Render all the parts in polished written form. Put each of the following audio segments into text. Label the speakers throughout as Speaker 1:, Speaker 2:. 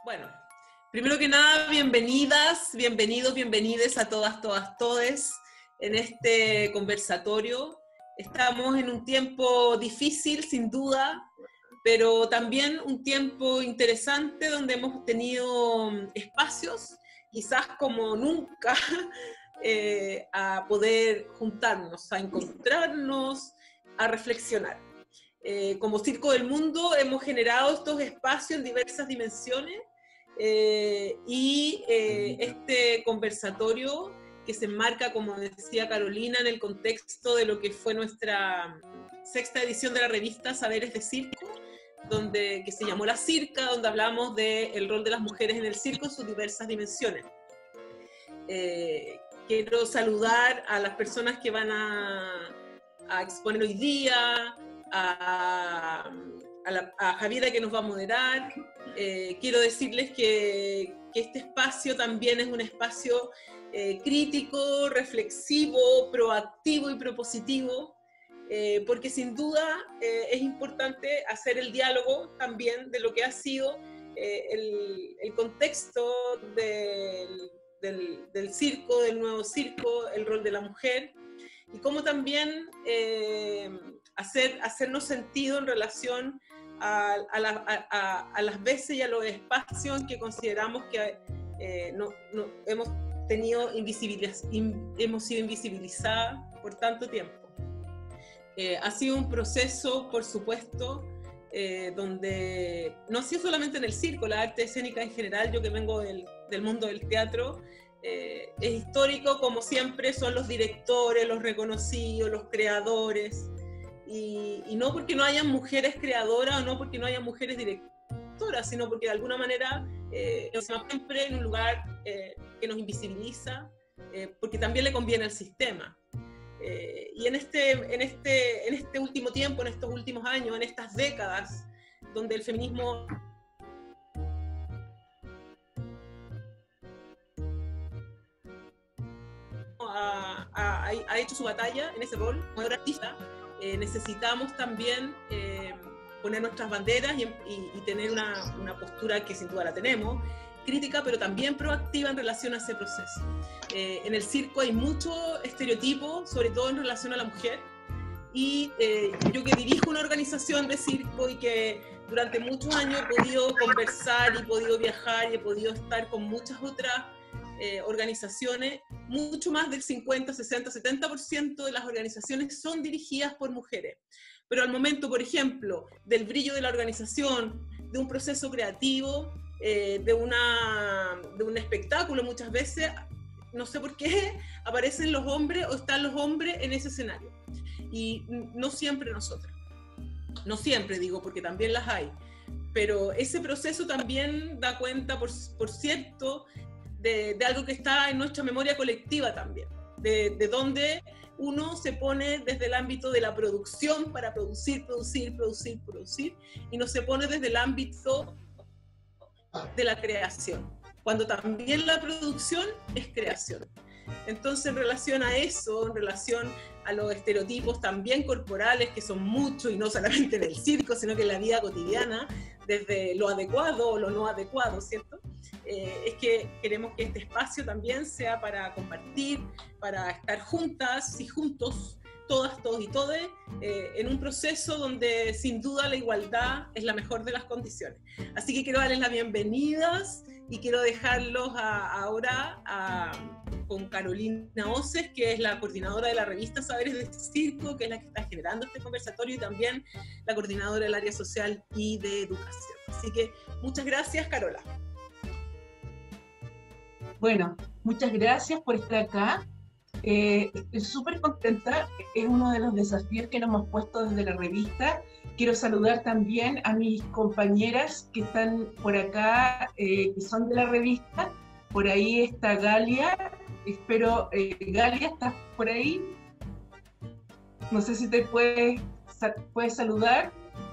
Speaker 1: Bueno, primero que nada, bienvenidas, bienvenidos, bienvenides a todas, todes en este conversatorio. Estamos en un tiempo difícil, sin duda, pero también un tiempo interesante donde hemos tenido espacios, quizás como nunca, a poder juntarnos, a encontrarnos, a reflexionar. Como Circo del Mundo hemos generado estos espacios en diversas dimensiones y este conversatorio que se enmarca, como decía Carolina, en el contexto de lo que fue nuestra sexta edición de la revista Saberes de Circo, que se llamó La Circa, donde hablamos del rol de las mujeres en el circo en sus diversas dimensiones. Quiero saludar a las personas que van a exponer hoy día, a Javiera, que nos va a moderar. Quiero decirles que este espacio también es un espacio crítico, reflexivo, proactivo y propositivo, porque sin duda es importante hacer el diálogo también de lo que ha sido el contexto del circo, del nuevo circo, el rol de la mujer, y cómo también hacernos sentido en relación a las veces y a los espacios que consideramos que hemos sido invisibilizadas por tanto tiempo. Ha sido un proceso, por supuesto, donde no ha sido solamente en el circo, la arte escénica en general, yo que vengo del mundo del teatro, es histórico, como siempre son los directores, los reconocidos, los creadores, y no porque no hayan mujeres creadoras o no porque no hayan mujeres directoras, sino porque de alguna manera estamos siempre en un lugar que nos invisibiliza, porque también le conviene al sistema. Y en este último tiempo, en estos últimos años, en estas décadas, donde el feminismo ha hecho su batalla en ese rol como artista, necesitamos también poner nuestras banderas y tener una postura que sin duda la tenemos, crítica, pero también proactiva en relación a ese proceso. En el circo hay mucho estereotipo, sobre todo en relación a la mujer, y yo que dirijo una organización de circo y que durante muchos años he podido conversar y he podido viajar y he podido estar con muchas otras organizaciones, mucho más del 50, 60, 70% de las organizaciones son dirigidas por mujeres. Pero al momento, por ejemplo, del brillo de la organización, de un proceso creativo, de un espectáculo, muchas veces, no sé por qué, aparecen los hombres o están los hombres en ese escenario. Y no siempre nosotras. No siempre, digo, porque también las hay. Pero ese proceso también da cuenta, por cierto, de algo que está en nuestra memoria colectiva también, de donde uno se pone desde el ámbito de la producción para producir, y no se pone desde el ámbito de la creación, cuando también la producción es creación. Entonces, en relación a eso, en relación a los estereotipos también corporales, que son muchos, y no solamente en el circo, sino que en la vida cotidiana, desde lo adecuado o lo no adecuado, ¿cierto? Es que queremos que este espacio también sea para compartir, para estar juntas y juntos, todas, todos y todes, en un proceso donde sin duda la igualdad es la mejor de las condiciones. Así que quiero darles las bienvenidas y quiero dejarlos ahora con Carolina Oces, que es la coordinadora de la revista Saberes de Circo, que es la que está generando este conversatorio, y también la coordinadora del área social y de educación. Así que muchas gracias, Carola.
Speaker 2: Bueno, muchas gracias por estar acá. Estoy súper contenta, es uno de los desafíos que nos hemos puesto desde la revista. Quiero saludar también a mis compañeras que están por acá, que son de la revista. Por ahí está Galia, espero, Galia, ¿estás por ahí? No sé si te puedes saludar.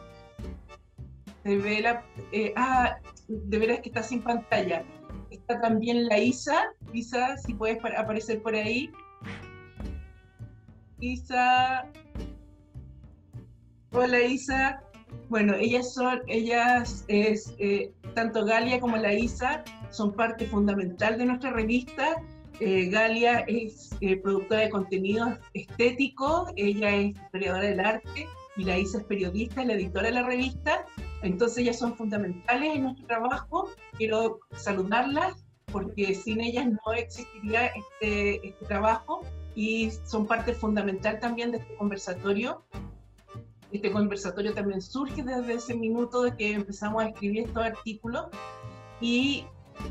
Speaker 2: Se ve de veras que está sin pantalla. Está también la Isa, si puedes aparecer por ahí. Isa, hola Isa, Bueno, tanto Galia como la Isa son parte fundamental de nuestra revista. Galia es productora de contenidos estéticos, ella es historiadora del arte y la Isa es periodista, la editora de la revista. Entonces ellas son fundamentales en nuestro trabajo. Quiero saludarlas porque sin ellas no existiría este trabajo y son parte fundamental también de este conversatorio. Este conversatorio también surge desde ese minuto de que empezamos a escribir estos artículos y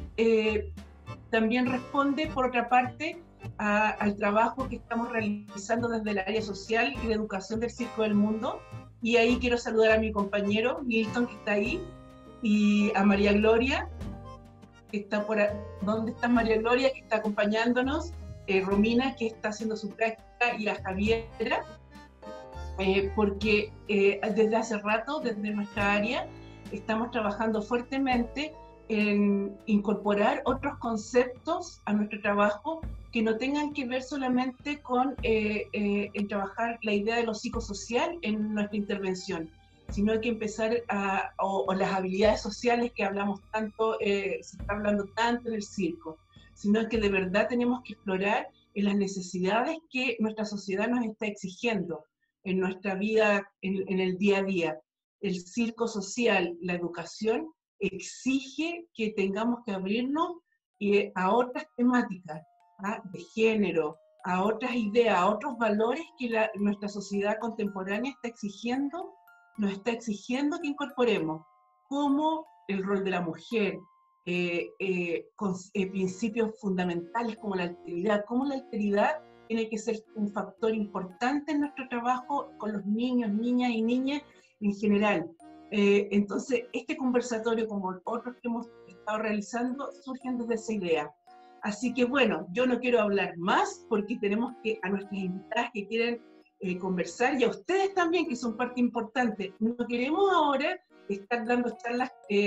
Speaker 2: también responde, por otra parte, al trabajo que estamos realizando desde el área social y de educación del Circo del Mundo. Y ahí quiero saludar a mi compañero Milton, que está ahí, y a María Gloria, que está por ahí. ¿Dónde está María Gloria? Que está acompañándonos, Romina, que está haciendo su práctica, y a Javiera, porque desde hace rato, desde nuestra área, estamos trabajando fuertemente en incorporar otros conceptos a nuestro trabajo que no tengan que ver solamente con en trabajar la idea de lo psicosocial en nuestra intervención, sino hay que empezar o las habilidades sociales que hablamos tanto, se está hablando tanto en el circo, sino que de verdad tenemos que explorar en las necesidades que nuestra sociedad nos está exigiendo en nuestra vida, en el día a día. El circo social, la educación, exige que tengamos que abrirnos a otras temáticas, de género, a otras ideas, a otros valores que nuestra sociedad contemporánea nos está exigiendo que incorporemos, como el rol de la mujer, con principios fundamentales como la alteridad, tiene que ser un factor importante en nuestro trabajo con los niños, niñas y niñas en general. Entonces, este conversatorio, como otros que hemos estado realizando, surgen desde esa idea. Así que bueno, yo no quiero hablar más porque tenemos a nuestras invitadas que quieren conversar y a ustedes también, que son parte importante. No queremos ahora estar dando charlas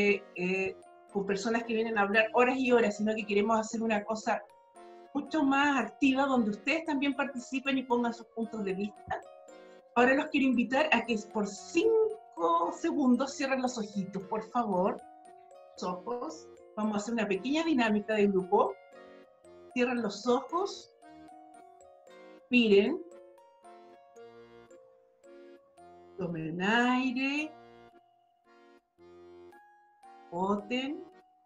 Speaker 2: con personas que vienen a hablar horas y horas, sino que queremos hacer una cosa mucho más activa, donde ustedes también participen y pongan sus puntos de vista. Ahora los quiero invitar a que por 5 segundos cierren los ojitos, por favor. Los ojos. Vamos a hacer una pequeña dinámica de grupo. Cierren los ojos. Miren. Tomen aire. Boten.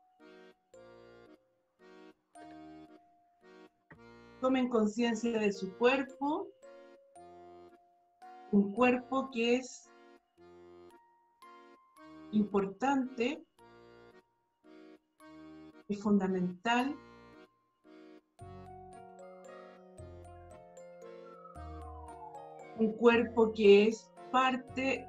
Speaker 2: Tomen conciencia de su cuerpo. Un cuerpo que es importante, es fundamental. Un cuerpo que es parte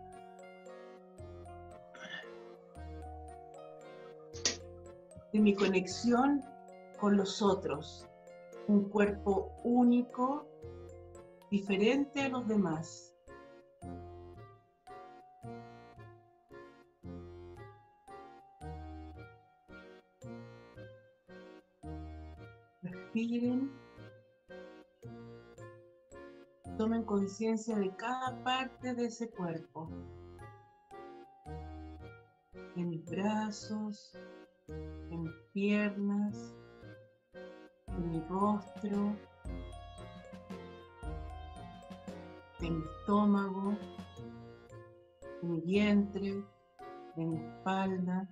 Speaker 2: de mi conexión con los otros. Un cuerpo único, diferente a los demás. Respiren. Tomen conciencia de cada parte de ese cuerpo. De mis brazos, de mis piernas, de mi rostro, de mi estómago, de mi vientre, de mi espalda,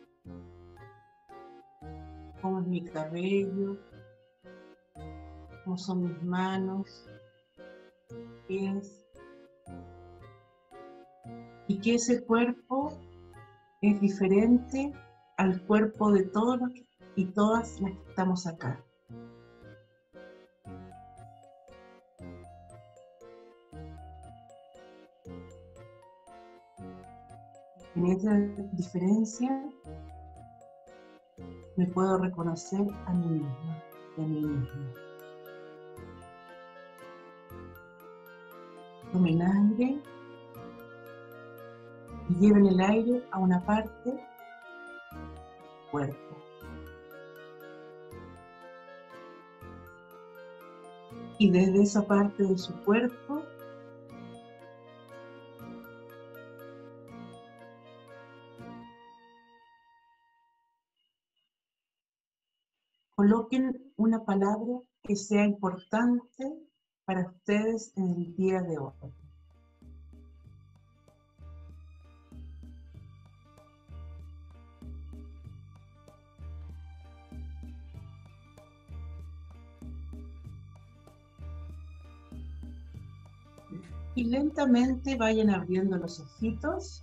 Speaker 2: cómo es mi cabello, cómo son mis manos, pies, y que ese cuerpo es diferente al cuerpo de todos y todas las que estamos acá. En esa diferencia me puedo reconocer a mí misma y a mí mismo. Tomen aire y lleven el aire a una parte del cuerpo. Y desde esa parte de su cuerpo coloquen una palabra que sea importante para ustedes en el día de hoy. Y lentamente vayan abriendo los ojitos.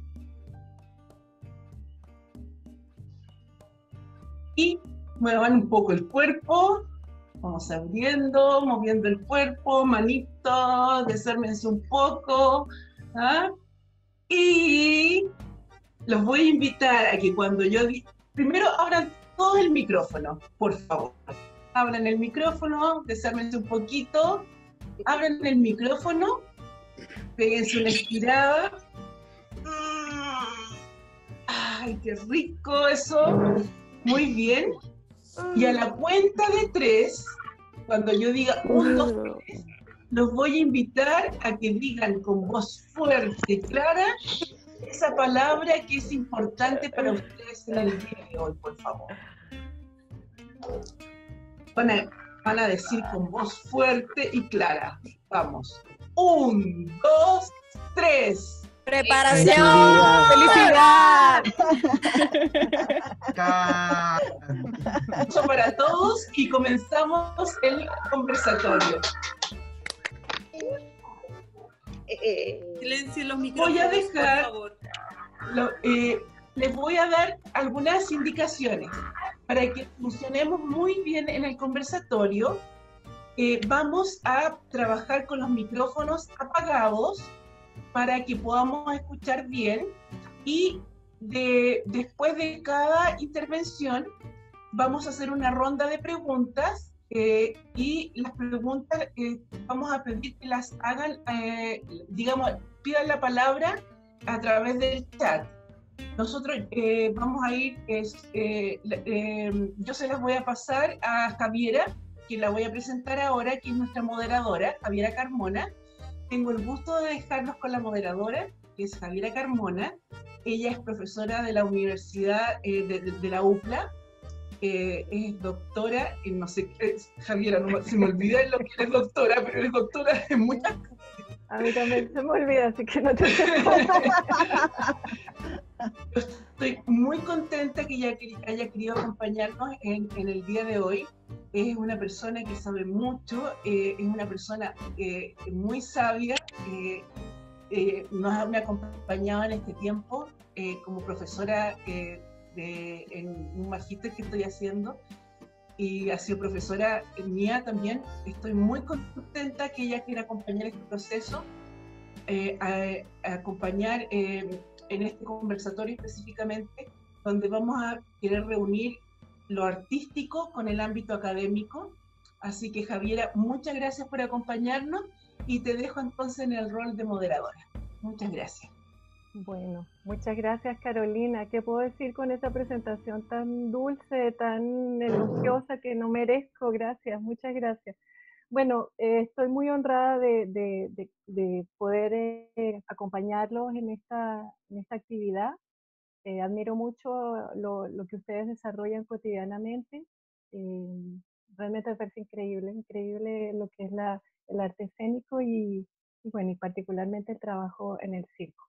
Speaker 2: Y muevan un poco el cuerpo. Vamos abriendo, moviendo el cuerpo, manitos, desármense un poco. ¿Ah? Y los voy a invitar a que cuando yo diga, primero abran todo el micrófono, por favor. Abran el micrófono, desármense un poquito, abran el micrófono, péguense una estirada. ¡Ay, qué rico eso! Muy bien. Y a la cuenta de 3, cuando yo diga 1, 2, 3, los voy a invitar a que digan con voz fuerte y clara esa palabra que es importante para ustedes en el día de hoy, por favor. Van a decir con voz fuerte y clara. Vamos. 1, 2, 3.
Speaker 3: ¡Preparación! ¡Felicidad!
Speaker 2: Mucho para todos y comenzamos el conversatorio.
Speaker 1: Silencio en los micrófonos,
Speaker 2: Voy a dejar,
Speaker 1: por favor.
Speaker 2: les voy a dar algunas indicaciones para que funcionemos muy bien en el conversatorio. Vamos a trabajar con los micrófonos apagados para que podamos escuchar bien, y después de cada intervención vamos a hacer una ronda de preguntas, y las preguntas vamos a pedir que las hagan, digamos, pidan la palabra a través del chat. Nosotros vamos a ir, yo se las voy a pasar a Javiera, que la voy a presentar ahora, que es nuestra moderadora, Javiera Carmona. Tengo el gusto de dejarnos con la moderadora, que es Javiera Carmona. Ella es profesora de la Universidad de la UPLA, es doctora en no sé qué. Javiera, no, se me olvida lo que es doctora, pero es doctora en muchas cosas.
Speaker 3: A mí también se me olvida, así que no te
Speaker 2: Estoy muy contenta que ella haya querido acompañarnos en el día de hoy. Es una persona que sabe mucho, es una persona muy sabia, me ha acompañado en este tiempo como profesora en un magíster que estoy haciendo, y ha sido profesora mía también. Estoy muy contenta que ella quiera acompañar este proceso, a acompañar en este conversatorio específicamente, donde vamos a querer reunir lo artístico con el ámbito académico. Así que, Javiera, muchas gracias por acompañarnos y te dejo entonces en el rol de moderadora. Muchas gracias.
Speaker 3: Bueno, muchas gracias, Carolina. ¿Qué puedo decir con esa presentación tan dulce, tan elogiosa que no merezco? Gracias, muchas gracias. Bueno, estoy muy honrada de poder acompañarlos en esta actividad. Admiro mucho lo que ustedes desarrollan cotidianamente. Realmente me parece increíble, increíble lo que es el arte escénico y bueno, y particularmente el trabajo en el circo.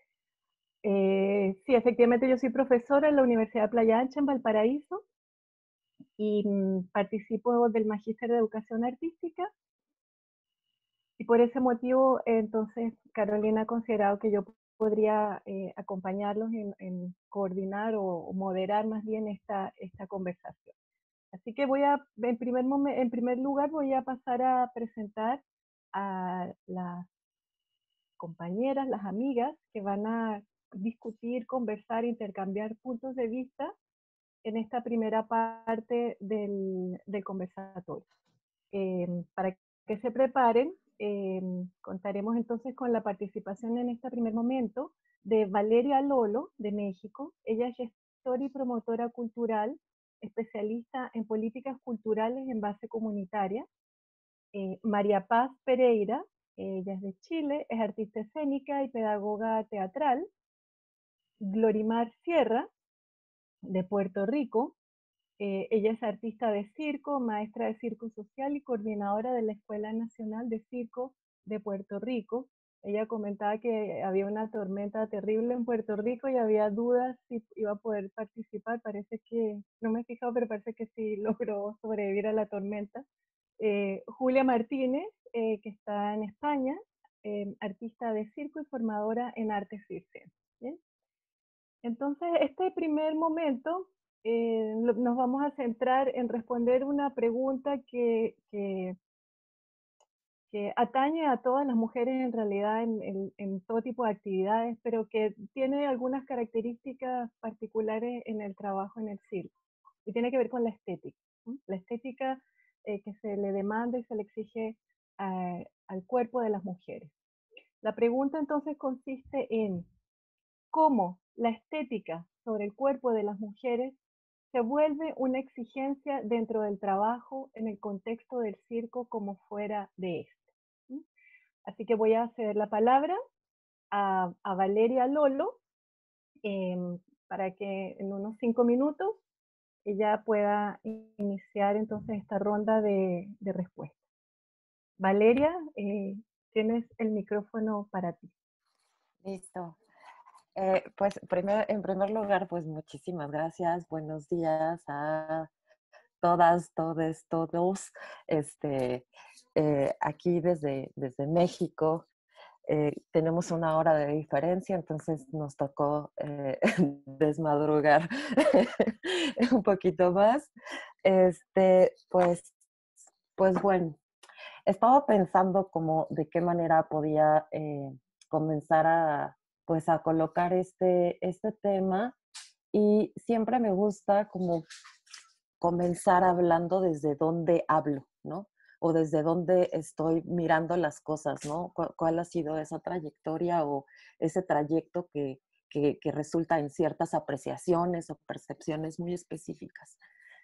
Speaker 3: Sí, efectivamente yo soy profesora en la Universidad de Playa Ancha en Valparaíso y participo del Magíster de Educación Artística, y por ese motivo entonces Carolina ha considerado que yo podría acompañarlos en coordinar o moderar más bien esta conversación. Así que en primer lugar voy a pasar a presentar a las compañeras, las amigas que van a discutir, conversar, intercambiar puntos de vista en esta primera parte del conversatorio. Para que se preparen, contaremos entonces con la participación en este primer momento de Valeria Lolo, de México. Ella es gestora y promotora cultural, especialista en políticas culturales en base comunitaria. María Paz Pereira, ella es de Chile, es artista escénica y pedagoga teatral. Glorimar Sierra, de Puerto Rico, Ella es artista de circo, maestra de circo social y coordinadora de la Escuela Nacional de Circo de Puerto Rico. Ella comentaba que había una tormenta terrible en Puerto Rico y había dudas si iba a poder participar. Parece que, no me he fijado, pero parece que sí logró sobrevivir a la tormenta. Julia Martínez, que está en España, artista de circo y formadora en artes circenses. ¿Bien? Entonces, este primer momento nos vamos a centrar en responder una pregunta que atañe a todas las mujeres en realidad en todo tipo de actividades, pero que tiene algunas características particulares en el trabajo en el circo. Y tiene que ver con la estética. ¿Sí? La estética que se le demanda y se le exige al cuerpo de las mujeres. La pregunta entonces consiste en cómo la estética sobre el cuerpo de las mujeres se vuelve una exigencia dentro del trabajo en el contexto del circo como fuera de este. ¿Sí? Así que voy a ceder la palabra a Valeria Lolo para que en unos 5 minutos ella pueda iniciar entonces esta ronda de respuestas. Valeria, tienes el micrófono para ti.
Speaker 4: Listo. Pues primero, en primer lugar, pues muchísimas gracias. Buenos días a todas, todes, todos. Aquí desde México tenemos una hora de diferencia, entonces nos tocó desmadrugar un poquito más. Pues bueno, estaba pensando como de qué manera podía comenzar pues a colocar este tema, y siempre me gusta como comenzar hablando desde dónde hablo, ¿no? O desde dónde estoy mirando las cosas, ¿no? ¿Cuál ha sido esa trayectoria o ese trayecto que resulta en ciertas apreciaciones o percepciones muy específicas?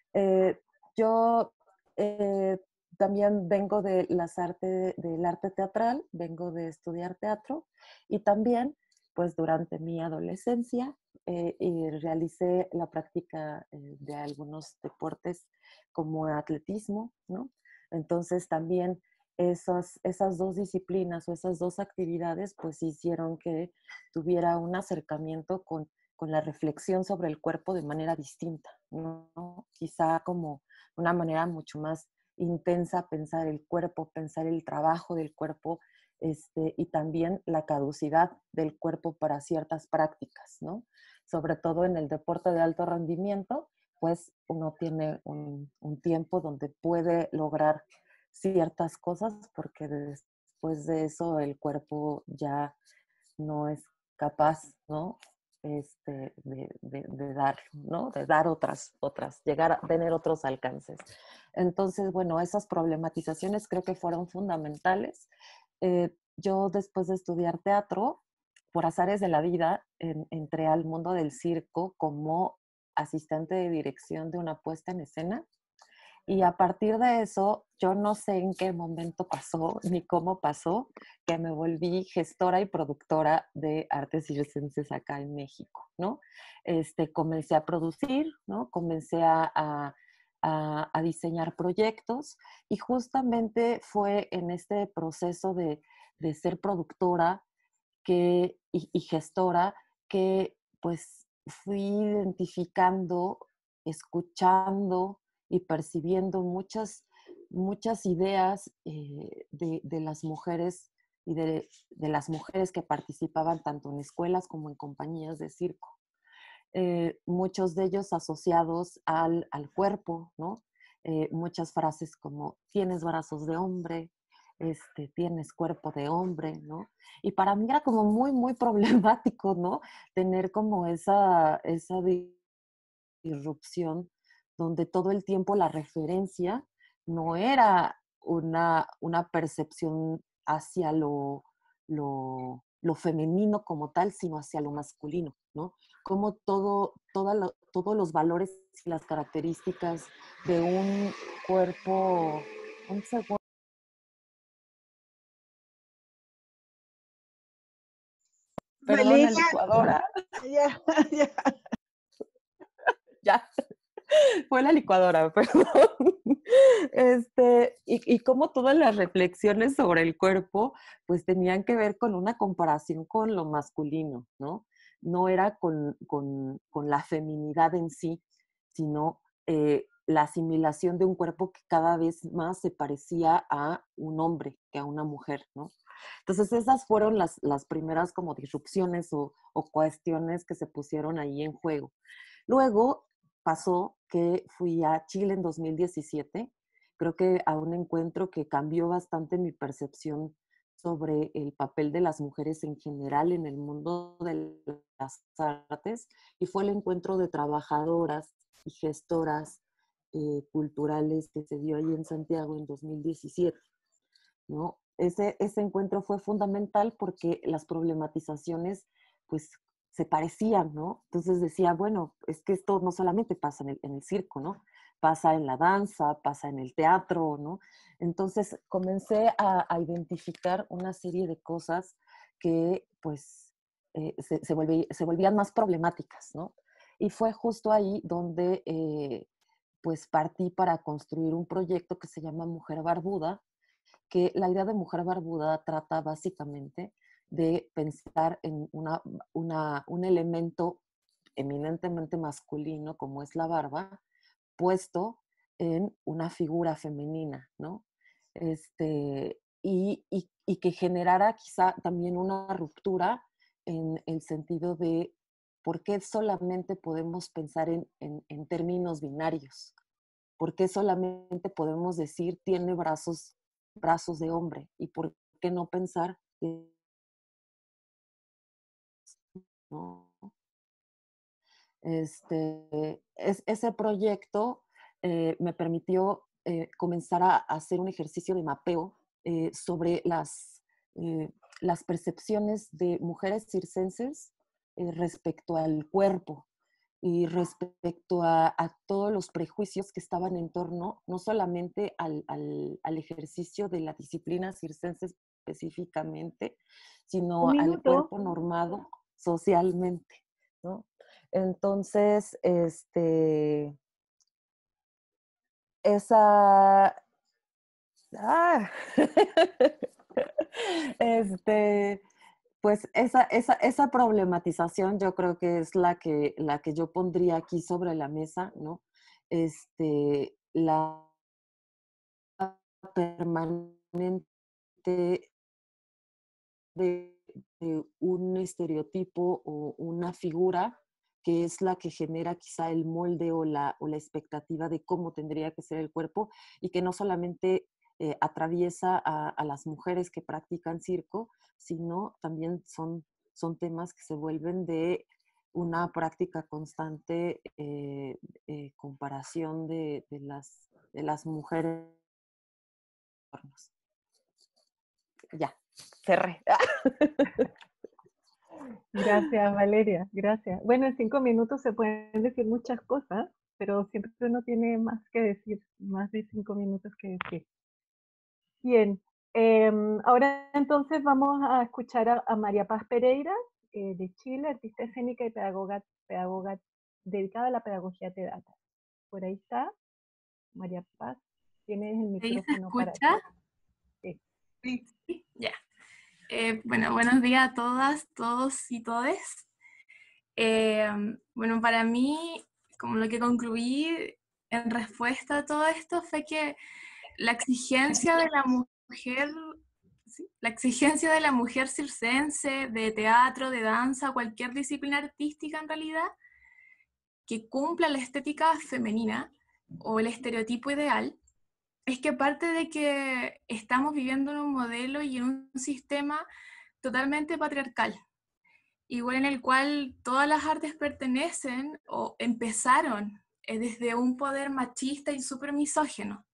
Speaker 4: Yo también vengo del arte teatral, vengo de estudiar teatro, y también, pues durante mi adolescencia, y realicé la práctica de algunos deportes como atletismo, ¿no? Entonces también esas dos disciplinas o esas dos actividades pues hicieron que tuviera un acercamiento con la reflexión sobre el cuerpo de manera distinta, ¿no? Quizá como una manera mucho más intensa, pensar el cuerpo, pensar el trabajo del cuerpo, y también la caducidad del cuerpo para ciertas prácticas, ¿no? Sobre todo en el deporte de alto rendimiento, pues uno tiene un tiempo donde puede lograr ciertas cosas, porque después de eso el cuerpo ya no es capaz, ¿no? De dar, ¿no? De dar otras, llegar a tener otros alcances. Entonces, bueno, esas problematizaciones creo que fueron fundamentales. Yo después de estudiar teatro, por azares de la vida, entré al mundo del circo como asistente de dirección de una puesta en escena. Y a partir de eso, yo no sé en qué momento pasó ni cómo pasó, que me volví gestora y productora de artes circenses acá en México, ¿no? Comencé a producir, ¿no? Comencé a diseñar proyectos, y justamente fue en este proceso de ser productora y gestora que pues fui identificando, escuchando y percibiendo muchas ideas de las mujeres y de las mujeres que participaban tanto en escuelas como en compañías de circo. Muchos de ellos asociados al cuerpo, ¿no? Muchas frases como tienes brazos de hombre, tienes cuerpo de hombre, ¿no? Y para mí era como muy, muy problemático, ¿no? Tener como esa disrupción donde todo el tiempo la referencia no era una percepción hacia lo femenino como tal, sino hacia lo masculino, ¿no? Como todos los valores y las características de un cuerpo. Un segundo. Perdón, la
Speaker 5: Valeria,
Speaker 4: licuadora.
Speaker 5: ya, ya.
Speaker 4: Ya. Fue la licuadora, perdón. Y como todas las reflexiones sobre el cuerpo, pues tenían que ver con una comparación con lo masculino, ¿no? No era con la feminidad en sí, sino la asimilación de un cuerpo que cada vez más se parecía a un hombre que a una mujer, ¿no? Entonces esas fueron las primeras como disrupciones o cuestiones que se pusieron ahí en juego. Luego pasó que fui a Chile en 2017, creo que a un encuentro que cambió bastante mi percepción sobre el papel de las mujeres en general en el mundo de las artes, y fue el encuentro de trabajadoras y gestoras culturales que se dio ahí en Santiago en 2017, ¿no? Ese encuentro fue fundamental porque las problematizaciones, pues, se parecían, ¿no? Entonces decía, bueno, es que esto no solamente pasa en el circo, ¿no? Pasa en la danza, pasa en el teatro, ¿no? Entonces comencé a identificar una serie de cosas que, pues, se volvían más problemáticas, ¿no? Y fue justo ahí donde, pues, partí para construir un proyecto que se llama Mujer Barbuda, que la idea de Mujer Barbuda trata básicamente de pensar en un elemento eminentemente masculino como es la barba, puesto en una figura femenina, ¿no? Y que generara quizá también una ruptura en el sentido de por qué solamente podemos pensar en términos binarios, por qué solamente podemos decir tiene brazos de hombre, y por qué no pensar que, ¿no? Ese proyecto me permitió comenzar a hacer un ejercicio de mapeo sobre las percepciones de mujeres circenses respecto al cuerpo y respecto a todos los prejuicios que estaban en torno, no solamente al ejercicio de la disciplina circense específicamente,
Speaker 3: Un
Speaker 4: sino al
Speaker 3: minuto.
Speaker 4: cuerpo normado socialmente, ¿no? Entonces, esa... Ah, este, pues esa problematización yo creo que es la que yo pondría aquí sobre la mesa, ¿no? La permanente de un estereotipo o una figura que es la que genera quizá el molde o la expectativa de cómo tendría que ser el cuerpo, y que no solamente atraviesa a las mujeres que practican circo, sino también son temas que se vuelven de una práctica constante, comparación de las mujeres. Ya, cerré.
Speaker 3: Gracias, Valeria, gracias. Bueno, en 5 minutos se pueden decir muchas cosas, pero siempre uno tiene más que decir, más de 5 minutos que decir. Bien, ahora entonces vamos a escuchar a María Paz Pereira, de Chile, artista escénica y pedagoga dedicada a la pedagogía teatral. Por ahí está, María Paz, tienes el
Speaker 5: ¿Ahí se
Speaker 3: micrófono para ti.
Speaker 5: escucha?
Speaker 3: Sí.
Speaker 5: Sí, ya. Bueno, buenos días a todas, todos y todes. Bueno, para mí, como lo que concluí en respuesta a todo esto fue que la exigencia de la mujer, ¿sí? La exigencia de la mujer circense, de teatro, de danza, cualquier disciplina artística en realidad, que cumpla la estética femenina o el estereotipo ideal, es que parte de que estamos viviendo en un modelo y en un sistema totalmente patriarcal, igual en el cual todas las artes pertenecen o empezaron desde un poder machista y súper misógino.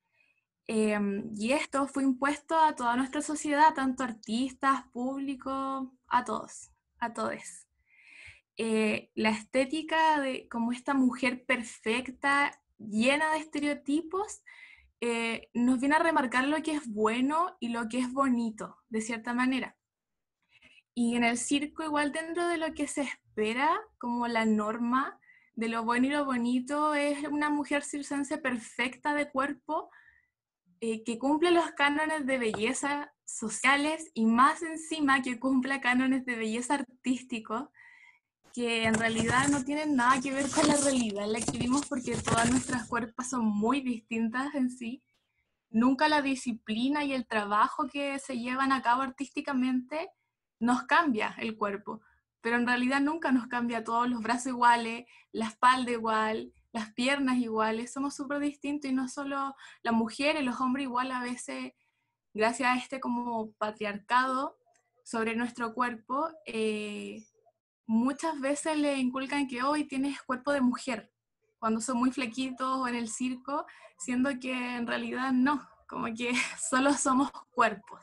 Speaker 5: Y esto fue impuesto a toda nuestra sociedad, tanto artistas, público, a todos, a todes. La estética de como esta mujer perfecta, llena de estereotipos, nos viene a remarcar lo que es bueno y lo que es bonito, de cierta manera. Y en el circo, igual dentro de lo que se espera como la norma de lo bueno y lo bonito es una mujer circense perfecta de cuerpo, que cumple los cánones de belleza sociales y más encima que cumpla cánones de belleza artísticos, que en realidad no tienen nada que ver con la realidad en la que vivimos, porque todas nuestras cuerpos son muy distintas en sí. Nunca la disciplina y el trabajo que se llevan a cabo artísticamente nos cambia el cuerpo, pero en realidad nunca nos cambia todos los brazos iguales, la espalda igual, las piernas iguales, somos súper distintos, y no solo las mujeres, los hombres igual a veces, gracias a este como patriarcado sobre nuestro cuerpo, muchas veces le inculcan que hoy tienes cuerpo de mujer, cuando son muy flequitos o en el circo, siendo que en realidad no, como que solo somos cuerpos.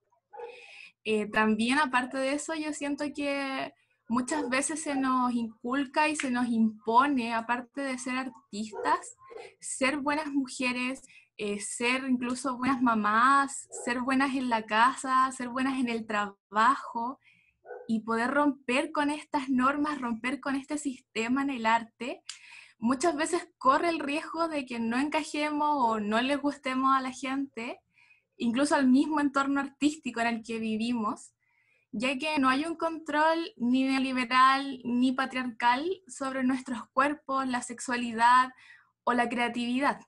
Speaker 5: También aparte de eso, yo siento que muchas veces se nos inculca y se nos impone, aparte de ser artistas, ser buenas mujeres, ser incluso buenas mamás, ser buenas en la casa, ser buenas en el trabajo, y poder romper con estas normas, romper con este sistema en el arte. Muchas veces corre el riesgo de que no encajemos o no le gustemos a la gente, incluso al mismo entorno artístico en el que vivimos, ya que no hay un control ni neoliberal ni patriarcal sobre nuestros cuerpos, la sexualidad o la creatividad.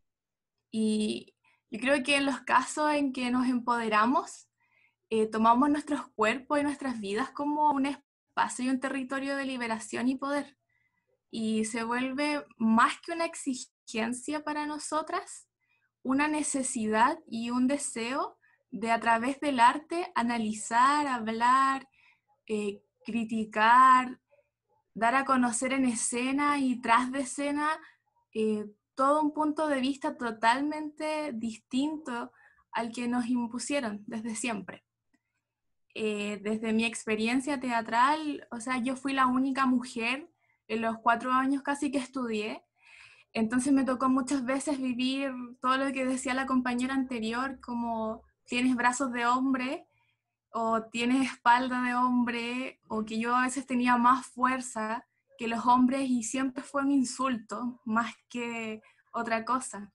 Speaker 5: Y yo creo que en los casos en que nos empoderamos, tomamos nuestros cuerpos y nuestras vidas como un espacio y un territorio de liberación y poder. Y se vuelve más que una exigencia para nosotras, una necesidad y un deseo de, a través del arte, analizar, hablar, criticar, dar a conocer en escena y tras de escena todo un punto de vista totalmente distinto al que nos impusieron desde siempre. Desde mi experiencia teatral, o sea, yo fui la única mujer en los 4 años casi que estudié, entonces me tocó muchas veces vivir todo lo que decía la compañera anterior, como tienes brazos de hombre, o tienes espalda de hombre, o que yo a veces tenía más fuerza que los hombres, y siempre fue un insulto, más que otra cosa.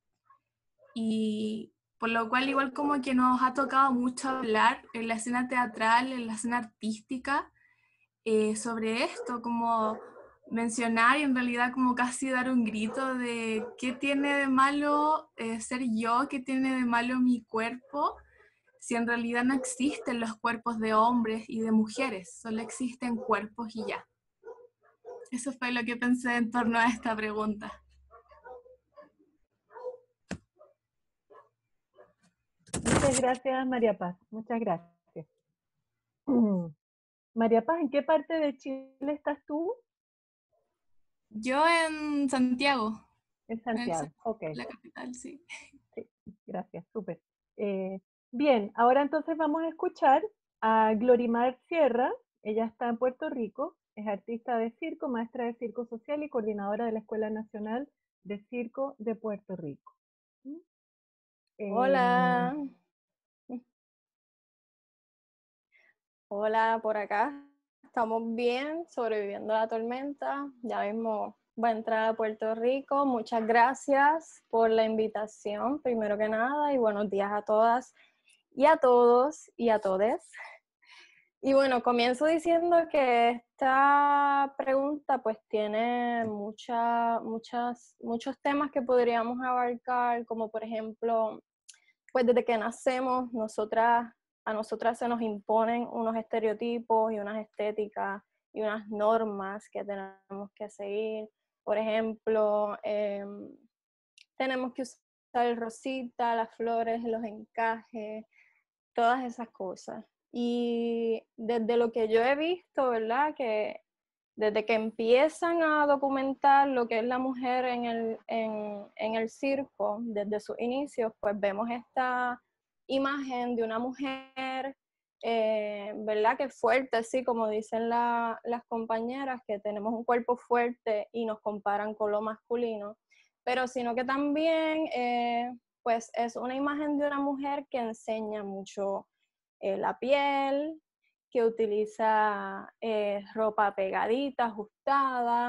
Speaker 5: Y por lo cual igual como que nos ha tocado mucho hablar en la escena teatral, en la escena artística, sobre esto, como mencionar y en realidad como casi dar un grito de qué tiene de malo ser yo, qué tiene de malo mi cuerpo, si en realidad no existen los cuerpos de hombres y de mujeres, solo existen cuerpos y ya. Eso fue lo que pensé en torno a esta pregunta.
Speaker 3: Muchas gracias, María Paz. Muchas gracias. María Paz, ¿en qué parte de Chile estás tú?
Speaker 5: Yo en Santiago.
Speaker 3: En Santiago, ok.
Speaker 5: La capital, sí.
Speaker 3: Sí, gracias, súper. Bien, ahora entonces vamos a escuchar a Glorimar Sierra. Ella está en Puerto Rico, es artista de circo, maestra de circo social y coordinadora de la Escuela Nacional de Circo de Puerto Rico.
Speaker 6: Hola. Hola, por acá. Estamos bien, sobreviviendo a la tormenta. Ya mismo va a entrar a Puerto Rico. Muchas gracias por la invitación, primero que nada, y buenos días a todas y a todos y a todes. Y bueno, comienzo diciendo que esta pregunta pues tiene muchos temas que podríamos abarcar, como por ejemplo, pues desde que nacemos, a nosotras se nos imponen unos estereotipos y unas estéticas y unas normas que tenemos que seguir. Por ejemplo, tenemos que usar el rosita, las flores, los encajes, todas esas cosas. Y desde lo que yo he visto, ¿verdad? Que desde que empiezan a documentar lo que es la mujer en el circo, desde sus inicios, pues vemos esta imagen de una mujer, ¿verdad? Que es fuerte, así como dicen las compañeras, que tenemos un cuerpo fuerte y nos comparan con lo masculino, pero sino que también, pues es una imagen de una mujer que enseña mucho la piel, que utiliza ropa pegadita, ajustada,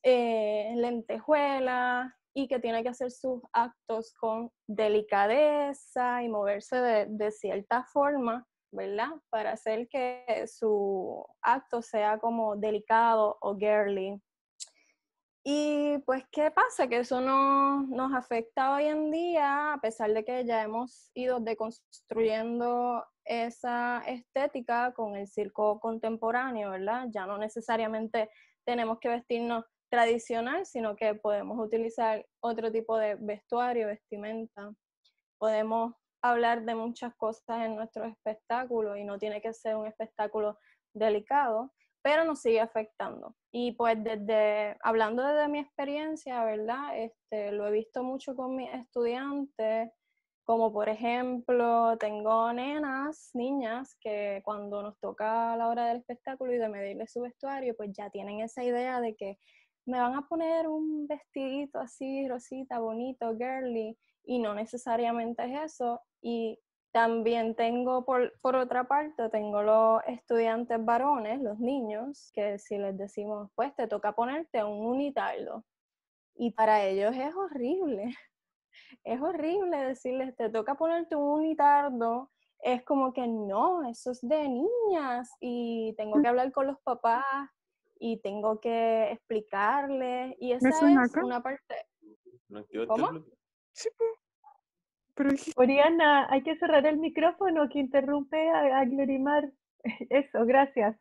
Speaker 6: lentejuelas y que tiene que hacer sus actos con delicadeza y moverse de cierta forma, ¿verdad? Para hacer que su acto sea como delicado o girly. Y pues, ¿qué pasa? Que eso nos afecta hoy en día, a pesar de que ya hemos ido deconstruyendo esa estética con el circo contemporáneo, ¿verdad? Ya no necesariamente tenemos que vestirnos tradicional, sino que podemos utilizar otro tipo de vestuario, vestimenta. Podemos hablar de muchas cosas en nuestro espectáculo y no tiene que ser un espectáculo delicado, pero nos sigue afectando. Y pues hablando desde mi experiencia, ¿verdad? Lo he visto mucho con mis estudiantes, como por ejemplo, tengo niñas, que cuando nos toca la hora del espectáculo y de medirle su vestuario, pues ya tienen esa idea de que me van a poner un vestidito así, rosita, bonito, girly, y no necesariamente es eso. Y también tengo, por otra parte, tengo los estudiantes varones, los niños, que si les decimos, pues te toca ponerte un unitardo. Y para ellos es horrible. Es horrible decirles, te toca ponerte un unitardo. Es como que no, eso es de niñas. Y tengo que hablar con los papás y tengo que explicarles. Y
Speaker 7: ¿Me
Speaker 6: esa
Speaker 7: suena
Speaker 6: es
Speaker 7: acá?
Speaker 6: una parte.
Speaker 8: ¿No activaste
Speaker 6: ¿Cómo?
Speaker 8: el Bluetooth?
Speaker 7: Sí, po. Pero dijiste,
Speaker 3: Oriana, hay que cerrar el micrófono que interrumpe a Glorimar. Eso, gracias.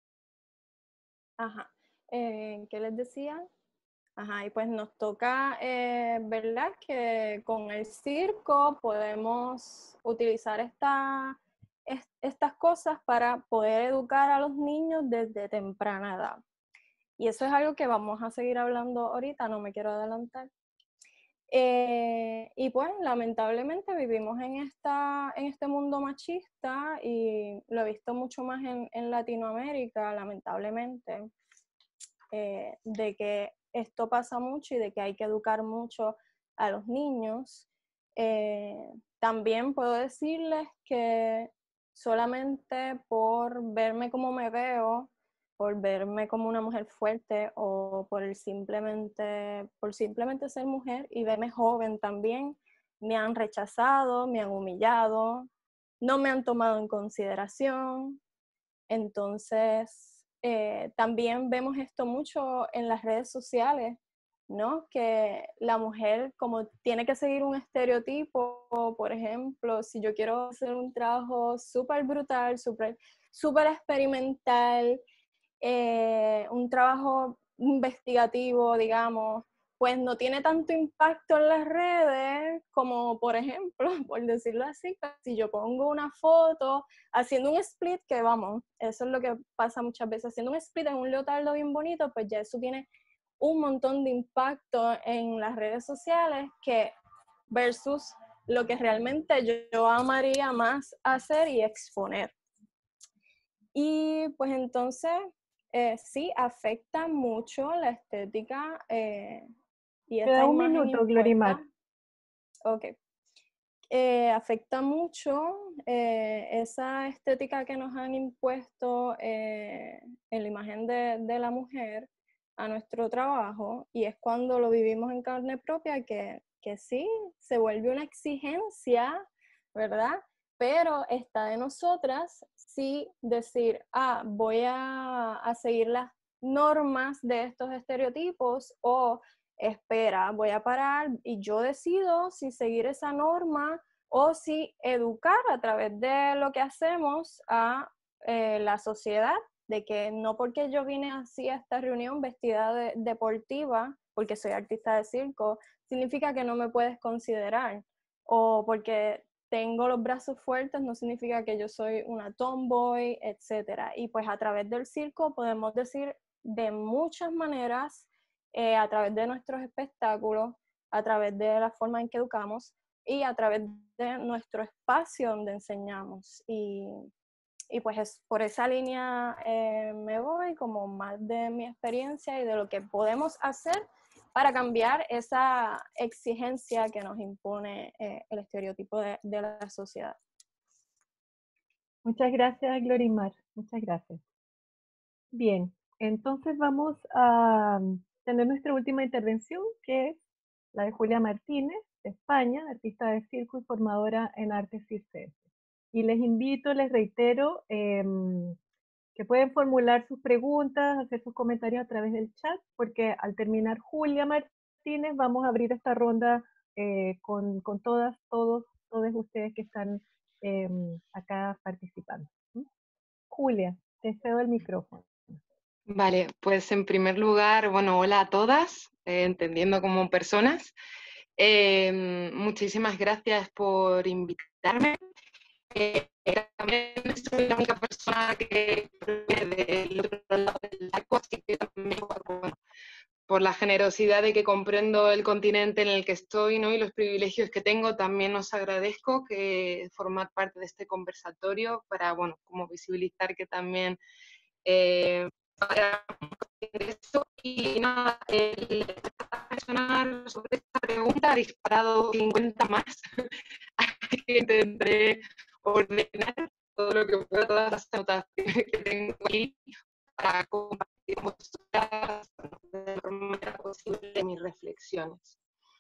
Speaker 6: Ajá. ¿Qué les decía? Ajá, y pues nos toca, ¿verdad? Que con el circo podemos utilizar estas cosas para poder educar a los niños desde temprana edad. Y eso es algo que vamos a seguir hablando ahorita, no me quiero adelantar. Y pues lamentablemente vivimos en este mundo machista y lo he visto mucho más en Latinoamérica, lamentablemente, de que esto pasa mucho y de que hay que educar mucho a los niños. También puedo decirles que solamente por verme como me veo, por verme como una mujer fuerte o por simplemente ser mujer y verme joven también, me han rechazado, me han humillado, no me han tomado en consideración. Entonces, también vemos esto mucho en las redes sociales, ¿no? Que la mujer como tiene que seguir un estereotipo, por ejemplo, si yo quiero hacer un trabajo súper brutal, súper experimental, un trabajo investigativo, digamos, pues no tiene tanto impacto en las redes como, por ejemplo, por decirlo así, si yo pongo una foto haciendo un split, que vamos, eso es lo que pasa muchas veces, haciendo un split en un leotardo bien bonito, pues ya eso tiene un montón de impacto en las redes sociales que versus lo que realmente yo amaría más hacer y exponer. Y pues entonces, sí, afecta mucho la estética y esta
Speaker 3: Queda un
Speaker 6: imagen
Speaker 3: minuto,
Speaker 6: impuesta.
Speaker 3: Glorimar.
Speaker 6: Ok. Afecta mucho esa estética que nos han impuesto en la imagen de la mujer a nuestro trabajo, y es cuando lo vivimos en carne propia que sí, se vuelve una exigencia, ¿verdad? Pero está de nosotras sí decir, voy a seguir las normas de estos estereotipos, o espera, voy a parar y yo decido si seguir esa norma o si educar a través de lo que hacemos a la sociedad, de que no porque yo vine así a esta reunión vestida deportiva, porque soy artista de circo, significa que no me puedes considerar, o porque tengo los brazos fuertes no significa que yo soy una tomboy, etc. Y pues a través del circo podemos decir de muchas maneras, a través de nuestros espectáculos, a través de la forma en que educamos y a través de nuestro espacio donde enseñamos. Y pues por esa línea me voy, como más de mi experiencia y de lo que podemos hacer para cambiar esa exigencia que nos impone el estereotipo de la sociedad.
Speaker 3: Muchas gracias, Glorimar. Muchas gracias. Bien, entonces vamos a tener nuestra última intervención, que es la de Julia Martínez, de España, artista de circo y formadora en artes circenses. Y les invito, les reitero, que pueden formular sus preguntas, hacer sus comentarios a través del chat, porque al terminar Julia Martínez vamos a abrir esta ronda con todas, todos ustedes que están acá participando. Julia, te cedo el micrófono.
Speaker 8: Vale, pues en primer lugar, bueno, hola a todas, entendiendo como personas. Muchísimas gracias por invitarme. También soy la única persona que proviene del otro lado del arco, así que también, bueno, por la generosidad de que comprendo el continente en el que estoy, ¿no? Y los privilegios que tengo, también os agradezco que formar parte de este conversatorio para, bueno, como visibilizar que también para esto. Y nada, el personal sobre esta pregunta ha disparado 50 más, así que intentaré ordenar todo lo que pueda, todas las anotaciones que tengo aquí, para compartir con vosotras de la manera posible mis reflexiones.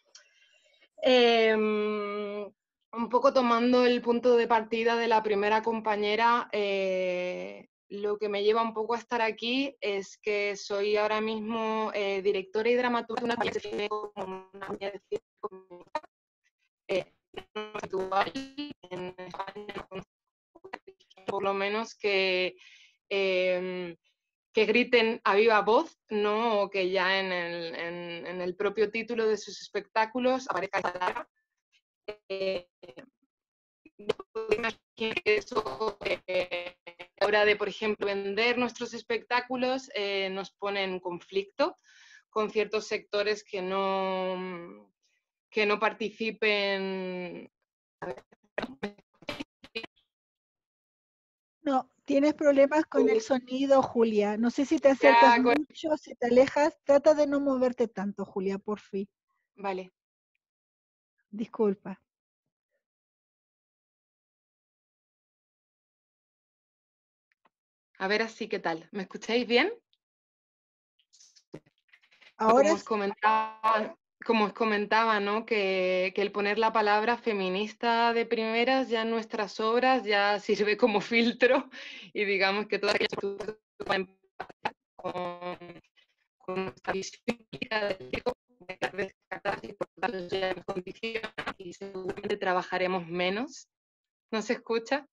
Speaker 8: Un poco tomando el punto de partida de la primera compañera, lo que me lleva un poco a estar aquí es que soy ahora mismo directora y dramaturga de una que se define como una compañía de circo actual en España, por lo menos que griten a viva voz, ¿no? O que ya en el propio título de sus espectáculos aparezca esta palabra. Imagino que eso, a la hora de, por ejemplo, vender nuestros espectáculos, nos pone en conflicto con ciertos sectores que no participen.
Speaker 9: No, tienes problemas con el sonido, Julia. No sé si te acercas mucho, si te alejas. Trata de no moverte tanto, Julia, por fin.
Speaker 8: Vale.
Speaker 9: Disculpa.
Speaker 8: A ver así, ¿qué tal? ¿Me escucháis bien?
Speaker 9: Ahora
Speaker 8: como os comentaba, ¿no? Que el poner la palabra feminista de primeras ya en nuestras obras ya sirve como filtro, y digamos que todas aquellas que pueden con nuestra visión del tiempo, de quedar descartadas, y por tanto ya nos condiciona y seguramente trabajaremos menos. ¿No se escucha?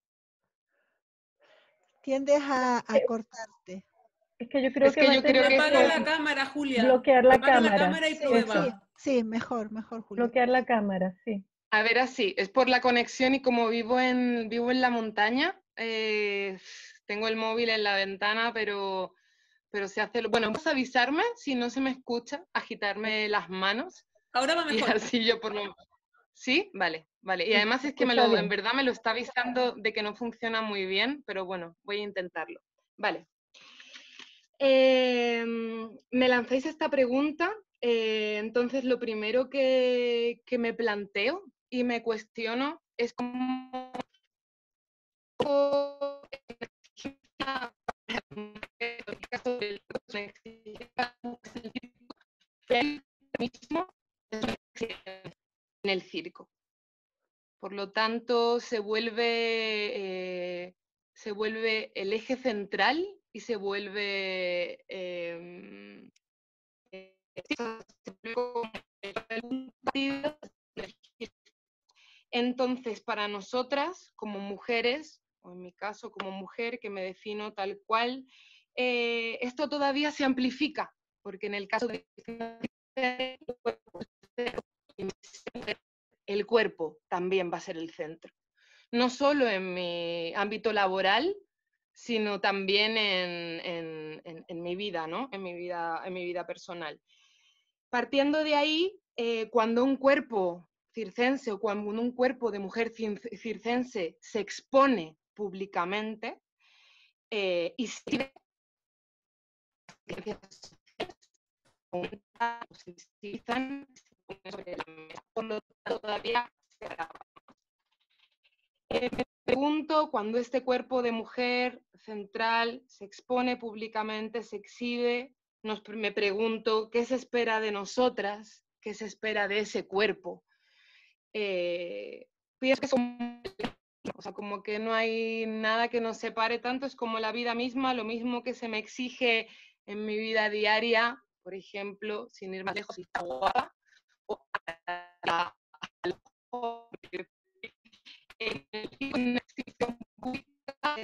Speaker 9: Tiendes a cortarte.
Speaker 3: Es que yo creo que
Speaker 1: apaga la cámara, Julia.
Speaker 3: Bloquear la
Speaker 1: apaga
Speaker 3: cámara.
Speaker 1: la cámara y prueba.
Speaker 9: Sí, mejor, Julia.
Speaker 3: Bloquear la cámara, sí.
Speaker 8: A ver, así, es por la conexión, y como vivo en la montaña, tengo el móvil en la ventana, pero se hace... Bueno, vamos a avisarme si no se me escucha, agitarme las manos.
Speaker 1: Ahora va mejor.
Speaker 8: Y así yo por lo... ¿Sí? Vale, vale. Y además es que en verdad me lo está avisando de que no funciona muy bien, pero bueno, voy a intentarlo. Vale. Me lanzáis esta pregunta, entonces lo primero que me planteo y me cuestiono es cómo en el circo. Por lo tanto, se vuelve el eje central y se vuelve entonces, para nosotras, como mujeres, o en mi caso como mujer, que me defino tal cual, esto todavía se amplifica, porque en el caso de el cuerpo también va a ser el centro. No solo en mi ámbito laboral, sino también en mi vida, ¿no? En mi vida personal. Partiendo de ahí, cuando un cuerpo circense o cuando un cuerpo de mujer circense se expone públicamente y se por lo tanto todavía se agrava. Me pregunto, cuando este cuerpo de mujer central se expone públicamente, se exhibe, me pregunto qué se espera de nosotras, qué se espera de ese cuerpo. Pienso que o sea, como que no hay nada que nos separe tanto, es como la vida misma, lo mismo que se me exige en mi vida diaria, por ejemplo, sin ir más lejos, si está guapa, o en una exhibición pública,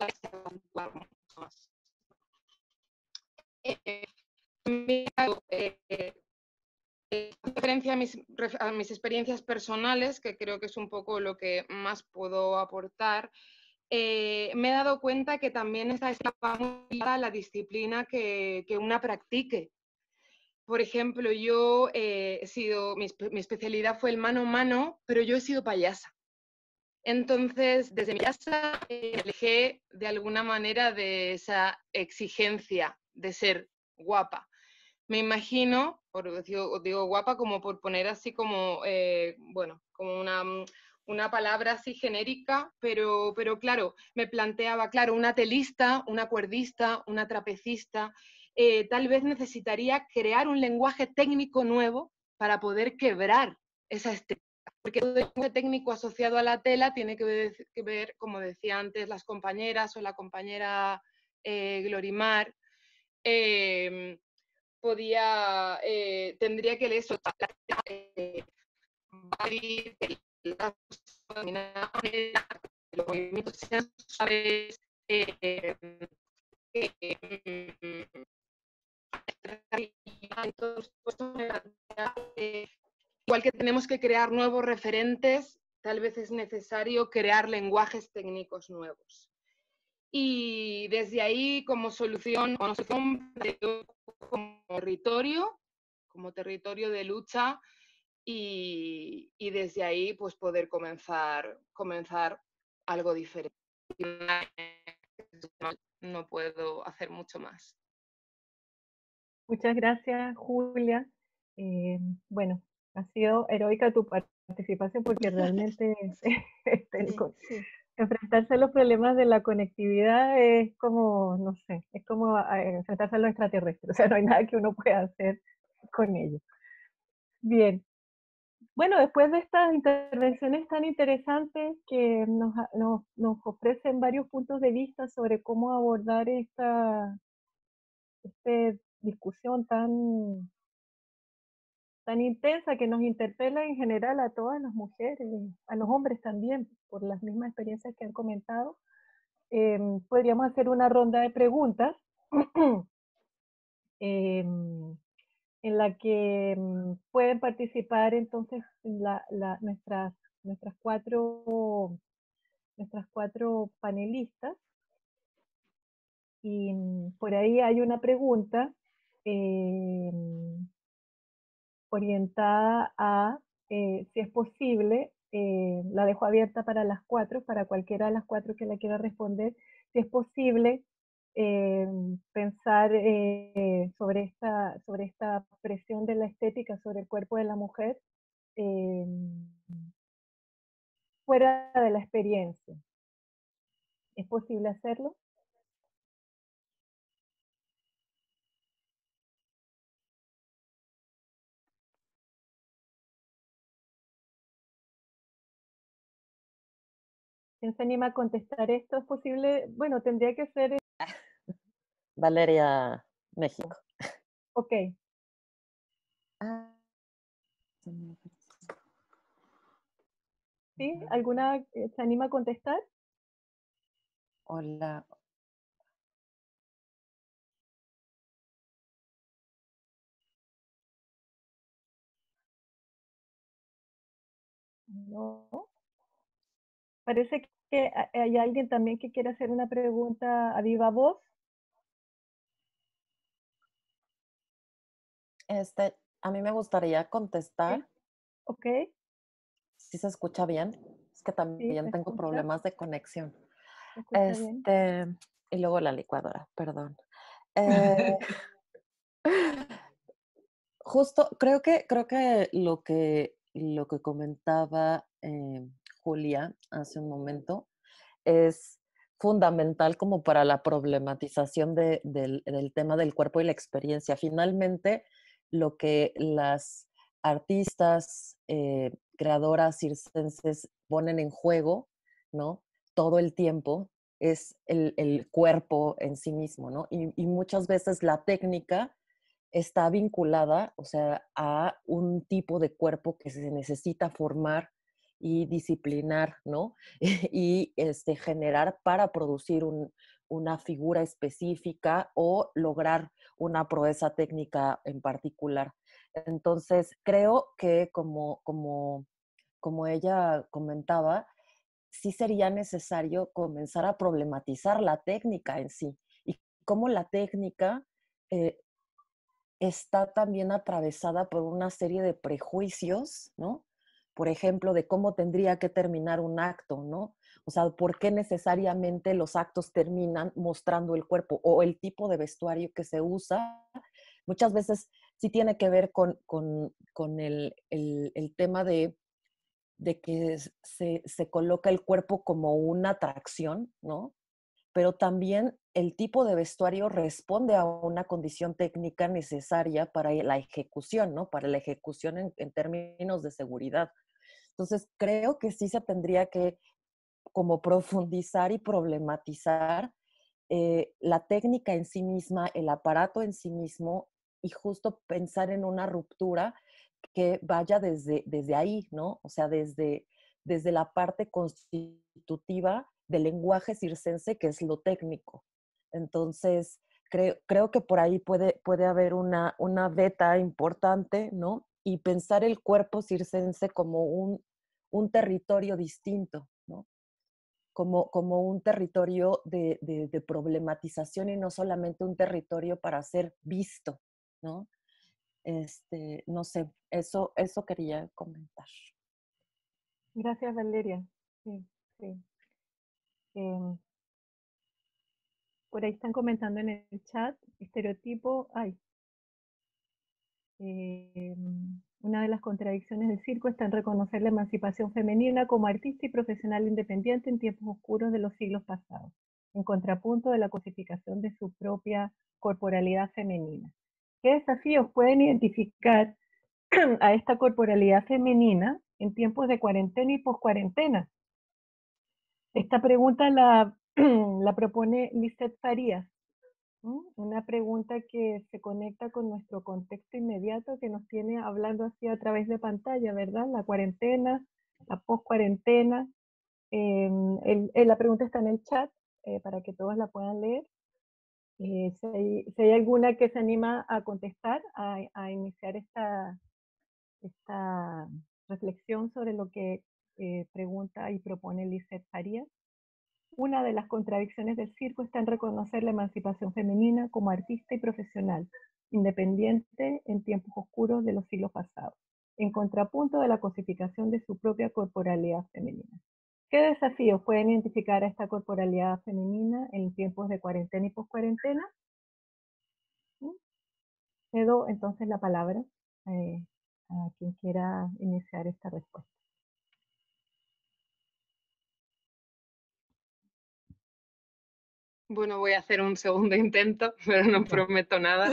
Speaker 8: referencia a mis experiencias personales, que creo que es un poco lo que más puedo aportar, me he dado cuenta que también está escapada la disciplina que una practique. Por ejemplo, yo he sido, mi especialidad fue el mano a mano, pero yo he sido payasa. Entonces, desde mi casa me alejé de alguna manera de esa exigencia de ser guapa. Me imagino, digo guapa como por poner así como, bueno, como una palabra así genérica, pero claro, me planteaba, claro, una telista, una cuerdista, una trapecista, tal vez necesitaría crear un lenguaje técnico nuevo para poder quebrar esa estética. Porque todo el lenguaje técnico asociado a la tela tiene que ver, como decía antes, las compañeras o la compañera Glorimar, tendría que leer eso, los movimientos sean suaves, igual que tenemos que crear nuevos referentes, tal vez es necesario crear lenguajes técnicos nuevos. Y desde ahí, como solución, como territorio de lucha, y desde ahí pues poder comenzar algo diferente. No puedo hacer mucho más.
Speaker 3: Muchas gracias, Julia. Bueno, ha sido heroica tu participación porque realmente enfrentarse a los problemas de la conectividad es como, no sé, es como enfrentarse a los extraterrestres. O sea, no hay nada que uno pueda hacer con ello. Bien. Bueno, después de estas intervenciones tan interesantes que nos ofrecen varios puntos de vista sobre cómo abordar esta discusión tan intensa que nos interpela en general a todas las mujeres, a los hombres también, por las mismas experiencias que han comentado, podríamos hacer una ronda de preguntas en la que pueden participar entonces nuestras cuatro panelistas. Y por ahí hay una pregunta orientada a si es posible, la dejo abierta para las cuatro, para cualquiera de las cuatro que la quiera responder, si es posible pensar sobre esta presión de la estética sobre el cuerpo de la mujer fuera de la experiencia. ¿Es posible hacerlo? ¿Quién se anima a contestar esto? ¿Es posible? Bueno, tendría que ser...
Speaker 4: Valeria, México.
Speaker 3: Ok. ¿Sí? ¿Alguna se anima a contestar?
Speaker 4: Hola.
Speaker 3: No. Parece que hay alguien también que quiere hacer una pregunta a viva voz.
Speaker 4: A mí me gustaría contestar.
Speaker 3: Ok.
Speaker 4: ¿Sí se escucha bien? Es que también
Speaker 3: Sí,
Speaker 4: tengo problemas de conexión.
Speaker 3: Se escucha bien.
Speaker 4: Y luego la licuadora, perdón. Justo, creo que lo que comentaba Julia hace un momento es fundamental como para la problematización del tema del cuerpo y la experiencia. Finalmente, lo que las artistas, creadoras circenses ponen en juego, ¿no? Todo el tiempo es el cuerpo en sí mismo, ¿no? Y muchas veces la técnica está vinculada, o sea, a un tipo de cuerpo que se necesita formar y disciplinar, ¿no? Y generar para producir una figura específica o lograr una proeza técnica en particular. Entonces, creo que como ella comentaba, sí sería necesario comenzar a problematizar la técnica en sí y cómo la técnica está también atravesada por una serie de prejuicios, ¿no? Por ejemplo, de cómo tendría que terminar un acto, ¿no? O sea, por qué necesariamente los actos terminan mostrando el cuerpo o el tipo de vestuario que se usa. Muchas veces sí tiene que ver con el tema de que se coloca el cuerpo como una atracción, ¿no? Pero también el tipo de vestuario responde a una condición técnica necesaria para la ejecución, ¿no? Para la ejecución en términos de seguridad. Entonces, creo que sí se tendría que como profundizar y problematizar la técnica en sí misma, el aparato en sí mismo y justo pensar en una ruptura que vaya desde ahí, ¿no? O sea, desde la parte constitutiva del lenguaje circense, que es lo técnico. Entonces, creo que por ahí puede haber una beta importante, ¿no? Y pensar el cuerpo circense como un territorio distinto, ¿no? Como un territorio de problematización y no solamente un territorio para ser visto, ¿no? No sé, eso quería comentar.
Speaker 3: Gracias, Valeria. Sí, sí. Por ahí están comentando en el chat, estereotipo, una de las contradicciones del circo está en reconocer la emancipación femenina como artista y profesional independiente en tiempos oscuros de los siglos pasados, en contrapunto de la cosificación de su propia corporalidad femenina. ¿Qué desafíos pueden identificar a esta corporalidad femenina en tiempos de cuarentena y poscuarentena? Esta pregunta la propone Lisette Farías. Una pregunta que se conecta con nuestro contexto inmediato que nos tiene hablando así a través de pantalla, ¿verdad? La cuarentena, la post-cuarentena. La pregunta está en el chat para que todos la puedan leer. Si hay alguna que se anima a contestar, a iniciar esta reflexión sobre lo que pregunta y propone Lisette Farías. Una de las contradicciones del circo está en reconocer la emancipación femenina como artista y profesional, independiente en tiempos oscuros de los siglos pasados, en contrapunto de la cosificación de su propia corporalidad femenina. ¿Qué desafíos pueden identificar a esta corporalidad femenina en tiempos de cuarentena y poscuarentena? Cedo entonces la palabra a quien quiera iniciar esta respuesta.
Speaker 8: Bueno, voy a hacer un segundo intento, pero no prometo nada.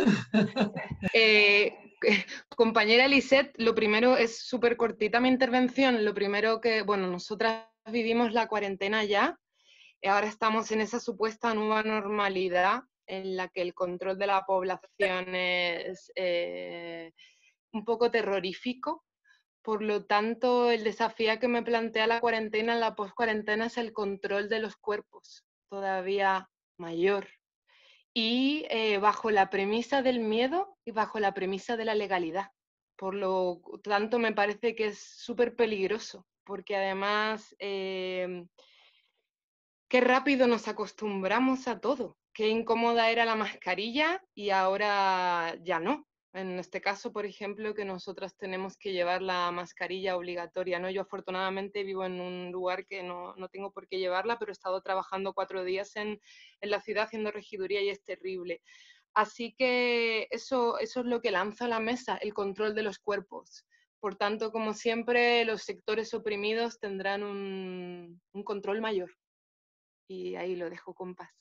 Speaker 8: Compañera Lisette, lo primero es súper cortita mi intervención. Lo primero que, bueno, nosotras vivimos la cuarentena ya, y ahora estamos en esa supuesta nueva normalidad en la que el control de la población es un poco terrorífico. Por lo tanto, el desafío que me plantea la cuarentena en la post-cuarentena es el control de los cuerpos, todavía mayor. Y bajo la premisa del miedo y bajo la premisa de la legalidad. Por lo tanto, me parece que es súper peligroso, porque además, qué rápido nos acostumbramos a todo. Qué incómoda era la mascarilla y ahora ya no. En este caso, por ejemplo, que nosotras tenemos que llevar la mascarilla obligatoria, ¿no? Yo afortunadamente vivo en un lugar que no tengo por qué llevarla, pero he estado trabajando 4 días en la ciudad haciendo regiduría y es terrible. Así que eso es lo que lanzo a la mesa, el control de los cuerpos. Por tanto, como siempre, los sectores oprimidos tendrán un control mayor. y ahí lo dejo con paz.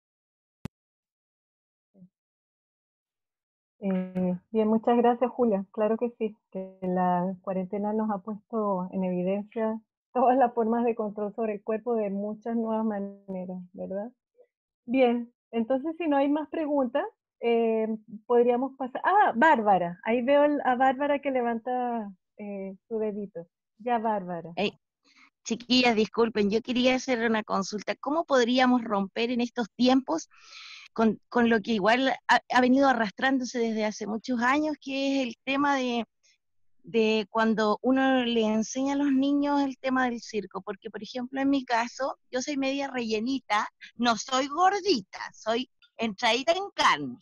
Speaker 3: Bien, muchas gracias, Julia. Claro que sí, que la cuarentena nos ha puesto en evidencia todas las formas de control sobre el cuerpo de muchas nuevas maneras, ¿verdad? Bien, entonces si no hay más preguntas, podríamos pasar. Ah, Bárbara, ahí veo a Bárbara que levanta su dedito. Ya, Bárbara.
Speaker 10: Hey, chiquillas, disculpen, yo quería hacer una consulta. ¿Cómo podríamos romper en estos tiempos con lo que igual ha venido arrastrándose desde hace muchos años, que es el tema de cuando uno le enseña a los niños el tema del circo? Porque, por ejemplo, en mi caso, yo soy media rellenita, no soy gordita, soy entradita en carne,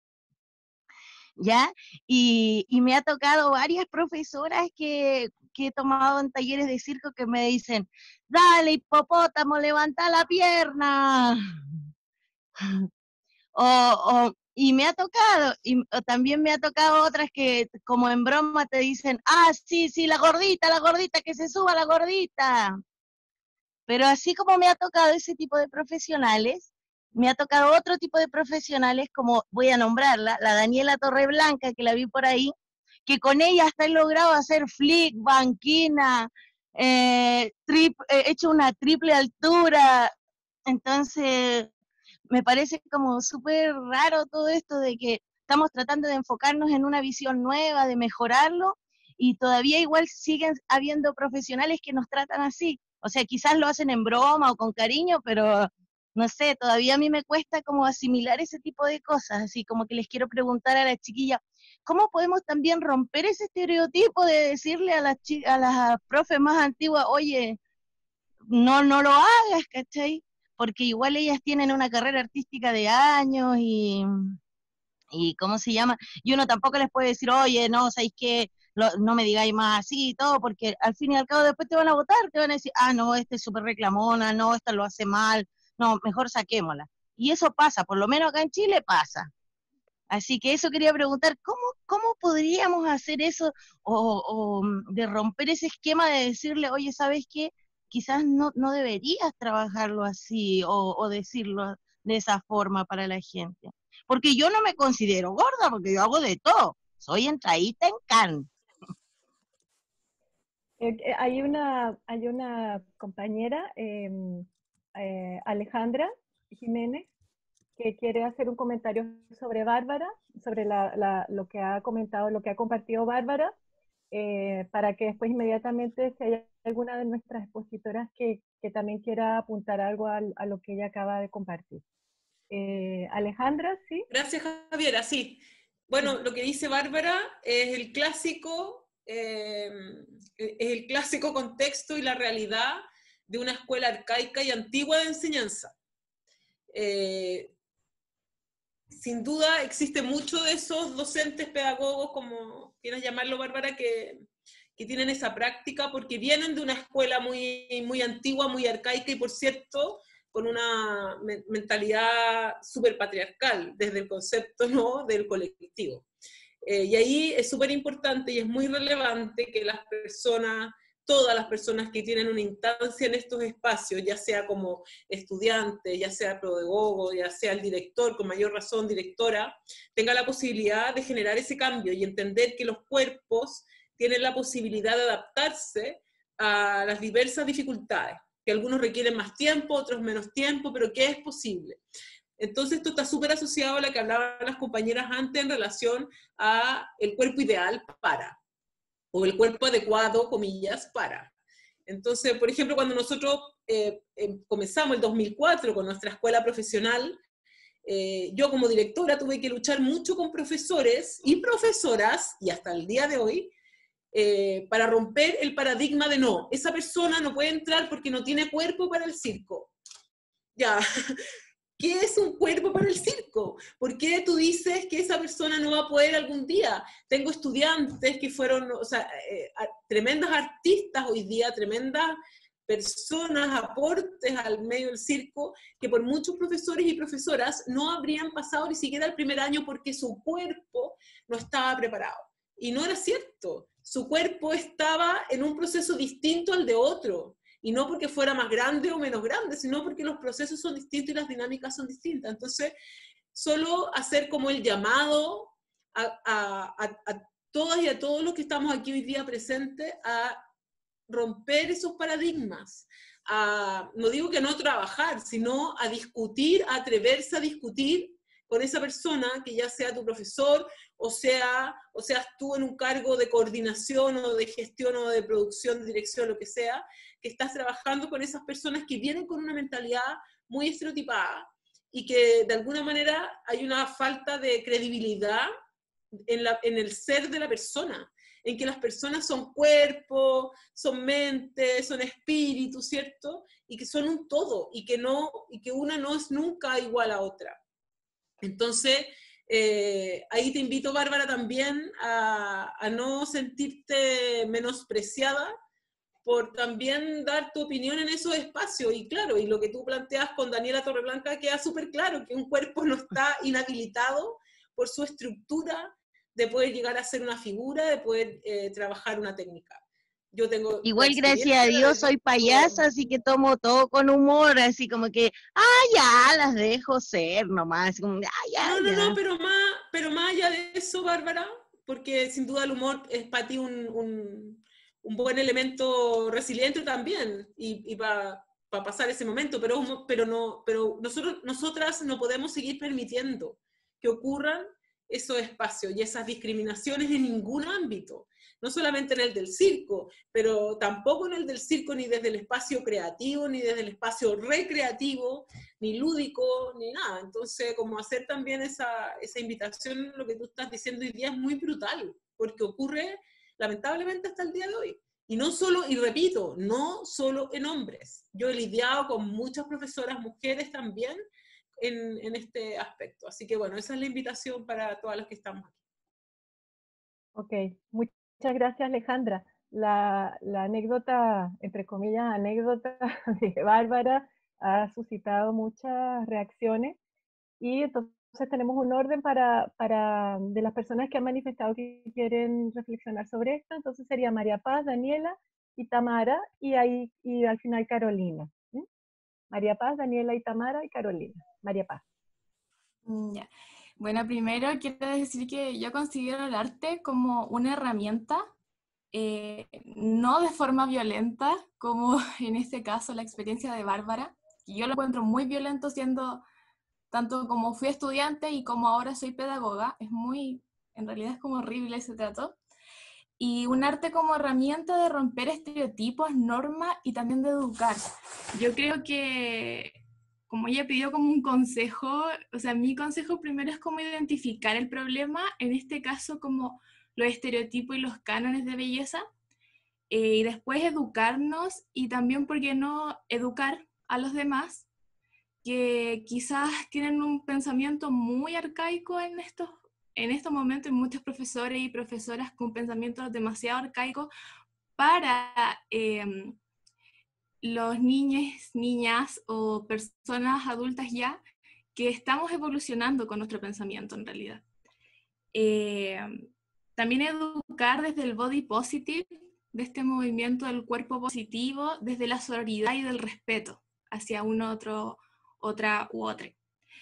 Speaker 10: ¿ya? Y me ha tocado varias profesoras que he tomado en talleres de circo que me dicen, dale, hipopótamo, levanta la pierna. Y me ha tocado, o también me ha tocado otras que como en broma te dicen, ah, sí, sí, la gordita, que se suba la gordita. Pero así como me ha tocado ese tipo de profesionales, me ha tocado otro tipo de profesionales, como voy a nombrarla, la Daniela Torreblanca, que la vi por ahí, que con ella hasta he logrado hacer flick, banquina, hecho una triple altura. Entonces me parece como súper raro todo esto de que estamos tratando de enfocarnos en una visión nueva, de mejorarlo, y todavía igual siguen habiendo profesionales que nos tratan así. O sea, quizás lo hacen en broma o con cariño, pero no sé, todavía a mí me cuesta como asimilar ese tipo de cosas, así como que les quiero preguntar a la chiquilla, ¿cómo podemos también romper ese estereotipo de decirle a las profes más antiguas, oye, no lo hagas, ¿cachai? Porque igual ellas tienen una carrera artística de años y ¿cómo se llama? Y uno tampoco les puede decir, oye, no, ¿sabéis qué? No me digáis más así y todo, porque al fin y al cabo después te van a votar, te van a decir, ah, no, este es súper reclamona, no, esta lo hace mal, no, mejor saquémosla. Y eso pasa, por lo menos acá en Chile pasa. Así que eso quería preguntar, ¿cómo podríamos hacer eso o de romper ese esquema de decirle, oye, ¿sabes qué? Quizás no deberías trabajarlo así o decirlo de esa forma para la gente. Porque yo no me considero gorda, porque yo hago de todo. Soy entradita en carne.
Speaker 3: Hay una compañera, Alejandra Jiménez, que quiere hacer un comentario sobre Bárbara, sobre lo que ha comentado, lo que ha compartido Bárbara, para que después inmediatamente, si hay alguna de nuestras expositoras que también quiera apuntar algo a lo que ella acaba de compartir. Alejandra, ¿sí?
Speaker 1: Gracias, Javiera, sí. Bueno, lo que dice Bárbara es el clásico contexto y la realidad de una escuela arcaica y antigua de enseñanza. Sin duda existe mucho de esos docentes pedagogos, como quieras llamarlo, Bárbara, que tienen esa práctica porque vienen de una escuela muy antigua, muy arcaica y, por cierto, con una mentalidad súper patriarcal desde el concepto, ¿no?, del colectivo. Y ahí es súper importante y es muy relevante que las personas, todas las personas que tienen una instancia en estos espacios, ya sea como estudiante, ya sea pedagogo, ya sea el director, con mayor razón directora, tenga la posibilidad de generar ese cambio y entender que los cuerpos tienen la posibilidad de adaptarse a las diversas dificultades, que algunos requieren más tiempo, otros menos tiempo, pero que es posible. Entonces esto está súper asociado a lo que hablaban las compañeras antes en relación a el cuerpo ideal para, o el cuerpo adecuado, comillas, para. Entonces, por ejemplo, cuando nosotros comenzamos el 2004 con nuestra escuela profesional, yo como directora tuve que luchar mucho con profesores y profesoras, y hasta el día de hoy, para romper el paradigma de no, esa persona no puede entrar porque no tiene cuerpo para el circo. Ya, ¿qué es un cuerpo para el circo? ¿Por qué tú dices que esa persona no va a poder algún día? Tengo estudiantes que fueron, o sea, tremendas artistas hoy día, tremendas personas, aportes al medio del circo, que por muchos profesores y profesoras no habrían pasado ni siquiera el primer año porque su cuerpo no estaba preparado. Y no era cierto. Su cuerpo estaba en un proceso distinto al de otro. y no porque fuera más grande o menos grande, sino porque los procesos son distintos y las dinámicas son distintas. Entonces, solo hacer como el llamado a todas y a todos los que estamos aquí hoy día presentes a romper esos paradigmas, no digo que no trabajar, sino a discutir, a atreverse a discutir con esa persona, que ya sea tu profesor, o seas tú en un cargo de coordinación o de gestión o de producción, de dirección, lo que sea, que estás trabajando con esas personas que vienen con una mentalidad muy estereotipada y que de alguna manera hay una falta de credibilidad en el ser de la persona, en que las personas son cuerpo, son mente, son espíritu, ¿cierto? Y que son un todo, y que una no es nunca igual a otra. Entonces, ahí te invito, Bárbara, también a no sentirte menospreciada por también dar tu opinión en esos espacios. Y claro, y lo que tú planteas con Daniela Torreblanca queda súper claro, que un cuerpo no está inhabilitado por su estructura de poder llegar a ser una figura, de poder trabajar una técnica. Yo tengo
Speaker 10: igual, gracias a Dios, soy payasa, así que tomo todo con humor, así como que, ya, las dejo ser nomás, así como, ya.
Speaker 1: No, pero más allá de eso, Bárbara, porque sin duda el humor es para ti un buen elemento resiliente también, y para pasar ese momento, pero nosotras no podemos seguir permitiendo que ocurran esos espacios y esas discriminaciones en ningún ámbito, no solamente en el del circo, pero tampoco en el del circo ni desde el espacio creativo, ni desde el espacio recreativo, ni lúdico, ni nada. Entonces, como hacer también esa invitación, lo que tú estás diciendo hoy día es muy brutal, porque ocurre lamentablemente hasta el día de hoy. Y no solo, y repito, no solo en hombres. Yo he lidiado con muchas profesoras mujeres también en este aspecto. Así que bueno, esa es la invitación para todas las que estamos aquí.
Speaker 3: Ok, muchas gracias, Alejandra. La anécdota, entre comillas, anécdota de Bárbara ha suscitado muchas reacciones y entonces tenemos un orden de las personas que han manifestado que quieren reflexionar sobre esto. Entonces sería María Paz, Daniela y Tamara y al final Carolina. ¿Sí? María Paz, Daniela y Tamara y Carolina. María Paz.
Speaker 5: Ya. Bueno, primero quiero decir que yo considero el arte como una herramienta, no de forma violenta, como en este caso la experiencia de Bárbara, y yo lo encuentro muy violento siendo, tanto como fui estudiante y como ahora soy pedagoga, en realidad es como horrible ese trato, y un arte como herramienta de romper estereotipos, normas y también de educar. Yo creo que, como ella pidió como un consejo, o sea, mi consejo primero es como identificar el problema, en este caso como los estereotipos y los cánones de belleza, y después educarnos y también, ¿por qué no?, educar a los demás que quizás tienen un pensamiento muy arcaico en estos momentos, y muchos profesores y profesoras con pensamientos demasiado arcaicos para los niños, niñas o personas adultas ya, que estamos evolucionando con nuestro pensamiento en realidad. También educar desde el body positive, de este movimiento del cuerpo positivo, desde la sororidad y del respeto hacia uno, otro, otra u otra.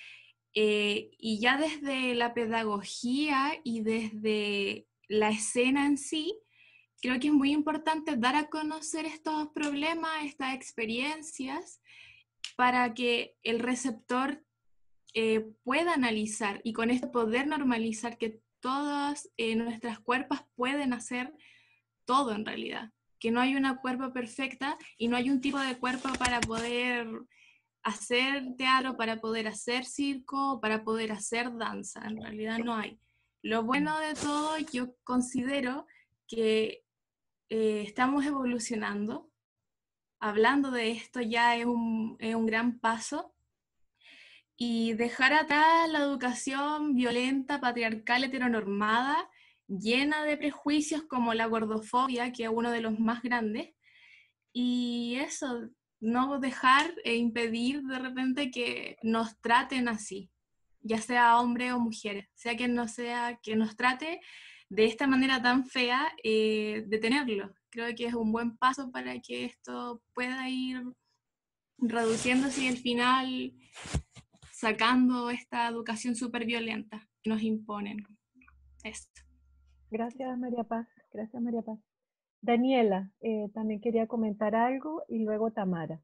Speaker 5: Y ya desde la pedagogía y desde la escena en sí, creo que es muy importante dar a conocer estos problemas, estas experiencias, para que el receptor pueda analizar y con esto poder normalizar que todas nuestras cuerpos pueden hacer todo en realidad, que no hay una cuerpa perfecta y no hay un tipo de cuerpo para poder hacer teatro, para poder hacer circo, para poder hacer danza, en realidad no hay. Lo bueno de todo, yo considero que estamos evolucionando, hablando de esto ya es un gran paso, y dejar atrás la educación violenta, patriarcal, heteronormada, llena de prejuicios como la gordofobia, que es uno de los más grandes, y eso, no dejar e impedir de repente que nos traten así, ya sea hombres o mujeres, sea quien no sea, que nos trate de esta manera tan fea, detenerlo. Creo que es un buen paso para que esto pueda ir reduciéndose y al final sacando esta educación súper violenta que nos imponen. Esto.
Speaker 3: Gracias, María Paz. Gracias, María Paz. Daniela, también quería comentar algo y luego Tamara.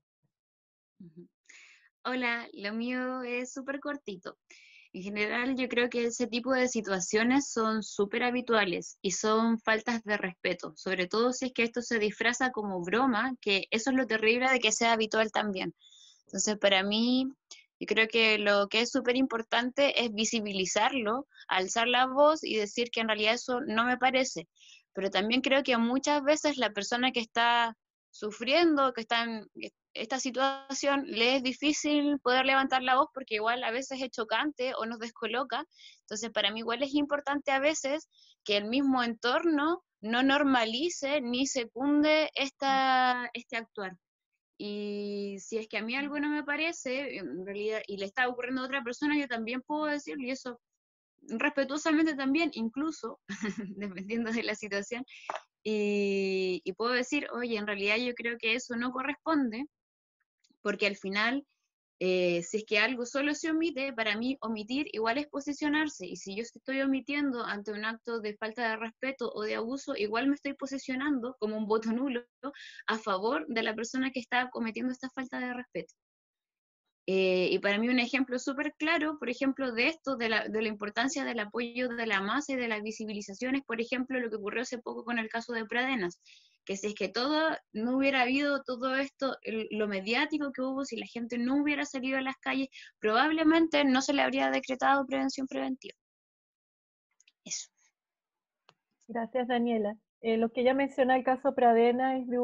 Speaker 11: Hola, lo mío es súper cortito. En general, yo creo que ese tipo de situaciones son súper habituales y son faltas de respeto, sobre todo si es que esto se disfraza como broma, que eso es lo terrible de que sea habitual también. Entonces, para mí, yo creo que lo que es súper importante es visibilizarlo, alzar la voz y decir que en realidad eso no me parece. Pero también creo que muchas veces la persona que está sufriendo, que está en esta situación, le es difícil poder levantar la voz porque igual a veces es chocante o nos descoloca. Entonces, para mí igual es importante a veces que el mismo entorno no normalice ni secunde este actuar. Y si es que a mí algo no me parece, en realidad, y le está ocurriendo a otra persona, yo también puedo decirlo, y eso respetuosamente también, incluso, dependiendo de la situación, y puedo decir, oye, en realidad yo creo que eso no corresponde, porque al final, si es que algo solo se omite, para mí omitir igual es posicionarse, y si yo estoy omitiendo ante un acto de falta de respeto o de abuso, igual me estoy posicionando como un voto nulo a favor de la persona que está cometiendo esta falta de respeto. Y para mí un ejemplo súper claro, por ejemplo, de esto, de la importancia del apoyo de la masa y de las visibilizaciones, por ejemplo, lo que ocurrió hace poco con el caso de Pradenas, que si es que no hubiera habido todo esto, lo mediático que hubo, si la gente no hubiera salido a las calles, probablemente no se le habría decretado prevención preventiva. Eso.
Speaker 3: Gracias, Daniela. Lo que ella menciona, el caso Pradena, es de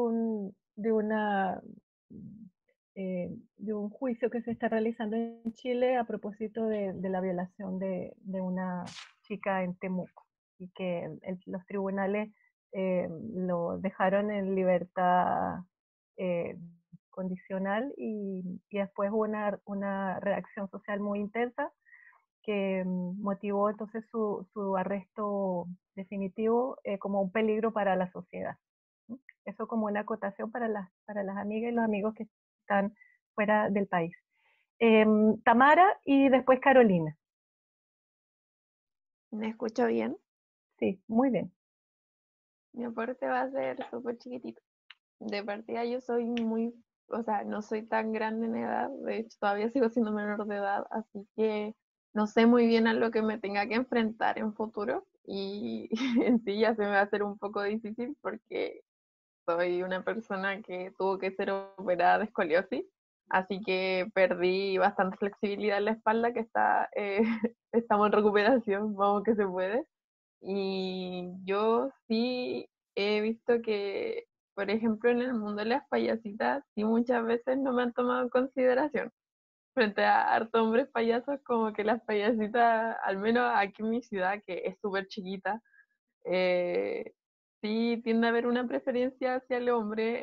Speaker 3: un juicio que se está realizando en Chile a propósito de la violación de una chica en Temuco, y que los tribunales lo dejaron en libertad condicional, y después hubo una reacción social muy intensa que motivó entonces su arresto definitivo como un peligro para la sociedad. Eso como una acotación para las amigas y los amigos que están fuera del país. Tamara y después Carolina.
Speaker 7: ¿Me escucho bien?
Speaker 3: Sí, muy bien.
Speaker 7: Mi aporte va a ser súper chiquitito. De partida yo soy o sea, no soy tan grande en edad, de hecho todavía sigo siendo menor de edad, así que no sé muy bien a lo que me tenga que enfrentar en futuro y en sí ya se me va a hacer un poco difícil porque soy una persona que tuvo que ser operada de escoliosis, así que perdí bastante flexibilidad en la espalda que estamos en recuperación, vamos que se puede. Y yo sí he visto que, por ejemplo, en el mundo de las payasitas, sí muchas veces no me han tomado en consideración. Frente a hartos hombres payasos, como que las payasitas, al menos aquí en mi ciudad, que es súper chiquita, sí tiende a haber una preferencia hacia el hombre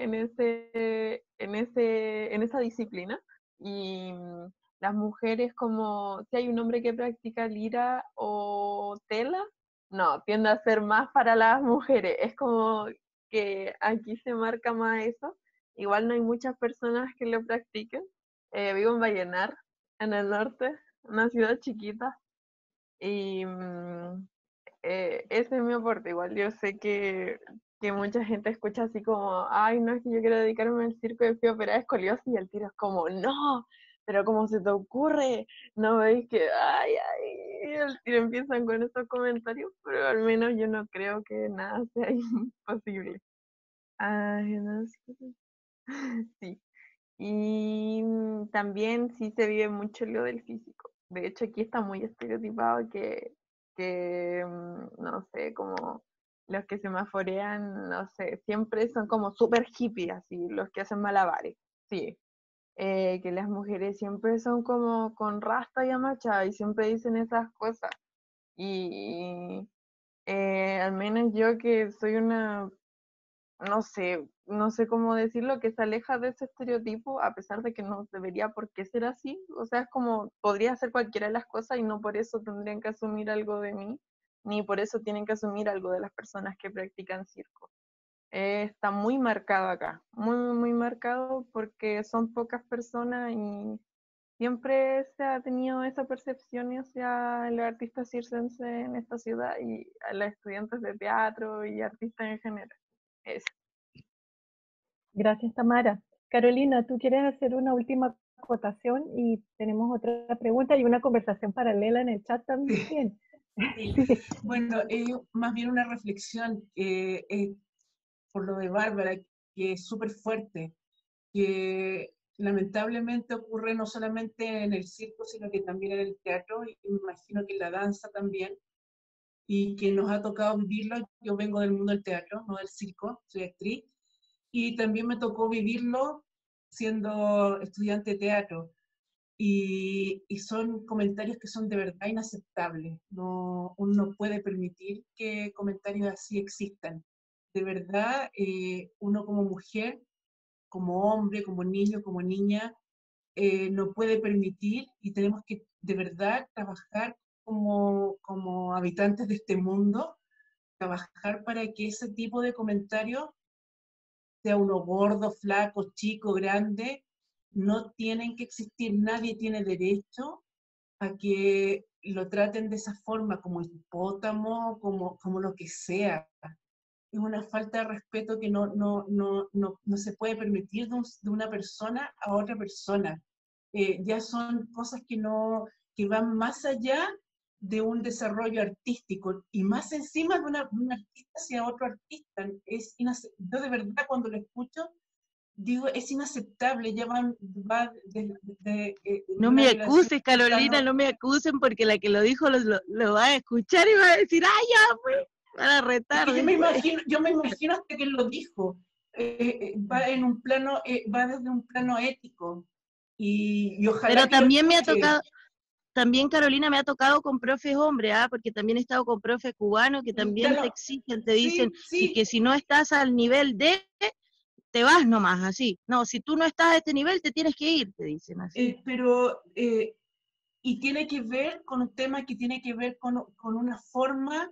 Speaker 7: en esa disciplina. Y las mujeres, como si hay un hombre que practica lira o tela, no, tiende a ser más para las mujeres. Es como que aquí se marca más eso. Igual no hay muchas personas que lo practiquen. Vivo en Vallenar, en el norte, una ciudad chiquita. Y ese es mi aporte. Igual yo sé que mucha gente escucha así como, ay, no, es que yo quiero dedicarme al circo de fui a operar escoliosis, y el tiro es como, no, pero ¿cómo se te ocurre? ¿No veis que, ay, y el tiro empiezan con esos comentarios? Pero al menos yo no creo que nada sea imposible. Ay, no sé. Sí. Y también sí se vive mucho lo del físico. De hecho, aquí está muy estereotipado no sé, como los que semaforean, no sé, siempre son como súper hippies, así, los que hacen malabares. Sí. Que las mujeres siempre son como con rasta y amachada y siempre dicen esas cosas. Y al menos yo que soy una no sé cómo decirlo, que se aleja de ese estereotipo, a pesar de que no debería por qué ser así. O sea, es como, podría hacer cualquiera de las cosas y no por eso tendrían que asumir algo de mí. ni por eso tienen que asumir algo de las personas que practican circo. Está muy marcado acá, muy marcado porque son pocas personas y siempre se ha tenido esa percepción hacia el artista circense en esta ciudad y a los estudiantes de teatro y artistas en general. Eso.
Speaker 3: Gracias, Tamara. Carolina, ¿tú quieres hacer una última acotación? Y tenemos otra pregunta y una conversación paralela en el chat también.
Speaker 2: Sí. Bueno, más bien una reflexión por lo de Bárbara, que es súper fuerte, que lamentablemente ocurre no solamente en el circo, sino que también en el teatro, y me imagino que en la danza también, y que nos ha tocado vivirlo. Yo vengo del mundo del teatro, no del circo, soy actriz, y también me tocó vivirlo siendo estudiante de teatro. Y son comentarios que son de verdad inaceptables. No, uno no puede permitir que comentarios así existan. De verdad, uno como mujer, como hombre, como niño, como niña, no puede permitir, y tenemos que de verdad trabajar como habitantes de este mundo, trabajar para que ese tipo de comentarios, sea uno gordo, flaco, chico, grande, no tienen que existir. Nadie tiene derecho a que lo traten de esa forma, como hipopótamo, como lo que sea. Es una falta de respeto que no se puede permitir de una persona a otra persona. Ya son cosas que van más allá de un desarrollo artístico, y más encima de un artista hacia otro artista. Yo de verdad cuando lo escucho, digo, es inaceptable. Ya va
Speaker 10: No me acuses, Carolina, no me acusen, porque la que lo dijo lo va a escuchar y va a decir, ¡ay, ya, pues! Para retar.
Speaker 2: Yo me imagino hasta que él lo dijo. Va desde un plano ético. Y ojalá.
Speaker 10: Pero también me ha tocado, también, Carolina, me ha tocado con profes hombres, porque también he estado con profes cubanos que también te exigen, te dicen, y que si no estás al nivel de, te vas nomás, así. No, si tú no estás a este nivel, te tienes que ir, te dicen así.
Speaker 2: Y tiene que ver con un tema que tiene que ver con una forma,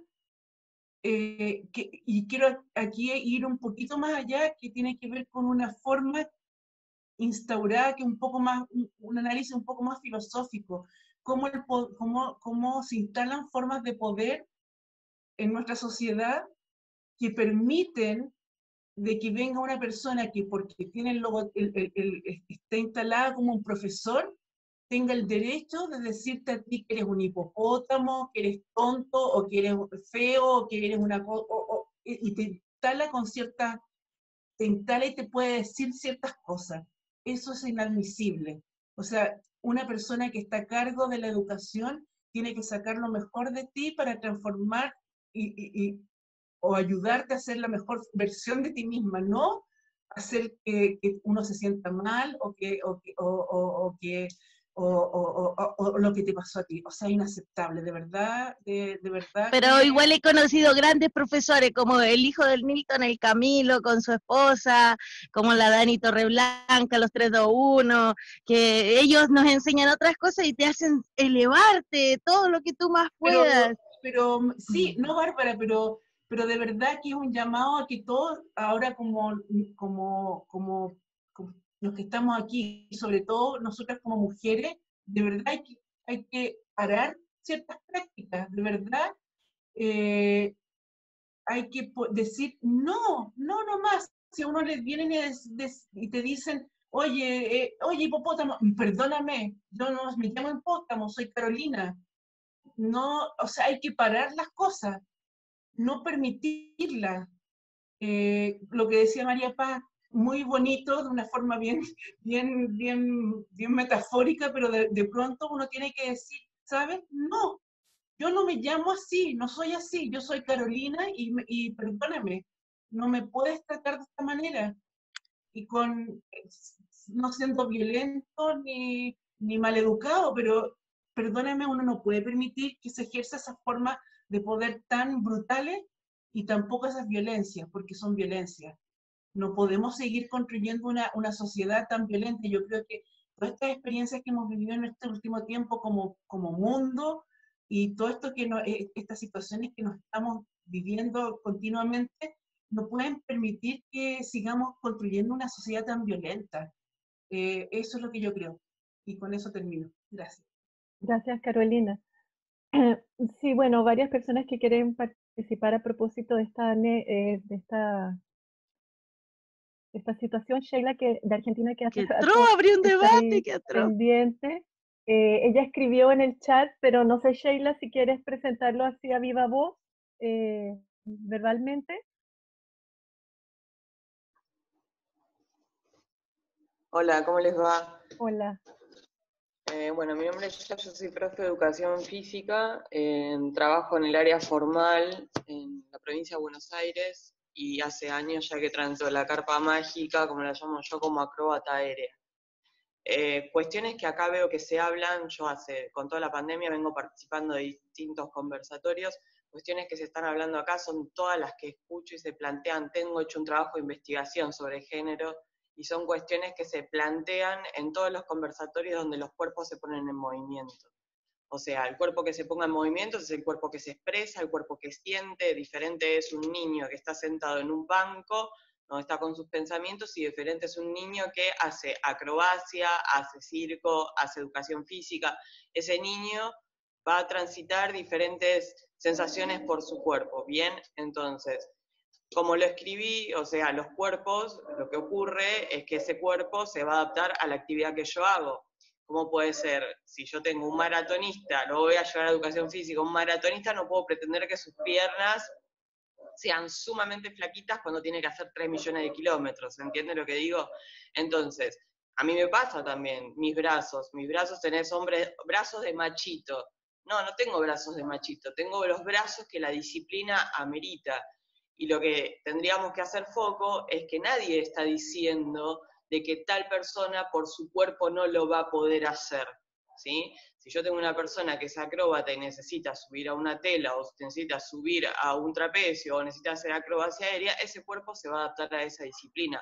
Speaker 2: y quiero aquí ir un poquito más allá, que tiene que ver con una forma instaurada, que un poco más, un análisis un poco más filosófico, cómo se instalan formas de poder en nuestra sociedad que permiten de que venga una persona que, porque tiene está instalada como un profesor, tenga el derecho de decirte a ti que eres un hipopótamo, que eres tonto, o que eres feo, o que eres una cosa, y te instala te instala y te puede decir ciertas cosas. Eso es inadmisible. O sea, una persona que está a cargo de la educación tiene que sacar lo mejor de ti para transformar o ayudarte a ser la mejor versión de ti misma, no hacer que uno se sienta mal o lo que te pasó a ti. O sea, inaceptable, de verdad, de verdad.
Speaker 10: Pero igual he conocido grandes profesores, como el hijo del Milton, el Camilo, con su esposa, como la Dani Torreblanca, los 321, que ellos nos enseñan otras cosas y te hacen elevarte todo lo que tú más puedas.
Speaker 2: Pero sí, no, Bárbara, pero de verdad que es un llamado a que todos, ahora como los que estamos aquí, sobre todo nosotras como mujeres, de verdad hay que parar ciertas prácticas, de verdad. Hay que decir, no más. Si a uno les vienen y te dicen, oye, hipopótamo, perdóname, yo no me llamo hipopótamo, soy Carolina. No, o sea, hay que parar las cosas, no permitirlas. Lo que decía María Paz, muy bonito, de una forma bien metafórica, pero de pronto uno tiene que decir, ¿sabes? No, yo no me llamo así, no soy así, yo soy Carolina y perdóname, no me puedes tratar de esta manera. Y no siendo violento ni maleducado, pero perdóname, uno no puede permitir que se ejerza esa forma de poder tan brutales y tampoco esas violencias, porque son violencias. No podemos seguir construyendo una sociedad tan violenta. Yo creo que todas estas experiencias que hemos vivido en este último tiempo como mundo, Y todo esto estas situaciones que nos estamos viviendo continuamente no pueden permitir que sigamos construyendo una sociedad tan violenta. Eso es lo que yo creo. Y con eso termino. Gracias.
Speaker 3: Gracias, Carolina. Sí, bueno, varias personas que quieren participar a propósito de esta situación, Sheila, de Argentina, que hace
Speaker 10: Que
Speaker 3: rato
Speaker 10: entró, abrió un
Speaker 3: está
Speaker 10: debate,
Speaker 3: ahí
Speaker 10: que entró.
Speaker 3: pendiente. Ella escribió en el chat, pero no sé, Sheila, si quieres presentarlo así a viva voz, verbalmente.
Speaker 12: Hola, ¿cómo les va?
Speaker 3: Hola.
Speaker 12: Bueno, mi nombre es Sheila, yo soy profe de educación física, trabajo en el área formal en la provincia de Buenos Aires y hace años ya que transito la carpa mágica, como la llamo yo, como acróbata aérea. Cuestiones que acá veo que se hablan, yo con toda la pandemia vengo participando de distintos conversatorios, cuestiones que se están hablando acá son todas las que escucho y se plantean, tengo hecho un trabajo de investigación sobre género, y son cuestiones que se plantean en todos los conversatorios donde los cuerpos se ponen en movimiento. O sea, el cuerpo que se ponga en movimiento es el cuerpo que se expresa, el cuerpo que siente, diferente es un niño que está sentado en un banco, no está con sus pensamientos, y diferente es un niño que hace acrobacia, hace circo, hace educación física. Ese niño va a transitar diferentes sensaciones por su cuerpo, ¿bien? Entonces, como lo escribí, o sea, los cuerpos, lo que ocurre es que ese cuerpo se va a adaptar a la actividad que yo hago. ¿Cómo puede ser? Si yo tengo un maratonista, lo voy a llevar a educación física, un maratonista no puedo pretender que sus piernas sean sumamente flaquitas cuando tiene que hacer 3 millones de kilómetros, ¿entiende lo que digo? Entonces, a mí me pasa también, mis brazos tenés brazos de machito. No, no tengo brazos de machito, tengo los brazos que la disciplina amerita. Y lo que tendríamos que hacer foco es que nadie está diciendo de que tal persona por su cuerpo no lo va a poder hacer, ¿sí? Si yo tengo una persona que es acróbata y necesita subir a una tela, o necesita subir a un trapecio, o necesita hacer acrobacia aérea, ese cuerpo se va a adaptar a esa disciplina.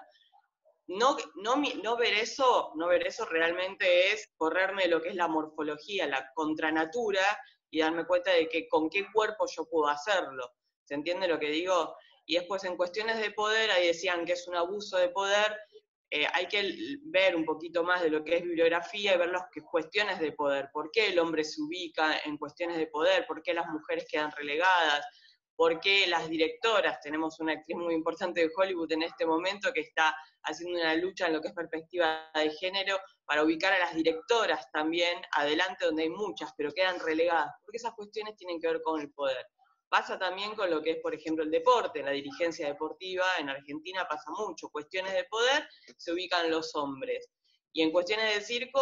Speaker 12: No ver eso realmente es correrme lo que es la morfología, la contranatura, y darme cuenta de que con qué cuerpo yo puedo hacerlo. ¿Se entiende lo que digo? Y después en cuestiones de poder, ahí decían que es un abuso de poder, hay que ver un poquito más de lo que es bibliografía y ver las cuestiones de poder. ¿Por qué el hombre se ubica en cuestiones de poder? ¿Por qué las mujeres quedan relegadas? ¿Por qué las directoras? Tenemos una actriz muy importante de Hollywood en este momento que está haciendo una lucha en lo que es perspectiva de género para ubicar a las directoras también adelante, donde hay muchas, pero quedan relegadas, porque esas cuestiones tienen que ver con el poder. Pasa también con lo que es, por ejemplo, el deporte, la dirigencia deportiva, en Argentina pasa mucho, cuestiones de poder se ubican los hombres. Y en cuestiones de circo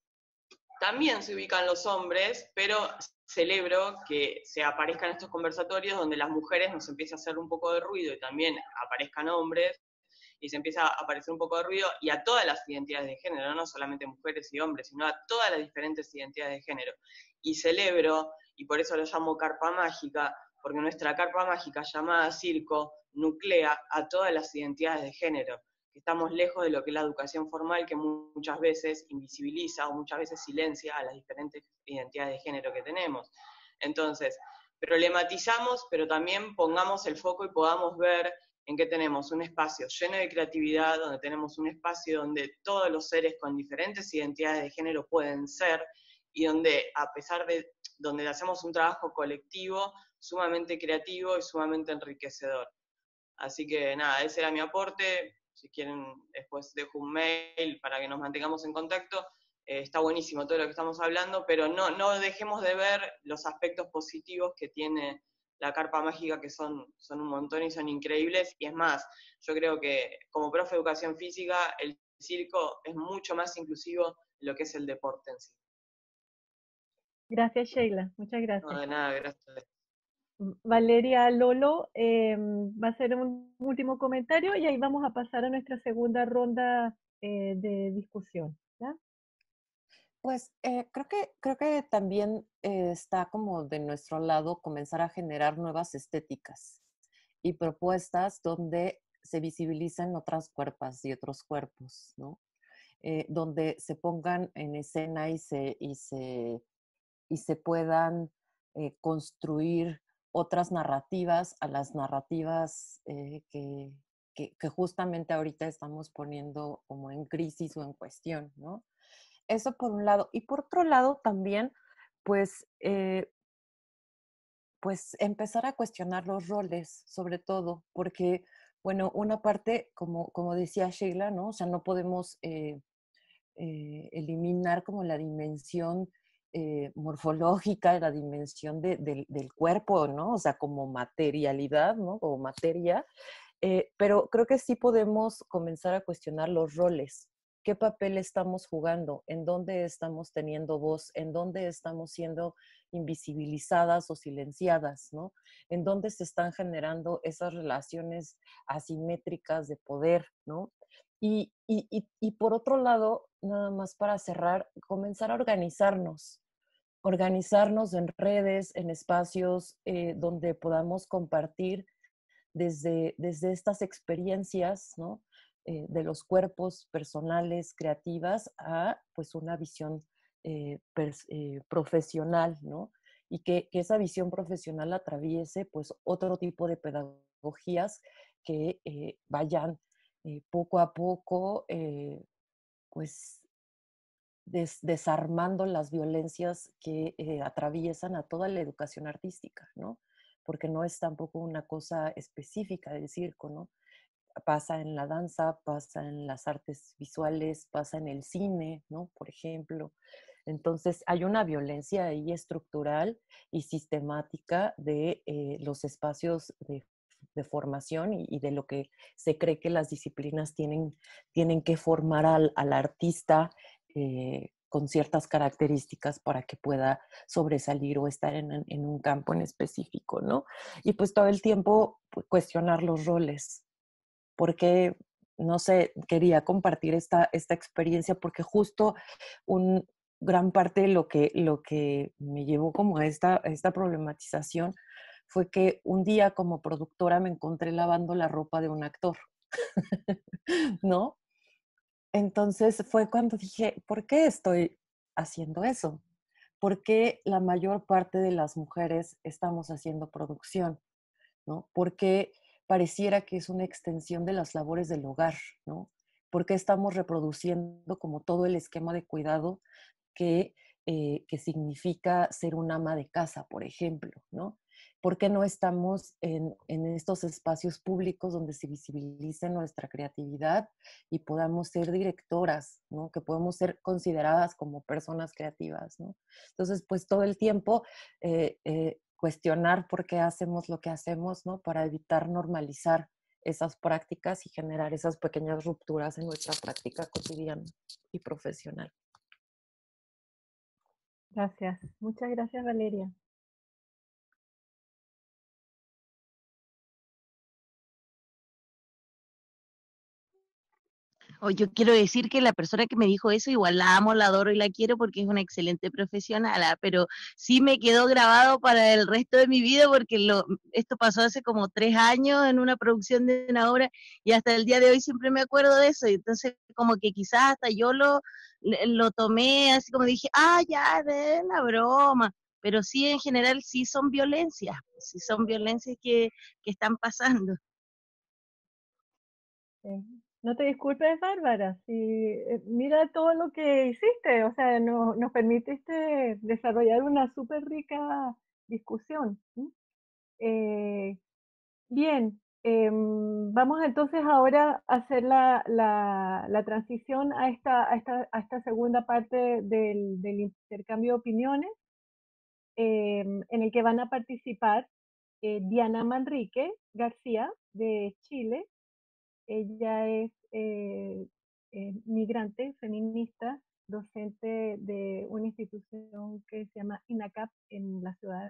Speaker 12: también se ubican los hombres, pero celebro que se aparezcan estos conversatorios donde las mujeres nos empieza a hacer un poco de ruido y también aparezcan hombres, y se empieza a aparecer un poco de ruido, y a todas las identidades de género, no solamente mujeres y hombres, sino a todas las diferentes identidades de género. Y celebro, y por eso lo llamo carpa mágica, porque nuestra carpa mágica llamada circo nuclea a todas las identidades de género, que estamos lejos de lo que es la educación formal, que muchas veces invisibiliza o muchas veces silencia a las diferentes identidades de género que tenemos. Entonces, problematizamos, pero también pongamos el foco y podamos ver en que tenemos un espacio lleno de creatividad, donde tenemos un espacio donde todos los seres con diferentes identidades de género pueden ser, y donde, a pesar de, donde hacemos un trabajo colectivo sumamente creativo y sumamente enriquecedor. Así que nada, ese era mi aporte. Si quieren, después dejo un mail para que nos mantengamos en contacto. Está buenísimo todo lo que estamos hablando, pero no dejemos de ver los aspectos positivos que tiene la carpa mágica, que son un montón y son increíbles. Y es más, yo creo que como profe de educación física, el circo es mucho más inclusivo de lo que es el deporte en sí.
Speaker 3: Gracias, Sheila. Muchas gracias.
Speaker 12: No, de nada, gracias.
Speaker 3: Valeria Lolo va a hacer un último comentario y ahí vamos a pasar a nuestra segunda ronda de discusión, ¿ya?
Speaker 4: Pues creo que también está como de nuestro lado comenzar a generar nuevas estéticas y propuestas donde se visibilicen otras cuerpos y otros cuerpos, ¿no? Donde se pongan en escena y se puedan construir otras narrativas a las narrativas que justamente ahorita estamos poniendo como en crisis o en cuestión, ¿no? Eso por un lado. Y por otro lado también, pues, pues empezar a cuestionar los roles, sobre todo, porque, bueno, una parte, como decía Sheila, ¿no? O sea, no podemos eliminar como la dimensión morfológica, la dimensión del cuerpo, ¿no? O sea, como materialidad, ¿no? Como materia, pero creo que sí podemos comenzar a cuestionar los roles. ¿Qué papel estamos jugando? ¿En dónde estamos teniendo voz? ¿En dónde estamos siendo invisibilizadas o silenciadas? ¿No? ¿En dónde se están generando esas relaciones asimétricas de poder? ¿No? Y por otro lado, nada más para cerrar, comenzar a organizarnos en redes, en espacios donde podamos compartir desde estas experiencias, ¿no? De los cuerpos personales, creativas, a pues una visión profesional, ¿no? Y que esa visión profesional atraviese pues otro tipo de pedagogías que vayan poco a poco pues desarmando las violencias que atraviesan a toda la educación artística, ¿no? Porque no es tampoco una cosa específica del circo, ¿no? Pasa en la danza, pasa en las artes visuales, pasa en el cine, ¿no? Por ejemplo. Entonces, hay una violencia ahí estructural y sistemática de los espacios de formación y de lo que se cree que las disciplinas tienen que formar al artista con ciertas características para que pueda sobresalir o estar en un campo en específico, ¿no? Y pues todo el tiempo pues, cuestionar los roles, porque, no sé, quería compartir esta experiencia porque justo un gran parte de lo que me llevó como a esta problematización fue que un día como productora me encontré lavando la ropa de un actor, ¿no? Entonces fue cuando dije, ¿por qué estoy haciendo eso? ¿Por qué la mayor parte de las mujeres estamos haciendo producción? ¿No? Porque pareciera que es una extensión de las labores del hogar, ¿no? Porque estamos reproduciendo como todo el esquema de cuidado que significa ser un ama de casa, por ejemplo, ¿no? ¿Por qué no estamos en estos espacios públicos donde se visibilice nuestra creatividad y podamos ser directoras, ¿no? Que podemos ser consideradas como personas creativas, ¿no? Entonces, pues todo el tiempo cuestionar por qué hacemos lo que hacemos, ¿no? Para evitar normalizar esas prácticas y generar esas pequeñas rupturas en nuestra práctica cotidiana y profesional.
Speaker 3: Gracias. Muchas gracias, Valeria.
Speaker 10: Yo quiero decir que la persona que me dijo eso, igual la amo, la adoro y la quiero porque es una excelente profesional, pero sí me quedó grabado para el resto de mi vida porque esto pasó hace como 3 años en una producción de una obra y hasta el día de hoy siempre me acuerdo de eso. Y entonces como que quizás hasta yo lo tomé así como dije, ya, de la broma. Pero sí, en general, sí son violencias que están pasando.
Speaker 3: No te disculpes, Bárbara. Mira todo lo que hiciste, o sea, nos permitiste desarrollar una súper rica discusión. Bien, vamos entonces ahora a hacer la transición a esta segunda parte del intercambio de opiniones, en el que van a participar Diana Manrique García, de Chile. Ella es migrante, feminista, docente de una institución que se llama INACAP en la ciudad,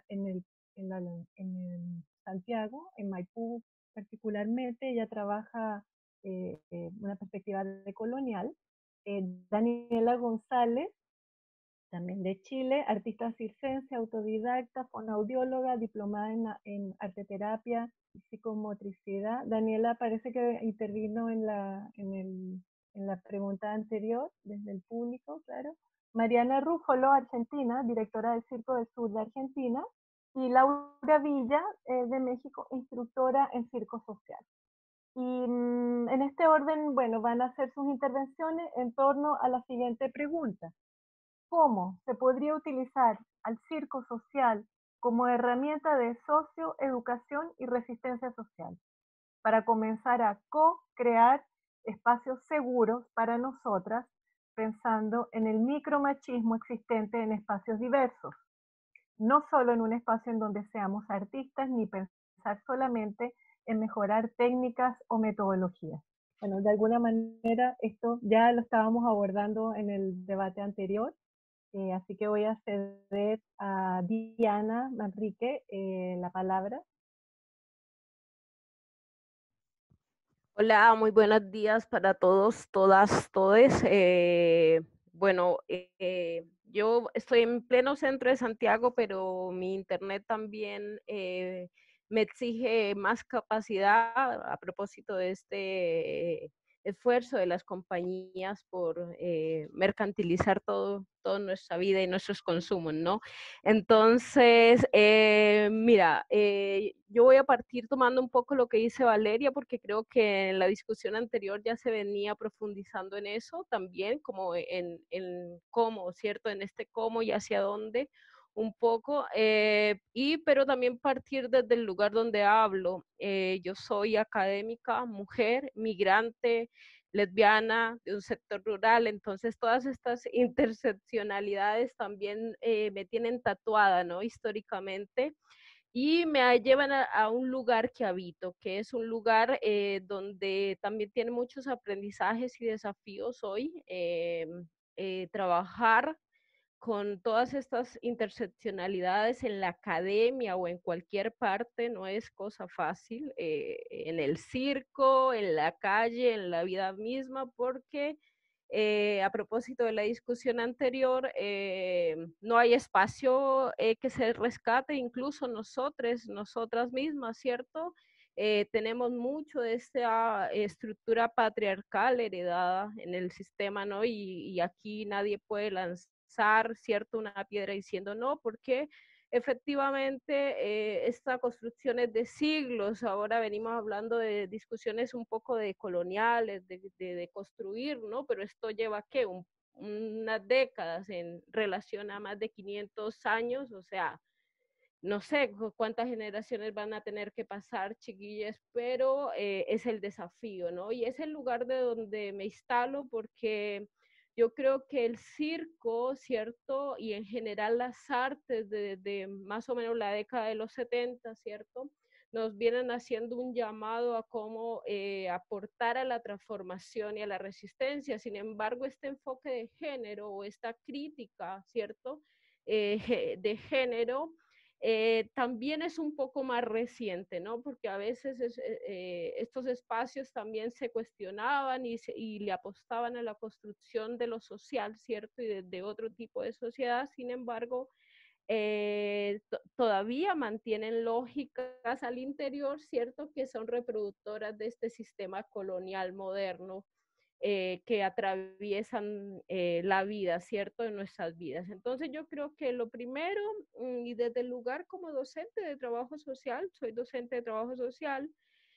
Speaker 3: en Santiago, en Maipú particularmente. Ella trabaja una perspectiva decolonial. Daniela González, también de Chile, artista circense, autodidacta, fonoaudióloga, diplomada en arteterapia y psicomotricidad. Daniela parece que intervino en la pregunta anterior, desde el público, claro. Mariana Rúfolo, argentina, directora del Circo del Sur de Argentina. y Laura Villa, de México, instructora en circo social. Y en este orden, bueno, van a hacer sus intervenciones en torno a la siguiente pregunta. ¿Cómo se podría utilizar al circo social como herramienta de socioeducación y resistencia social para comenzar a co-crear espacios seguros para nosotras, pensando en el micromachismo existente en espacios diversos? No solo en un espacio en donde seamos artistas, ni pensar solamente en mejorar técnicas o metodologías. Bueno, de alguna manera esto ya lo estábamos abordando en el debate anterior, así que voy a ceder a Diana Manrique la palabra.
Speaker 13: Hola, muy buenos días para todos, todas, todes. Bueno, yo estoy en pleno centro de Santiago, pero mi internet también me exige más capacidad a propósito de este esfuerzo de las compañías por mercantilizar toda nuestra vida y nuestros consumos, ¿no? Entonces, mira, yo voy a partir tomando un poco lo que dice Valeria, porque creo que en la discusión anterior ya se venía profundizando en eso también, como en cómo, ¿cierto? En este cómo y hacia dónde un poco, pero también partir desde el lugar donde hablo. Yo soy académica, mujer, migrante, lesbiana, de un sector rural, entonces todas estas interseccionalidades también me tienen tatuada, ¿no? Históricamente, y me llevan a un lugar que habito, que es un lugar donde también tiene muchos aprendizajes y desafíos hoy. Trabajar con todas estas interseccionalidades en la academia o en cualquier parte no es cosa fácil, en el circo, en la calle, en la vida misma, porque a propósito de la discusión anterior, no hay espacio que se rescate, incluso nosotras mismas, ¿cierto? Tenemos mucho de esta estructura patriarcal heredada en el sistema, ¿no? Y aquí nadie puede lanzar, ¿cierto?, una piedra diciendo no, porque efectivamente esta construcción es de siglos. Ahora venimos hablando de discusiones un poco de coloniales, de construir, ¿no? Pero esto lleva, ¿qué? Unas décadas en relación a más de 500 años, o sea, no sé cuántas generaciones van a tener que pasar, chiquillas, pero es el desafío, ¿no? Y es el lugar de donde me instalo, porque yo creo que el circo, ¿cierto? Y en general las artes de más o menos la década de los 70, ¿cierto? Nos vienen haciendo un llamado a cómo aportar a la transformación y a la resistencia. Sin embargo, este enfoque de género o esta crítica, ¿cierto? De género, también es un poco más reciente, ¿no? Porque a veces estos espacios también se cuestionaban y le apostaban a la construcción de lo social, ¿cierto? Y de otro tipo de sociedad. Sin embargo, todavía mantienen lógicas al interior, ¿cierto? Que son reproductoras de este sistema colonial moderno, que atraviesan la vida, ¿cierto?, en nuestras vidas. Entonces yo creo que lo primero, y desde el lugar como docente de trabajo social, soy docente de trabajo social,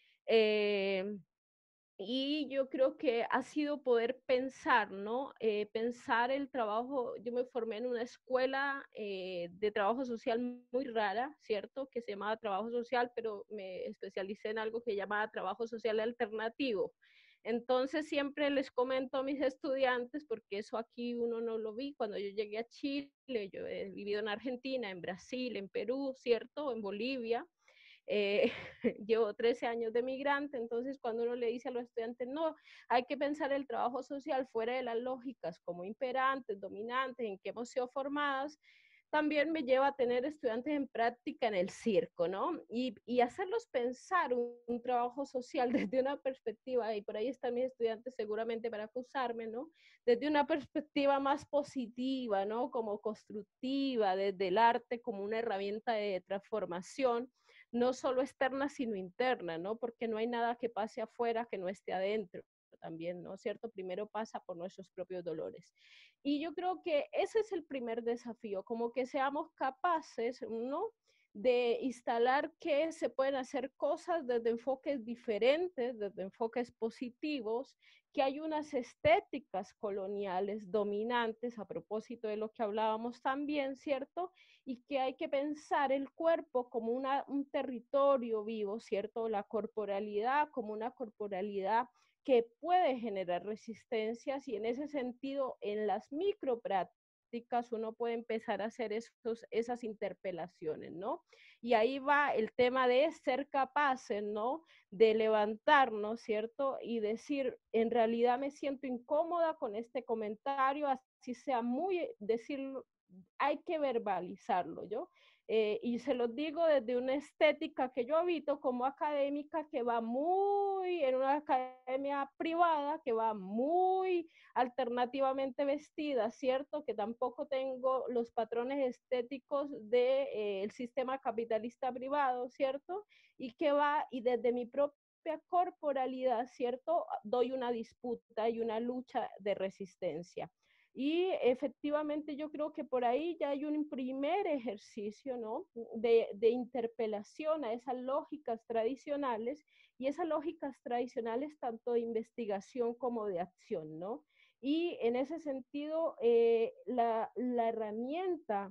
Speaker 13: y yo creo que ha sido poder pensar, ¿no? Pensar el trabajo. Yo me formé en una escuela de trabajo social muy rara, ¿cierto? Que se llamaba trabajo social, pero me especialicé en algo que llamaba trabajo social alternativo. Entonces siempre les comento a mis estudiantes, porque eso aquí uno no lo vi cuando yo llegué a Chile. Yo he vivido en Argentina, en Brasil, en Perú, ¿cierto? En Bolivia. Eh, llevo 13 años de migrante, entonces cuando uno le dice a los estudiantes, no, hay que pensar el trabajo social fuera de las lógicas como imperantes, dominantes, en que hemos sido formadas, también me lleva a tener estudiantes en práctica en el circo, ¿no? Y hacerlos pensar un trabajo social desde una perspectiva, y por ahí están mis estudiantes seguramente para acusarme, ¿no? Desde una perspectiva más positiva, ¿no? Como constructiva, desde el arte como una herramienta de transformación, no solo externa, sino interna, ¿no? Porque no hay nada que pase afuera que no esté adentro también, ¿no es cierto? Primero pasa por nuestros propios dolores. Y yo creo que ese es el primer desafío, como que seamos capaces, ¿no?, de instalar que se pueden hacer cosas desde enfoques diferentes, desde enfoques positivos, que hay unas estéticas coloniales dominantes, a propósito de lo que hablábamos también, ¿cierto? Y que hay que pensar el cuerpo como un territorio vivo, ¿cierto? La corporalidad como una corporalidad que puede generar resistencias, y en ese sentido, en las microprácticas, uno puede empezar a hacer esas interpelaciones, ¿no? Y ahí va el tema de ser capaces, ¿no? De levantarnos, ¿cierto? Y decir, en realidad me siento incómoda con este comentario, así sea muy, decirlo, hay que verbalizarlo, ¿yo? Y se los digo desde una estética que yo habito como académica, que va muy, en una academia privada, que va muy alternativamente vestida, ¿cierto? Que tampoco tengo los patrones estéticos del sistema capitalista privado, ¿cierto? Y que va, y desde mi propia corporalidad, ¿cierto? Doy una disputa y una lucha de resistencia. Y efectivamente yo creo que por ahí ya hay un primer ejercicio, ¿no? de interpelación a esas lógicas tradicionales, y esas lógicas tradicionales tanto de investigación como de acción, ¿no? Y en ese sentido, la herramienta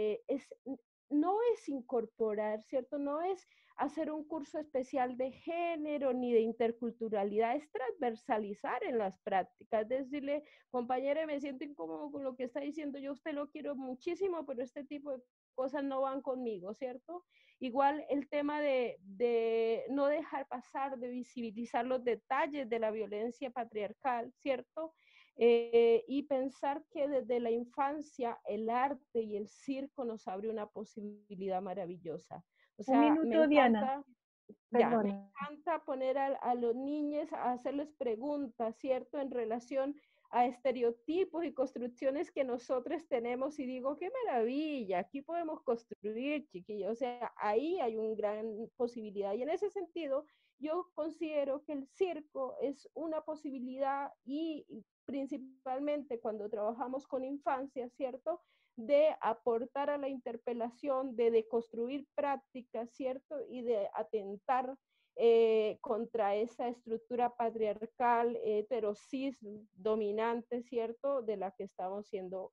Speaker 13: no es incorporar, ¿cierto? No es hacer un curso especial de género ni de interculturalidad, es transversalizar en las prácticas, decirle, compañera, me siento incómodo con lo que está diciendo, yo a usted lo quiero muchísimo, pero este tipo de cosas no van conmigo, ¿cierto? Igual el tema de no dejar pasar, de visibilizar los detalles de la violencia patriarcal, ¿cierto? Y pensar que desde la infancia el arte y el circo nos abre una posibilidad maravillosa. O sea,
Speaker 3: Un minuto, Diana.
Speaker 13: Ya, me encanta poner a los niños a hacerles preguntas, ¿cierto? En relación a estereotipos y construcciones que nosotros tenemos, y digo, qué maravilla, aquí podemos construir, chiquillos. O sea, ahí hay una gran posibilidad. Y en ese sentido, yo considero que el circo es una posibilidad, y principalmente cuando trabajamos con infancia, ¿cierto? De aportar a la interpelación, de deconstruir prácticas, ¿cierto? Y de atentar contra esa estructura patriarcal, heterosis, dominante, ¿cierto? De la que estamos siendo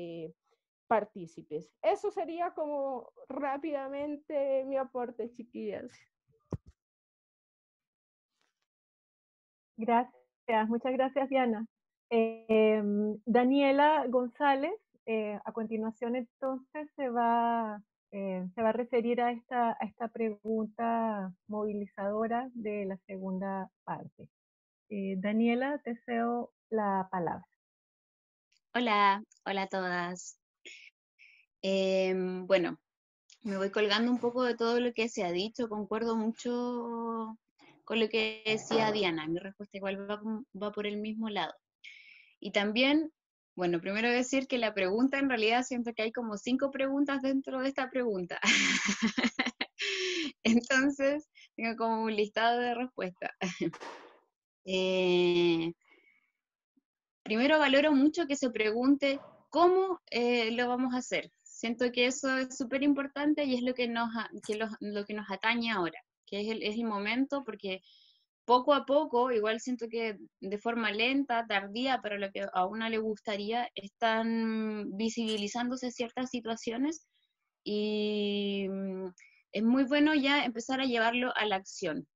Speaker 13: partícipes. Eso sería como rápidamente mi aporte, chiquillas.
Speaker 3: Gracias, muchas gracias, Diana. Daniela González, a continuación entonces se va a referir a esta pregunta movilizadora de la segunda parte. Daniela, te cedo la palabra.
Speaker 11: Hola, hola a todas. Bueno, me voy colgando un poco de todo lo que se ha dicho, concuerdo mucho con lo que decía Diana, mi respuesta igual va por el mismo lado. Y también, bueno, primero decir que la pregunta, en realidad siento que hay como 5 preguntas dentro de esta pregunta. Entonces, tengo como un listado de respuestas. Primero valoro mucho que se pregunte cómo lo vamos a hacer. Siento que eso es súper importante, y es lo que nos atañe ahora, que es el momento, porque poco a poco, igual siento que de forma lenta, tardía, pero lo que a uno le gustaría, están visibilizándose ciertas situaciones, y es muy bueno ya empezar a llevarlo a la acción.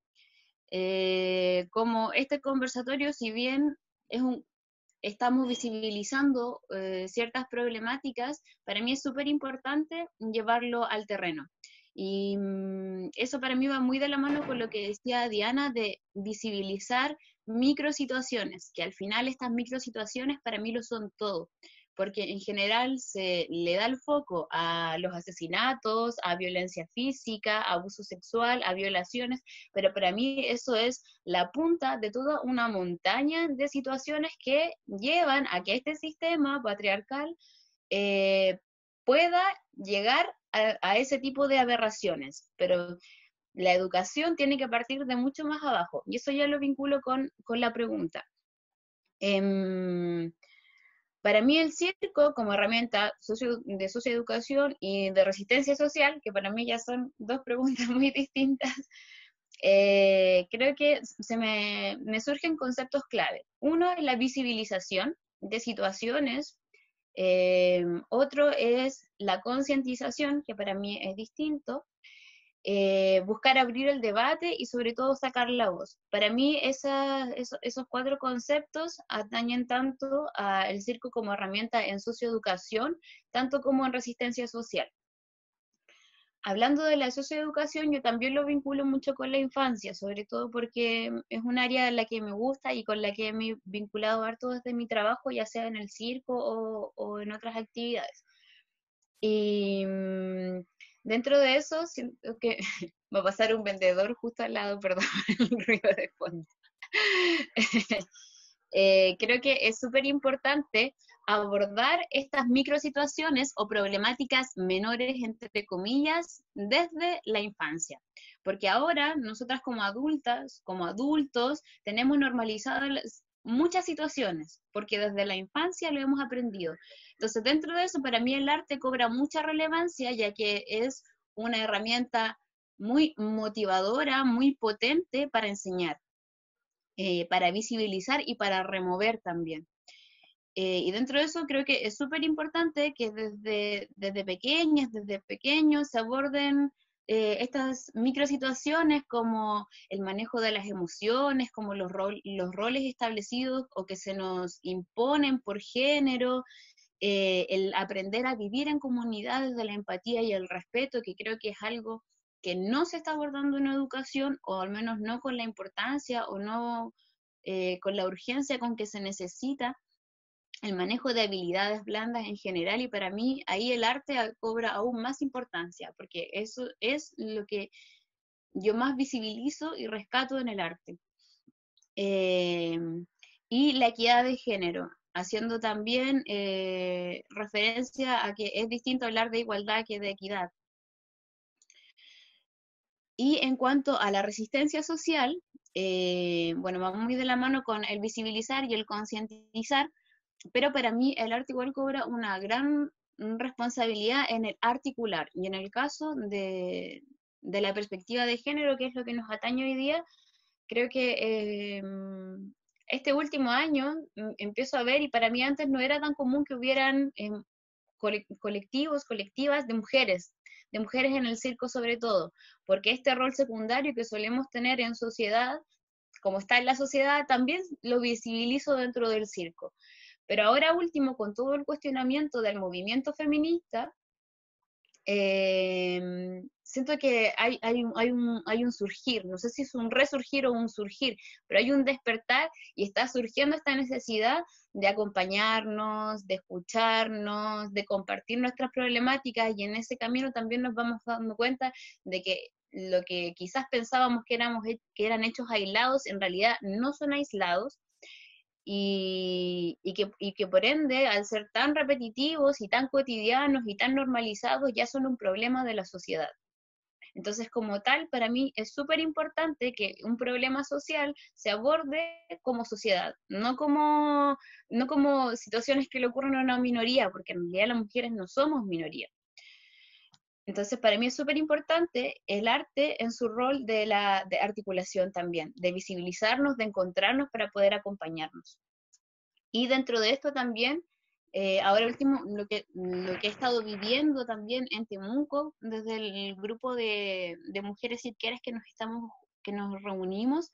Speaker 11: Como este conversatorio, si bien estamos visibilizando ciertas problemáticas, para mí es súper importante llevarlo al terreno. Y eso para mí va muy de la mano con lo que decía Diana, de visibilizar microsituaciones, que al final estas microsituaciones para mí lo son todo, porque en general se le da el foco a los asesinatos, a violencia física, a abuso sexual, a violaciones, pero para mí eso es la punta de toda una montaña de situaciones que llevan a que este sistema patriarcal pueda llegar a ese tipo de aberraciones, pero la educación tiene que partir de mucho más abajo, y eso ya lo vinculo con la pregunta. Para mí el circo como herramienta de socioeducación y de resistencia social, que para mí ya son dos preguntas muy distintas, creo que me surgen conceptos clave. Uno es la visibilización de situaciones, otro es la concientización, que para mí es distinto, buscar abrir el debate y sobre todo sacar la voz. Para mí esos 4 conceptos atañen tanto al circo como herramienta en socioeducación, tanto como en resistencia social. Hablando de la socioeducación, yo también lo vinculo mucho con la infancia, sobre todo porque es un área en la que me gusta y con la que me he vinculado harto desde mi trabajo, ya sea en el circo o en otras actividades. Y dentro de eso, siento que va a pasar un vendedor justo al lado, perdón, el ruido de fondo. Creo que es súper importante abordar estas microsituaciones o problemáticas menores, entre comillas, desde la infancia. Porque ahora nosotras como adultas, como adultos, tenemos normalizadas muchas situaciones, porque desde la infancia lo hemos aprendido. Entonces, dentro de eso, para mí el arte cobra mucha relevancia, ya que es una herramienta muy motivadora, muy potente para enseñar, para visibilizar y para remover también. Y dentro de eso creo que es súper importante que desde pequeñas, desde pequeños se aborden estas microsituaciones como el manejo de las emociones, como los roles establecidos o que se nos imponen por género, el aprender a vivir en comunidad desde la empatía y el respeto, que creo que es algo que no se está abordando en educación, o al menos no con la importancia o no con la urgencia con que se necesita, el manejo de habilidades blandas en general, y para mí ahí el arte cobra aún más importancia, porque eso es lo que yo más visibilizo y rescato en el arte. Y la equidad de género, haciendo también referencia a que es distinto hablar de igualdad que de equidad. Y en cuanto a la resistencia social, bueno, va muy de la mano con el visibilizar y el concientizar, pero para mí el arte igual cobra una gran responsabilidad en el articular, y en el caso de la perspectiva de género, que es lo que nos atañe hoy día, creo que este último año empiezo a ver, y para mí antes no era tan común que hubieran colectivos, colectivas de mujeres en el circo sobre todo, porque este rol secundario que solemos tener en sociedad, como está en la sociedad, también lo visibilizo dentro del circo. Pero ahora último, con todo el cuestionamiento del movimiento feminista, siento que hay un surgir, no sé si es un resurgir o un surgir, pero hay un despertar y está surgiendo esta necesidad de acompañarnos, de escucharnos, de compartir nuestras problemáticas, y en ese camino también nos vamos dando cuenta de que lo que quizás pensábamos que eran hechos aislados, en realidad no son aislados, y que por ende, al ser tan repetitivos y tan cotidianos y tan normalizados, ya son un problema de la sociedad. Entonces, como tal, para mí es súper importante que un problema social se aborde como sociedad, no como situaciones que le ocurren a una minoría, porque en realidad las mujeres no somos minoría. Entonces, para mí es súper importante el arte en su rol de articulación también, de visibilizarnos, de encontrarnos para poder acompañarnos. Y dentro de esto también, ahora último, lo que he estado viviendo también en Temuco, desde el grupo de mujeres cirqueras que nos reunimos,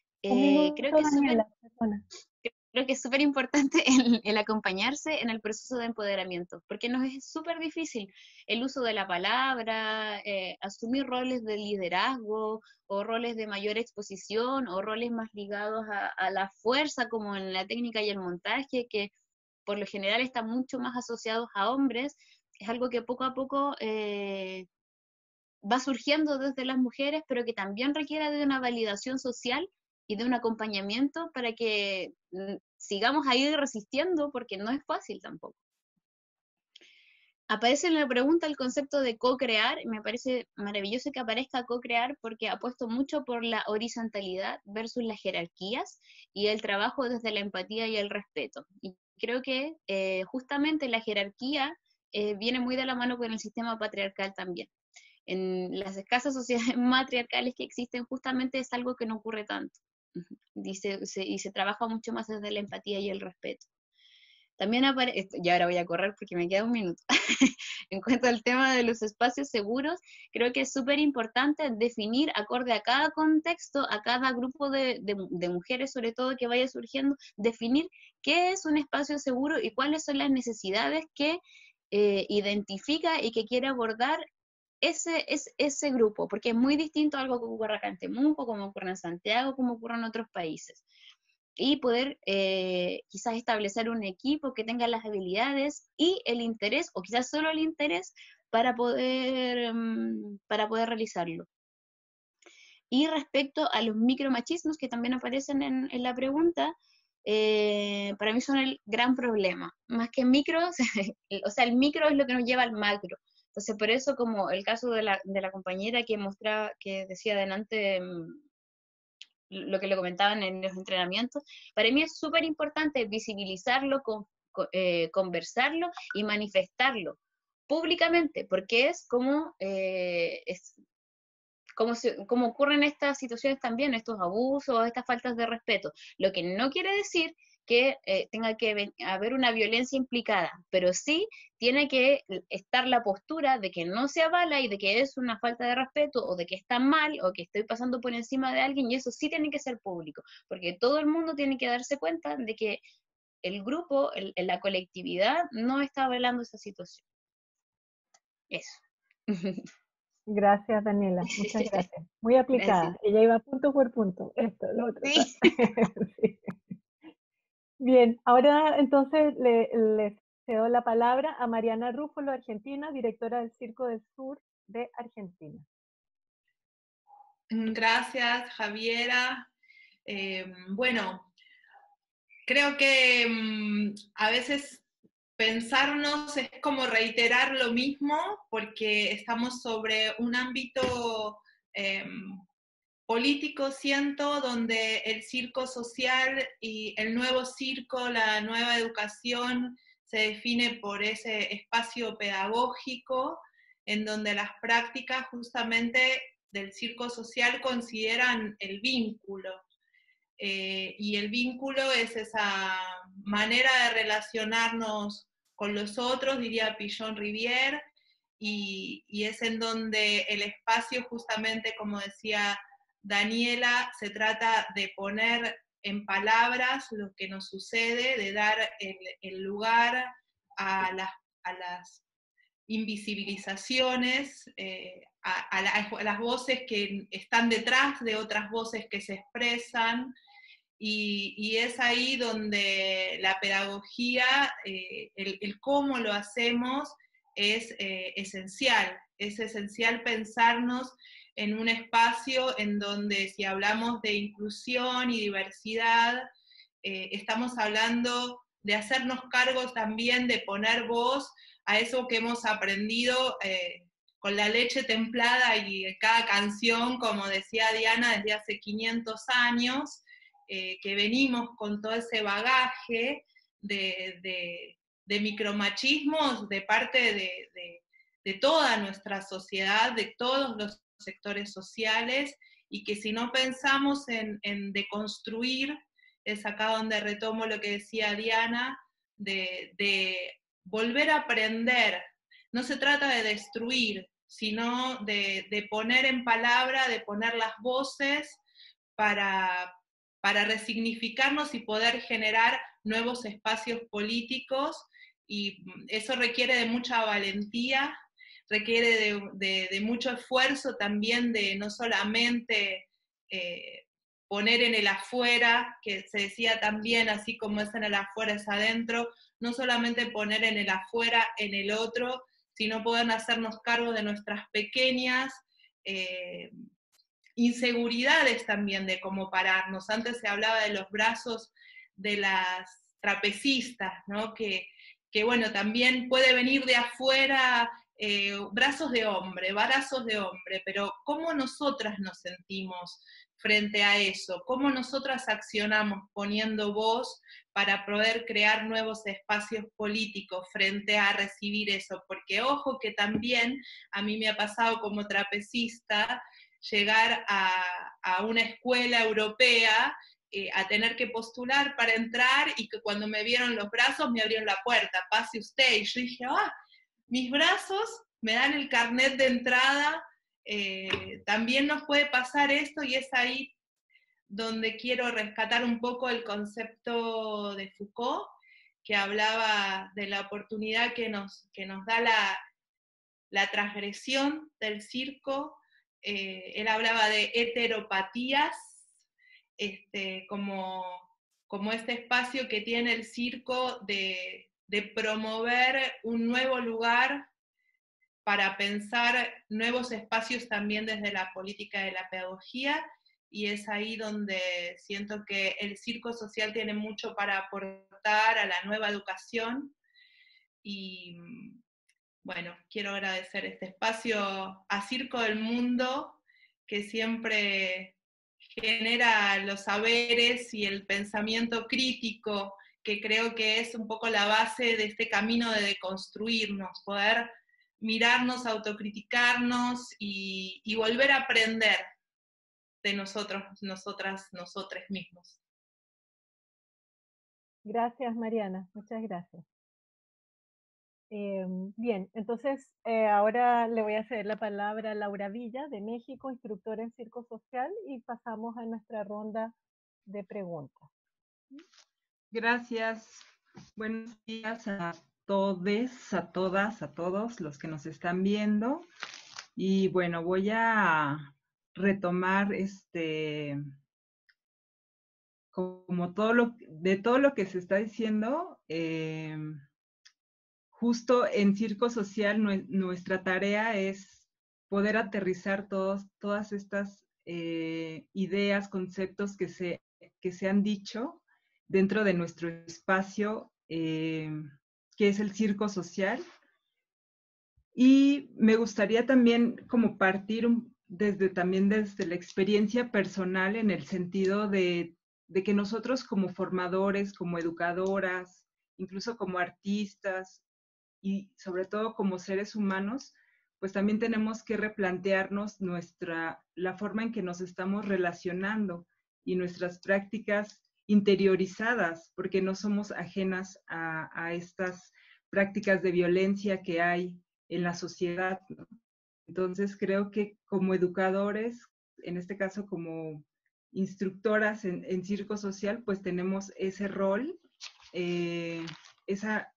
Speaker 11: creo que es súper importante el acompañarse en el proceso de empoderamiento, porque nos es súper difícil el uso de la palabra, asumir roles de liderazgo, o roles de mayor exposición, o roles más ligados a la fuerza, como en la técnica y el montaje, que por lo general están mucho más asociados a hombres. Es algo que poco a poco va surgiendo desde las mujeres, pero que también requiere de una validación social y de un acompañamiento para que sigamos ahí resistiendo, porque no es fácil tampoco. Aparece en la pregunta el concepto de co-crear, y me parece maravilloso que aparezca co-crear, porque apuesto mucho por la horizontalidad versus las jerarquías y el trabajo desde la empatía y el respeto. Y creo que justamente la jerarquía viene muy de la mano con el sistema patriarcal también. En las escasas sociedades matriarcales que existen justamente es algo que no ocurre tanto. Y se trabaja mucho más desde la empatía y el respeto. También aparece, y ahora voy a correr porque me queda un minuto, en cuanto al tema de los espacios seguros, creo que es súper importante definir, acorde a cada contexto, a cada grupo de mujeres sobre todo que vaya surgiendo, definir qué es un espacio seguro y cuáles son las necesidades que identifica y que quiere abordar ese grupo, porque es muy distinto a algo que ocurre acá en Temuco, como ocurre en Santiago, como ocurre en otros países. Y poder quizás establecer un equipo que tenga las habilidades y el interés, o quizás solo el interés, para poder realizarlo. Y respecto a los micromachismos que también aparecen en la pregunta, para mí son el gran problema. Más que micros, o sea, el micro es lo que nos lleva al macro. Entonces, por eso, como el caso de la compañera que mostraba, que decía adelante lo que le comentaban en los entrenamientos, para mí es súper importante visibilizarlo, conversarlo y manifestarlo públicamente, porque es como ocurren estas situaciones también, estos abusos, estas faltas de respeto, lo que no quiere decir que tenga que haber una violencia implicada, pero sí tiene que estar la postura de que no se avala y de que es una falta de respeto o de que está mal o que estoy pasando por encima de alguien, y eso sí tiene que ser público, porque todo el mundo tiene que darse cuenta de que el grupo, la colectividad no está avalando esa situación. Eso.
Speaker 3: Gracias, Daniela, muchas gracias. Muy aplicada. Gracias. Ella iba punto por punto. Esto, lo otro. Sí. Sí. Bien, ahora entonces le cedo la palabra a Mariana Rúfolo, argentina, directora del Circo del Sur de Argentina.
Speaker 14: Gracias, Javiera. Bueno, creo que a veces pensarnos es como reiterar lo mismo, porque estamos sobre un ámbito político, siento, donde el circo social y el nuevo circo, la nueva educación, se define por ese espacio pedagógico, en donde las prácticas justamente del circo social consideran el vínculo. Y el vínculo es esa manera de relacionarnos con los otros, diría Pillon Rivière, y es en donde el espacio, justamente como decía Daniela, se trata de poner en palabras lo que nos sucede, de dar el lugar a las invisibilizaciones, a las voces que están detrás de otras voces que se expresan, y es ahí donde la pedagogía, el cómo lo hacemos, es esencial. Es esencial pensarnos en un espacio en donde, si hablamos de inclusión y diversidad, estamos hablando de hacernos cargo también de poner voz a eso que hemos aprendido con la leche templada y cada canción, como decía Diana, desde hace 500 años, que venimos con todo ese bagaje de micromachismos de parte de toda nuestra sociedad, de todos los sectores sociales, y que si no pensamos en deconstruir, es acá donde retomo lo que decía Diana, de volver a aprender. No se trata de destruir, sino de poner en palabra, de poner las voces para resignificarnos y poder generar nuevos espacios políticos, y eso requiere de mucha valentía, requiere de mucho esfuerzo también, de no solamente poner en el afuera, que se decía también, así como es en el afuera es adentro, no solamente poner en el afuera, en el otro, sino poder hacernos cargo de nuestras pequeñas inseguridades también, de cómo pararnos. Antes se hablaba de los brazos de las trapecistas, ¿no? Que bueno, también puede venir de afuera, brazos de hombre, pero ¿cómo nosotras nos sentimos frente a eso? ¿Cómo nosotras accionamos poniendo voz para poder crear nuevos espacios políticos frente a recibir eso? Porque ojo que también a mí me ha pasado como trapecista llegar a una escuela europea, a tener que postular para entrar, y que cuando me vieron los brazos me abrieron la puerta, pase usted, y yo dije, mis brazos me dan el carnet de entrada. También nos puede pasar esto, y es ahí donde quiero rescatar un poco el concepto de Foucault, que hablaba de la oportunidad que nos da la transgresión del circo. Él hablaba de heteropatías, como este espacio que tiene el circo de promover un nuevo lugar para pensar nuevos espacios también desde la política de la pedagogía, y es ahí donde siento que el circo social tiene mucho para aportar a la nueva educación. Y bueno, quiero agradecer este espacio a Circo del Mundo, que siempre genera los saberes y el pensamiento crítico, que creo que es un poco la base de este camino de deconstruirnos, poder mirarnos, autocriticarnos y volver a aprender de nosotros, nosotras, nosotres mismos.
Speaker 3: Gracias, Mariana, muchas gracias. Bien, entonces ahora le voy a ceder la palabra a Laura Villa, de México, instructora en circo social, y pasamos a nuestra ronda de preguntas.
Speaker 15: Gracias. Buenos días a todes, a todas, a todos los que nos están viendo. Y bueno, voy a retomar como todo lo que se está diciendo. Justo en Circo Social nuestra tarea es poder aterrizar todas estas ideas, conceptos que se han dicho dentro de nuestro espacio, que es el circo social. Y me gustaría también como partir desde la experiencia personal, en el sentido de que nosotros como formadores, como educadoras, incluso como artistas, y sobre todo como seres humanos, pues también tenemos que replantearnos la forma en que nos estamos relacionando y nuestras prácticas interiorizadas, porque no somos ajenas a estas prácticas de violencia que hay en la sociedad, ¿no? Entonces creo que como educadores, en este caso como instructoras en circo social, pues tenemos ese rol, esa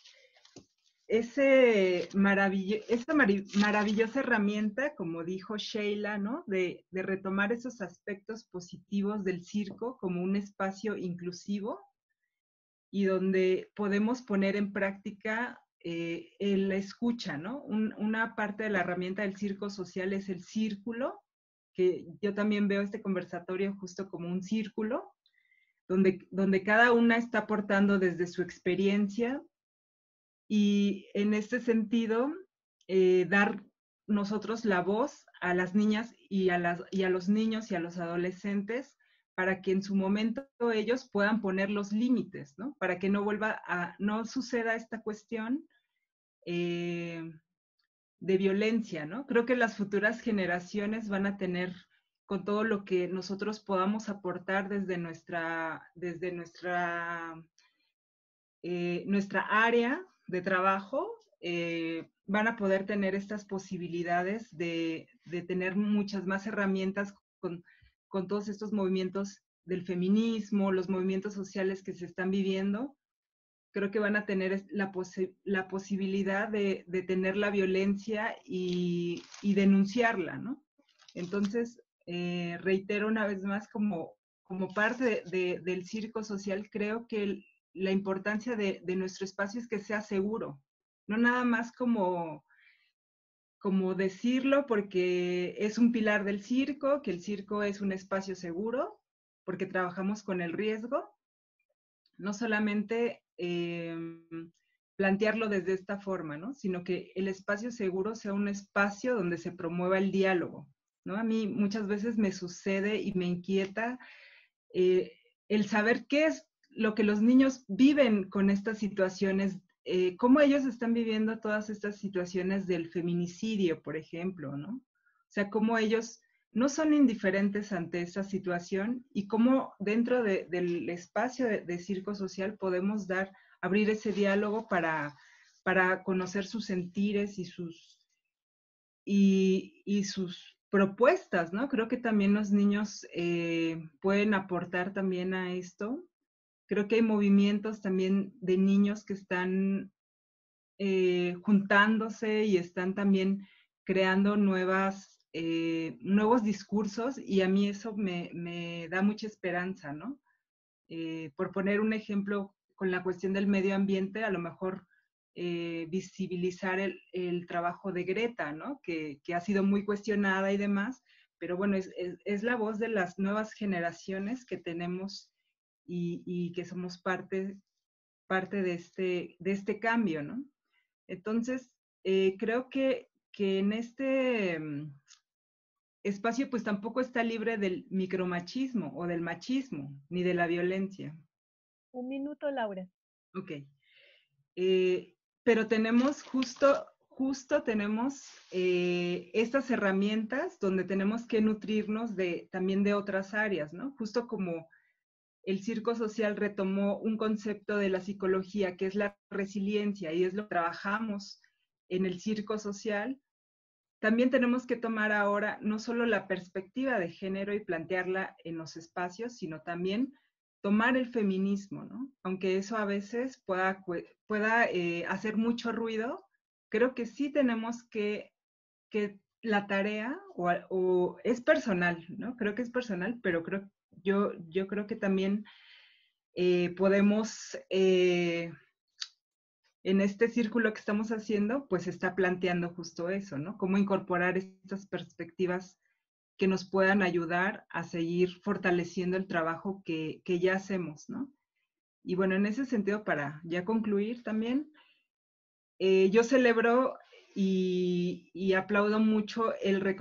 Speaker 15: maravillosa herramienta, como dijo Sheila, ¿no? De retomar esos aspectos positivos del circo como un espacio inclusivo, y donde podemos poner en práctica la escucha, ¿no? Una parte de la herramienta del circo social es el círculo, que yo también veo este conversatorio justo como un círculo, donde cada una está aportando desde su experiencia. Y en este sentido, dar nosotros la voz a las niñas y a los niños y a los adolescentes, para que en su momento ellos puedan poner los límites, ¿no? Para que no suceda esta cuestión de violencia, ¿no? Creo que las futuras generaciones van a tener, con todo lo que nosotros podamos aportar desde nuestra área de trabajo, van a poder tener estas posibilidades de tener muchas más herramientas con todos estos movimientos del feminismo, los movimientos sociales que se están viviendo. Creo que van a tener la posibilidad de detener la violencia y denunciarla, ¿no? Entonces, reitero una vez más, como parte del circo social, creo que la importancia de nuestro espacio es que sea seguro, no nada más como decirlo porque es un pilar del circo, que el circo es un espacio seguro, porque trabajamos con el riesgo, no solamente plantearlo desde esta forma, ¿no? Sino que el espacio seguro sea un espacio donde se promueva el diálogo, ¿no? A mí muchas veces me sucede y me inquieta el saber qué es lo que los niños viven con estas situaciones, cómo ellos están viviendo todas estas situaciones del feminicidio, por ejemplo, ¿no? O sea, cómo ellos no son indiferentes ante esta situación y cómo dentro del espacio de circo social podemos abrir ese diálogo para conocer sus sentires y sus propuestas, ¿no? Creo que también los niños pueden aportar también a esto. Creo que hay movimientos también de niños que están juntándose y están también creando nuevos discursos, y a mí eso me da mucha esperanza, ¿no? Por poner un ejemplo, con la cuestión del medio ambiente, a lo mejor visibilizar el trabajo de Greta, ¿no? Que ha sido muy cuestionada y demás, pero bueno, es la voz de las nuevas generaciones que tenemos y que somos parte de este cambio, ¿no? Entonces, creo que en este espacio pues tampoco está libre del micromachismo o del machismo, ni de la violencia.
Speaker 3: 1 minuto, Laura.
Speaker 15: Ok. Pero tenemos justo tenemos estas herramientas donde tenemos que nutrirnos también de otras áreas, ¿no? Justo como el circo social retomó un concepto de la psicología que es la resiliencia, y es lo que trabajamos en el circo social. También tenemos que tomar ahora no solo la perspectiva de género y plantearla en los espacios, sino también tomar el feminismo, ¿no? Aunque eso a veces pueda hacer mucho ruido, creo que sí tenemos que la tarea, o es personal, ¿no? Creo que es personal, pero yo creo que también podemos, en este círculo que estamos haciendo, pues está planteando justo eso, ¿no? Cómo incorporar estas perspectivas que nos puedan ayudar a seguir fortaleciendo el trabajo que ya hacemos, ¿no? Y bueno, en ese sentido, para ya concluir también, yo celebro y aplaudo mucho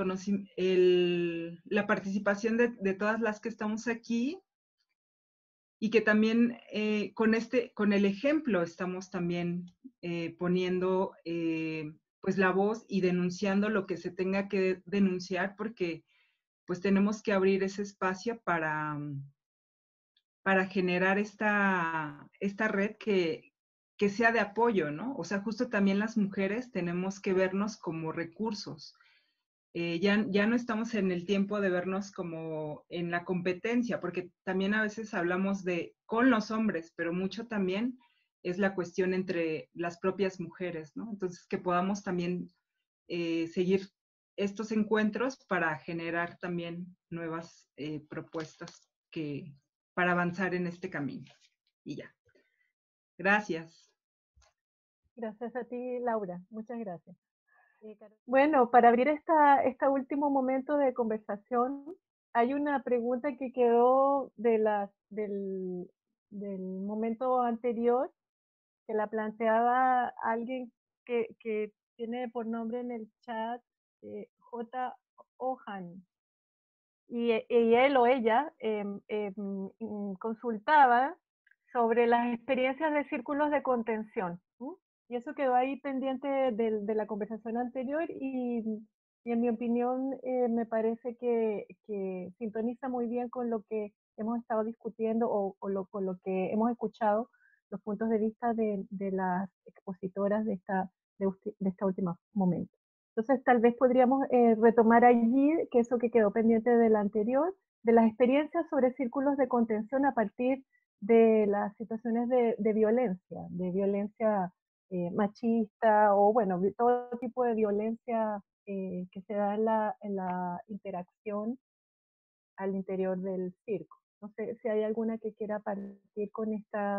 Speaker 15: la participación de todas las que estamos aquí, y que también con el ejemplo estamos también poniendo pues la voz y denunciando lo que se tenga que denunciar, porque pues tenemos que abrir ese espacio para generar esta red que sea de apoyo, ¿no? O sea, justo también las mujeres tenemos que vernos como recursos. Ya no estamos en el tiempo de vernos como en la competencia, porque también a veces hablamos con los hombres, pero mucho también es la cuestión entre las propias mujeres, ¿no? Entonces, que podamos también seguir estos encuentros para generar también nuevas propuestas para avanzar en este camino. Y ya. Gracias.
Speaker 3: Gracias a ti, Laura. Muchas gracias. Bueno, para abrir este último momento de conversación, hay una pregunta que quedó del momento anterior, que la planteaba alguien que tiene por nombre en el chat J. Ohan. Y él o ella consultaba sobre las experiencias de círculos de contención. Y eso quedó ahí pendiente de la conversación anterior, y en mi opinión me parece que sintoniza muy bien con lo que hemos estado discutiendo con lo que hemos escuchado, los puntos de vista de las expositoras de este último momento. Entonces tal vez podríamos retomar allí que eso que quedó pendiente del anterior, de las experiencias sobre círculos de contención a partir de las situaciones de violencia machista, o bueno, todo tipo de violencia que se da en la interacción al interior del circo. No sé si hay alguna que quiera partir con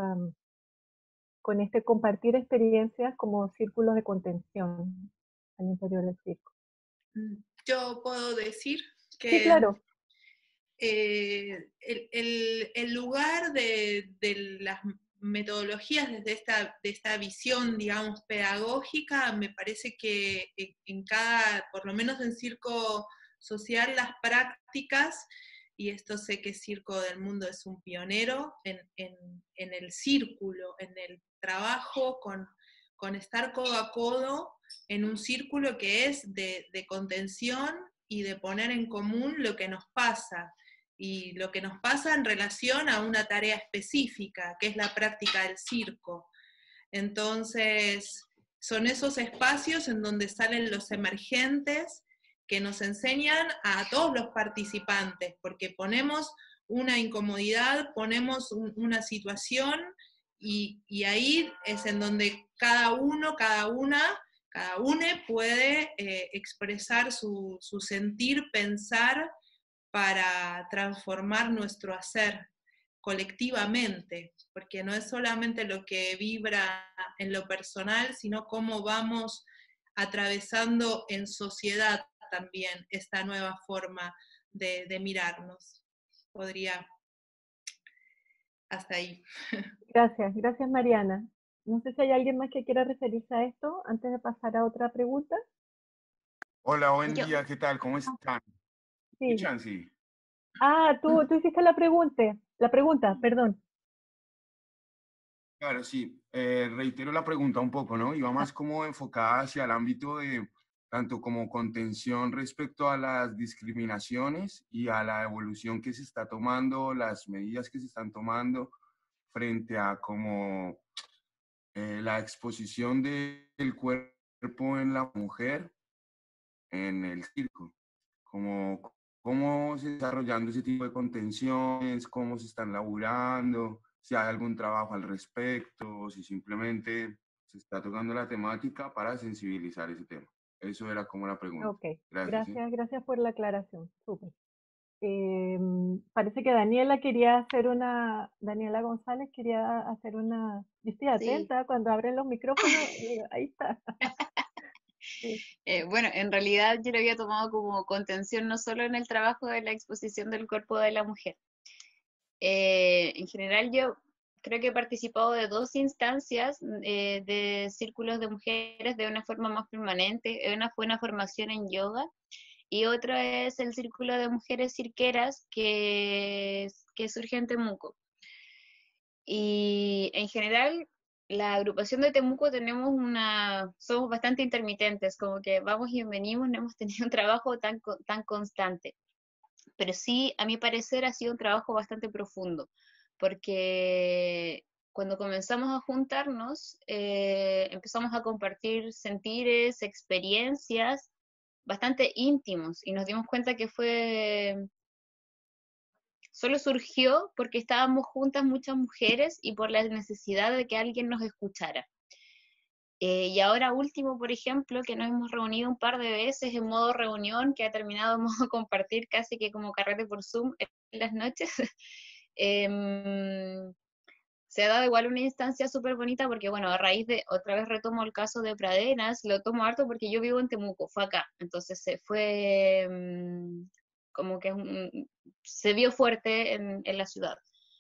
Speaker 3: este compartir experiencias como círculos de contención al interior del circo.
Speaker 14: Yo puedo decir que
Speaker 3: sí, claro.
Speaker 14: El lugar de las metodologías desde esta visión, digamos, pedagógica, me parece que en por lo menos en circo social las prácticas, y esto sé que Circo del Mundo es un pionero en el círculo, en el trabajo con estar codo a codo en un círculo que es de contención y de poner en común lo que nos pasa, y lo que nos pasa en relación a una tarea específica, que es la práctica del circo. Entonces, son esos espacios en donde salen los emergentes que nos enseñan a todos los participantes, porque ponemos una incomodidad, ponemos una situación, y ahí es en donde cada uno, cada una puede expresar su sentir, pensar, para transformar nuestro hacer colectivamente, porque no es solamente lo que vibra en lo personal, sino cómo vamos atravesando en sociedad también esta nueva forma de mirarnos. Podría hasta ahí.
Speaker 3: Gracias Mariana. No sé si hay alguien más que quiera referirse a esto antes de pasar a otra pregunta.
Speaker 16: Hola, buen día, ¿qué tal? ¿Cómo están?
Speaker 3: Sí.
Speaker 16: Sí.
Speaker 3: Tú hiciste la pregunta, perdón.
Speaker 16: Claro, sí. Reitero la pregunta un poco, ¿no? Iba más como enfocada hacia el ámbito de tanto como contención respecto a las discriminaciones y a la evolución que se está tomando, las medidas que se están tomando frente a como la exposición del cuerpo en la mujer en el circo, como cómo se está desarrollando ese tipo de contenciones, cómo se están laburando, si hay algún trabajo al respecto, o si simplemente se está tocando la temática para sensibilizar ese tema. Eso era como la pregunta.
Speaker 3: Ok,
Speaker 16: Gracias.
Speaker 3: por la aclaración. Súper. Parece que Daniela González quería hacer una, yo estoy atenta cuando abren los micrófonos, ahí está. Sí.
Speaker 11: Bueno, en realidad yo lo había tomado como contención no solo en el trabajo de la exposición del cuerpo de la mujer. En general yo creo que he participado de 2 instancias de círculos de mujeres de una forma más permanente. Una fue una formación en yoga, y otra es el Círculo de Mujeres Cirqueras que surge en Temuco. Y en general, la agrupación de Temuco somos bastante intermitentes, como que vamos y venimos, no hemos tenido un trabajo tan constante. Pero sí, a mi parecer, ha sido un trabajo bastante profundo, porque cuando comenzamos a juntarnos, empezamos a compartir sentires, experiencias bastante íntimos, y nos dimos cuenta que solo surgió porque estábamos juntas muchas mujeres y por la necesidad de que alguien nos escuchara. Y ahora último, por ejemplo, que nos hemos reunido un par de veces en modo reunión, que ha terminado en modo compartir casi que como carrete por Zoom en las noches, se ha dado igual una instancia súper bonita porque, bueno, a raíz de, otra vez retomo el caso de Pradenas, lo tomo harto porque yo vivo en Temuco, fue acá, entonces se fue como que se vio fuerte en la ciudad.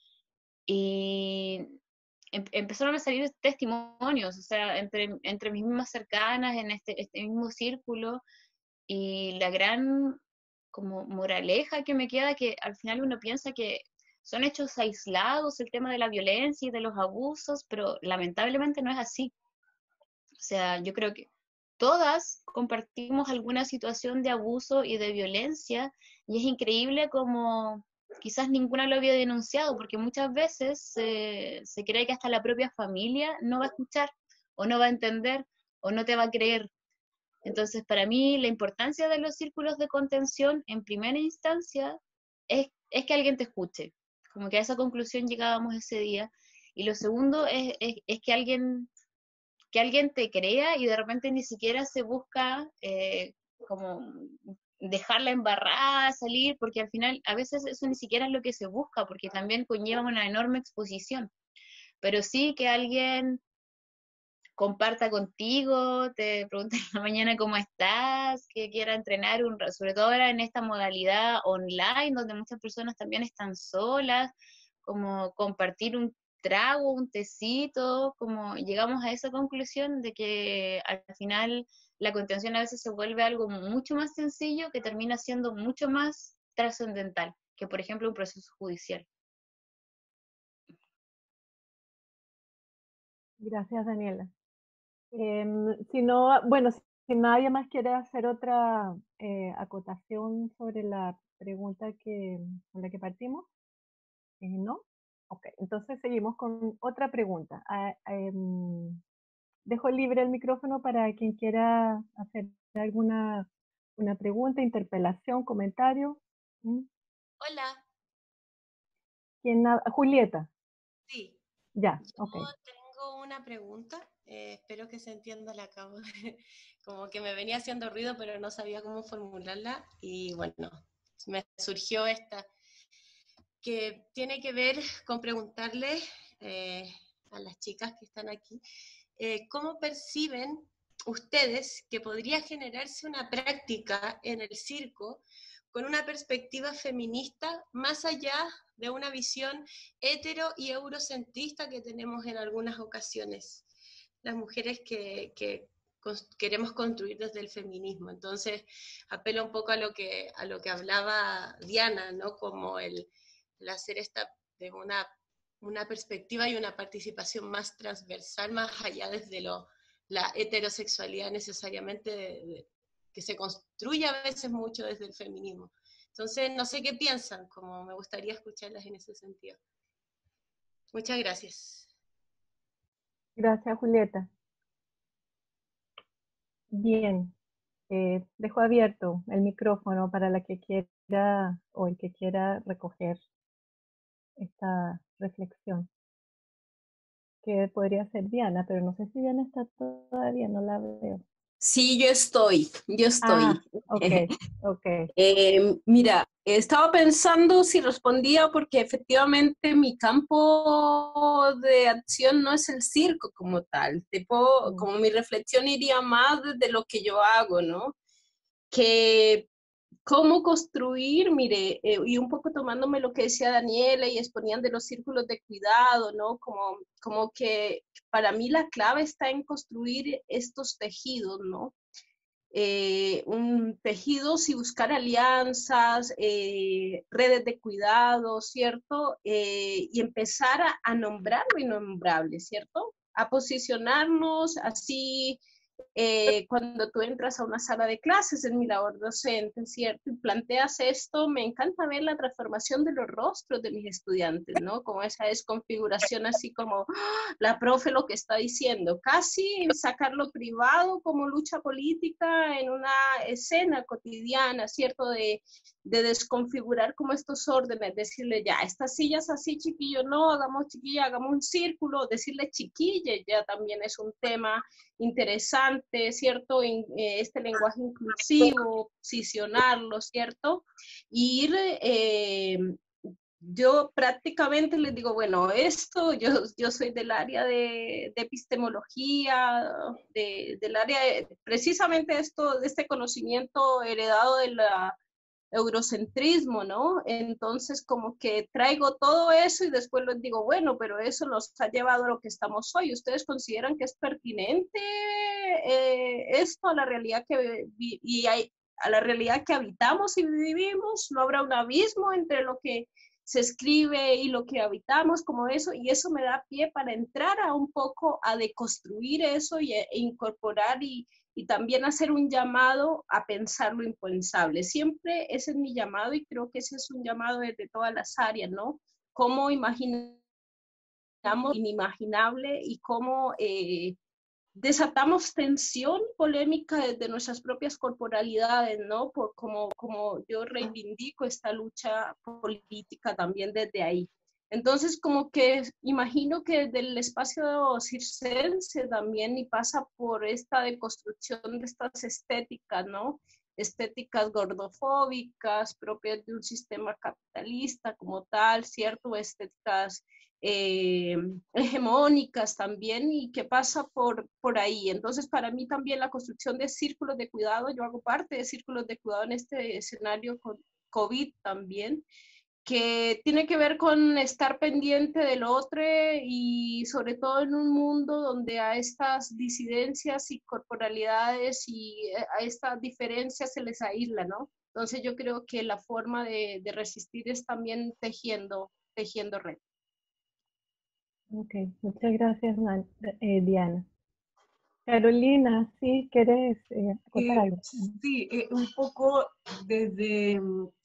Speaker 11: Y empezaron a salir testimonios, o sea, entre mis mismas cercanas, en este mismo círculo, y la gran como moraleja que me queda, que al final uno piensa que son hechos aislados el tema de la violencia y de los abusos, pero lamentablemente no es así. O sea, yo creo que todas compartimos alguna situación de abuso y de violencia, y es increíble como quizás ninguna lo había denunciado, porque muchas veces se cree que hasta la propia familia no va a escuchar, o no va a entender, o no te va a creer. Entonces, para mí, la importancia de los círculos de contención, en primera instancia, es que alguien te escuche. Como que a esa conclusión llegábamos ese día. Y lo segundo es que alguien te crea, y de repente ni siquiera se busca como dejarla embarrada, salir, porque al final a veces eso ni siquiera es lo que se busca, porque también conlleva una enorme exposición. Pero sí que alguien comparta contigo, te pregunte en la mañana cómo estás, que quiera entrenar, sobre todo ahora en esta modalidad online, donde muchas personas también están solas, como compartir un trago, un tecito, como llegamos a esa conclusión de que al final la contención a veces se vuelve algo mucho más sencillo que termina siendo mucho más trascendental que, por ejemplo, un proceso judicial.
Speaker 3: Gracias, Daniela. Si no, bueno, si nadie más quiere hacer otra acotación sobre la pregunta con la que partimos, ¿no? Ok, entonces seguimos con otra pregunta. Dejo libre el micrófono para quien quiera hacer una pregunta, interpelación, comentario.
Speaker 17: Hola.
Speaker 3: Julieta.
Speaker 17: Sí.
Speaker 3: Ya,
Speaker 17: Yo
Speaker 3: ok.
Speaker 17: tengo una pregunta, espero que se entienda, la acabo de, como que me venía haciendo ruido, pero no sabía cómo formularla, y bueno, me surgió esta, que tiene que ver con preguntarle a las chicas que están aquí, ¿cómo perciben ustedes que podría generarse una práctica en el circo con una perspectiva feminista más allá de una visión hetero y eurocentrista que tenemos en algunas ocasiones, las mujeres que queremos construir desde el feminismo? Entonces, apelo un poco a lo que hablaba Diana, ¿no? Como el hacer esta de una perspectiva y una participación más transversal, más allá desde la heterosexualidad necesariamente que se construye a veces mucho desde el feminismo. Entonces, no sé qué piensan, como me gustaría escucharlas en ese sentido. Muchas gracias.
Speaker 3: Gracias, Julieta. Bien, dejo abierto el micrófono para la que quiera o el que quiera recoger esta reflexión. Que podría ser Diana, pero no sé si Diana está todavía, no la veo.
Speaker 18: Sí, yo estoy.
Speaker 3: Ah, ok.
Speaker 18: Mira, estaba pensando si respondía porque efectivamente mi campo de acción no es el circo como tal. Como mi reflexión iría más desde lo que yo hago, ¿no? Que cómo construir, mire, y un poco tomándome lo que decía Daniela y exponían de los círculos de cuidado, ¿no? Como que para mí la clave está en construir estos tejidos, ¿no? Tejidos y buscar alianzas, redes de cuidado, ¿cierto? Y empezar a nombrar lo innombrable, ¿cierto? A posicionarnos así. Cuando tú entras a una sala de clases en mi labor docente, ¿cierto? Y planteas esto, me encanta ver la transformación de los rostros de mis estudiantes, ¿no? Como esa desconfiguración así como la profe lo que está diciendo, casi sacar lo privado como lucha política en una escena cotidiana, ¿cierto? De desconfigurar como estos órdenes, decirle ya, estas sillas así, chiquillo, no, hagamos chiquilla, hagamos un círculo, decirle chiquille ya también es un tema interesante, ¿cierto? Este lenguaje inclusivo, posicionarlo, ¿cierto? Y yo prácticamente les digo, bueno, yo soy del área de epistemología, del área precisamente de este conocimiento heredado de la eurocentrismo, ¿no? Entonces como que traigo todo eso y después les digo, bueno, pero eso nos ha llevado a lo que estamos hoy. ¿Ustedes consideran que es pertinente esto a la realidad a la realidad que habitamos y vivimos? ¿No habrá un abismo entre lo que se escribe y lo que habitamos como eso? Y eso me da pie para entrar a un poco a deconstruir eso e incorporar y también hacer un llamado a pensar lo impensable. Siempre ese es mi llamado y creo que ese es un llamado desde todas las áreas, ¿no? Cómo imaginamos inimaginable y cómo desatamos tensión polémica desde nuestras propias corporalidades, ¿no? Como yo reivindico esta lucha política también desde ahí. Entonces, como que imagino que desde el espacio circense también y pasa por esta deconstrucción de estas estéticas, ¿no? Estéticas gordofóbicas, propias de un sistema capitalista como tal, ¿cierto? Estéticas hegemónicas también y que pasa por ahí. Entonces, para mí también la construcción de círculos de cuidado, yo hago parte de círculos de cuidado en este escenario con COVID también, que tiene que ver con estar pendiente del otro y sobre todo en un mundo donde a estas disidencias y corporalidades y a estas diferencias se les aísla, ¿no? Entonces yo creo que la forma de resistir es también tejiendo red.
Speaker 3: Ok, muchas gracias, Diana. Carolina, ¿sí quieres acotar algo?
Speaker 2: Sí, un poco desde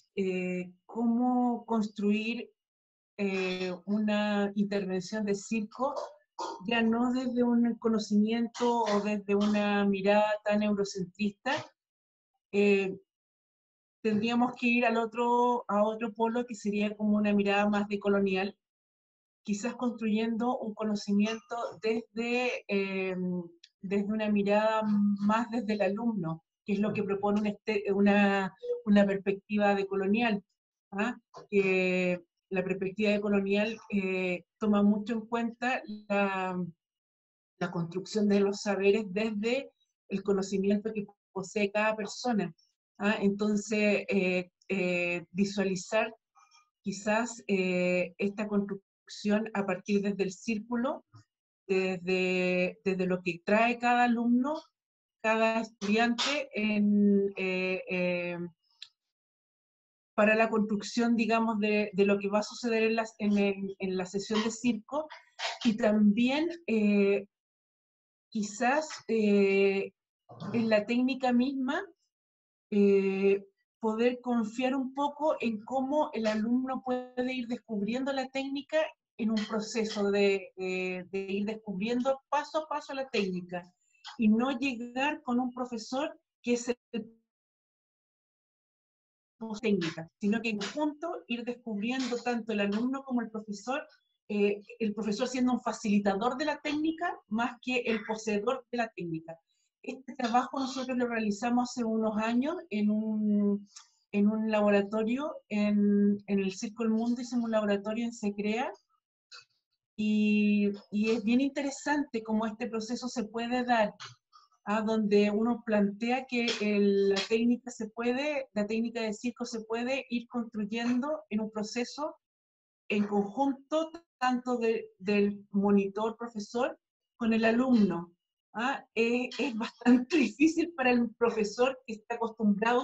Speaker 2: cómo construir una intervención de circo, ya no desde un conocimiento o desde una mirada tan eurocentrista. Tendríamos que ir a otro polo que sería como una mirada más decolonial, quizás construyendo un conocimiento desde una mirada más desde el alumno, que es lo que propone una perspectiva decolonial, ¿ah? Que la perspectiva decolonial toma mucho en cuenta la construcción de los saberes desde el conocimiento que posee cada persona, ¿ah? Entonces, visualizar quizás esta construcción a partir desde el círculo, desde lo que trae cada alumno, cada estudiante para la construcción, digamos, de lo que va a suceder en la sesión de circo, y también quizás en la técnica misma, poder confiar un poco en cómo el alumno puede ir descubriendo la técnica en un proceso de ir descubriendo paso a paso la técnica, y no llegar con un profesor que es el técnica, sino que en conjunto ir descubriendo tanto el alumno como el profesor siendo un facilitador de la técnica más que el poseedor de la técnica. Este trabajo nosotros lo realizamos hace unos años en un laboratorio en el Circo El Mundo. Hicimos un laboratorio en SECREA, y es bien interesante cómo este proceso se puede dar, donde uno plantea que la técnica de circo se puede ir construyendo en un proceso en conjunto, tanto del monitor profesor con el alumno. Es bastante difícil para el profesor que está acostumbrado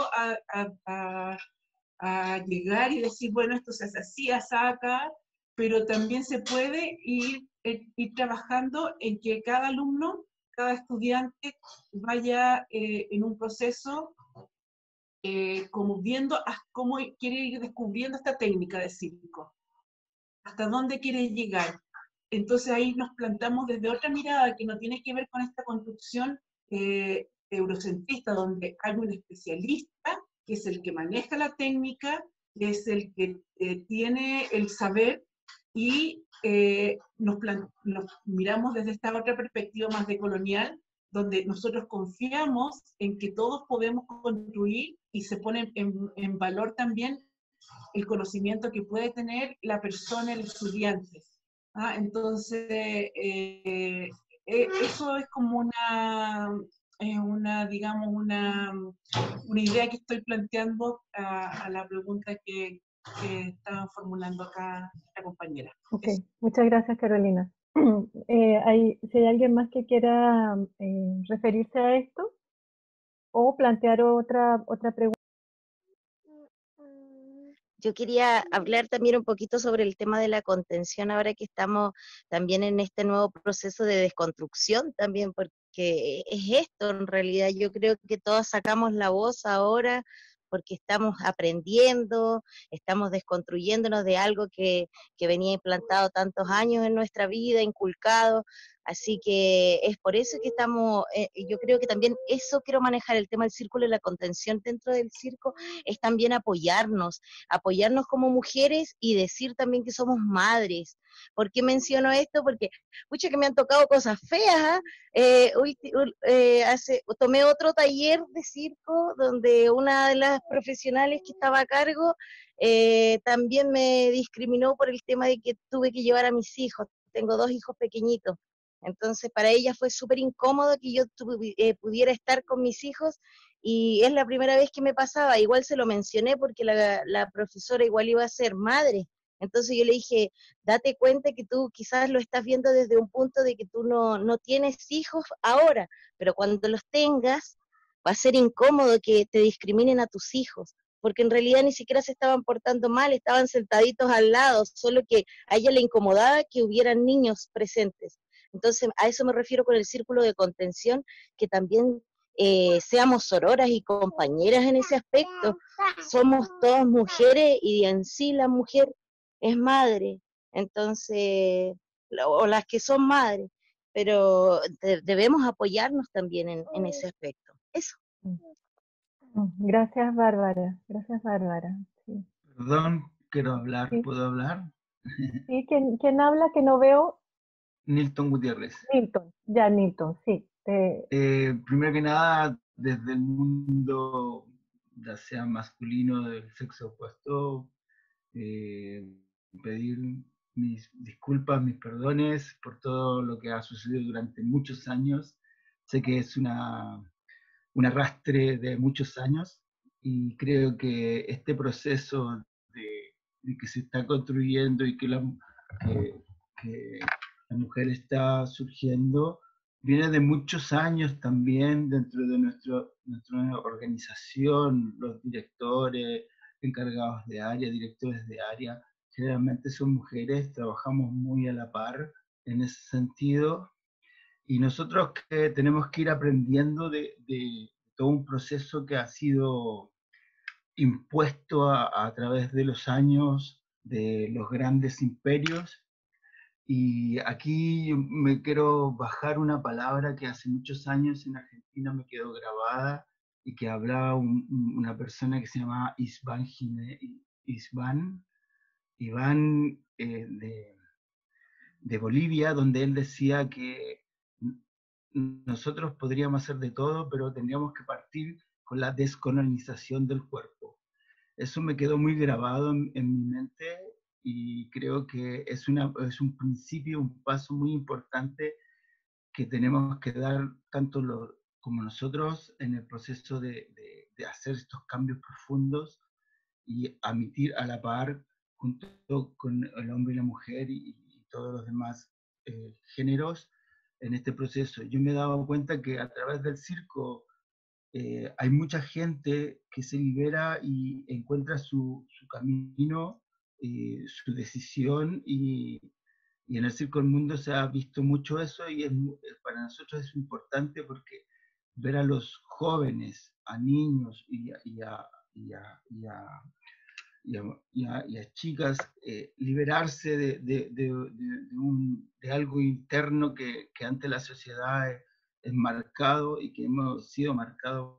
Speaker 2: a llegar y decir, bueno, esto se hace así, acá, pero también se puede ir trabajando en que cada alumno, cada estudiante vaya en un proceso como viendo cómo quiere ir descubriendo esta técnica de circo, hasta dónde quiere llegar. Entonces ahí nos plantamos desde otra mirada que no tiene que ver con esta construcción eurocentrista, donde hay un especialista que es el que maneja la técnica, que es el que tiene el saber, y nos miramos desde esta otra perspectiva más decolonial, donde nosotros confiamos en que todos podemos construir, y se pone en valor también el conocimiento que puede tener la persona, el estudiante. Entonces, eso es como digamos, una idea que estoy planteando a la pregunta que estaban formulando acá la compañera.
Speaker 3: Ok, muchas gracias, Carolina. Si hay alguien más que quiera referirse a esto o plantear otra pregunta.
Speaker 10: Yo quería hablar también un poquito sobre el tema de la contención, ahora que estamos también en este nuevo proceso de desconstrucción también, porque es esto en realidad. Yo creo que todos sacamos la voz ahora porque estamos aprendiendo, estamos desconstruyéndonos de algo que venía implantado tantos años en nuestra vida, inculcado. Así que es por eso que estamos, yo creo que también eso quiero manejar, el tema del círculo y la contención dentro del circo, es también apoyarnos como mujeres y decir también que somos madres. ¿Por qué menciono esto? Porque, pucha, que me han tocado cosas feas. Tomé otro taller de circo donde una de las profesionales que estaba a cargo también me discriminó por el tema de que tuve que llevar a mis hijos. Tengo 2 hijos pequeñitos. Entonces, para ella fue súper incómodo que yo pudiera estar con mis hijos y es la primera vez que me pasaba. Igual se lo mencioné porque la profesora igual iba a ser madre. Entonces yo le dije, date cuenta que tú quizás lo estás viendo desde un punto de que tú no tienes hijos ahora, pero cuando los tengas va a ser incómodo que te discriminen a tus hijos, porque en realidad ni siquiera se estaban portando mal, estaban sentaditos al lado, solo que a ella le incomodaba que hubieran niños presentes. Entonces a eso me refiero con el círculo de contención, que también seamos sororas y compañeras en ese aspecto. Somos todas mujeres y en sí la mujer es madre, entonces, o las que son madres, pero debemos apoyarnos también en ese aspecto. Eso.
Speaker 3: Gracias, Bárbara. Gracias, Bárbara. Sí.
Speaker 19: Perdón, quiero hablar.
Speaker 3: Sí.
Speaker 19: ¿Puedo hablar?
Speaker 3: Sí, ¿quién habla que no veo?
Speaker 19: Nilton Gutiérrez.
Speaker 3: Nilton, ya Nilton, sí.
Speaker 19: Primero que nada, desde el mundo, ya sea masculino del sexo opuesto, pedir mis disculpas, mis perdones por todo lo que ha sucedido durante muchos años. Sé que es un arrastre de muchos años y creo que este proceso de que se está construyendo y que la mujer está surgiendo viene de muchos años también dentro de nuestra organización. Los directores encargados de área, directores de área, generalmente son mujeres, trabajamos muy a la par en ese sentido, y nosotros que tenemos que ir aprendiendo de todo un proceso que ha sido impuesto a través de los años de los grandes imperios. Y aquí me quiero bajar una palabra que hace muchos años en Argentina me quedó grabada y que hablaba una persona que se llamaba Iván de Bolivia, donde él decía que nosotros podríamos hacer de todo, pero tendríamos que partir con la descolonización del cuerpo. Eso me quedó muy grabado en mi mente y creo que es un principio, un paso muy importante que tenemos que dar tanto como nosotros en el proceso de hacer estos cambios profundos y admitir a la par junto con el hombre y la mujer y todos los demás géneros en este proceso. Yo me he dado cuenta que a través del circo hay mucha gente que se libera y encuentra su camino, su decisión, y en el Circo del Mundo se ha visto mucho eso, y para nosotros es importante porque ver a los jóvenes, a niños y a chicas liberarse de algo interno que ante la sociedad es marcado y que hemos sido marcados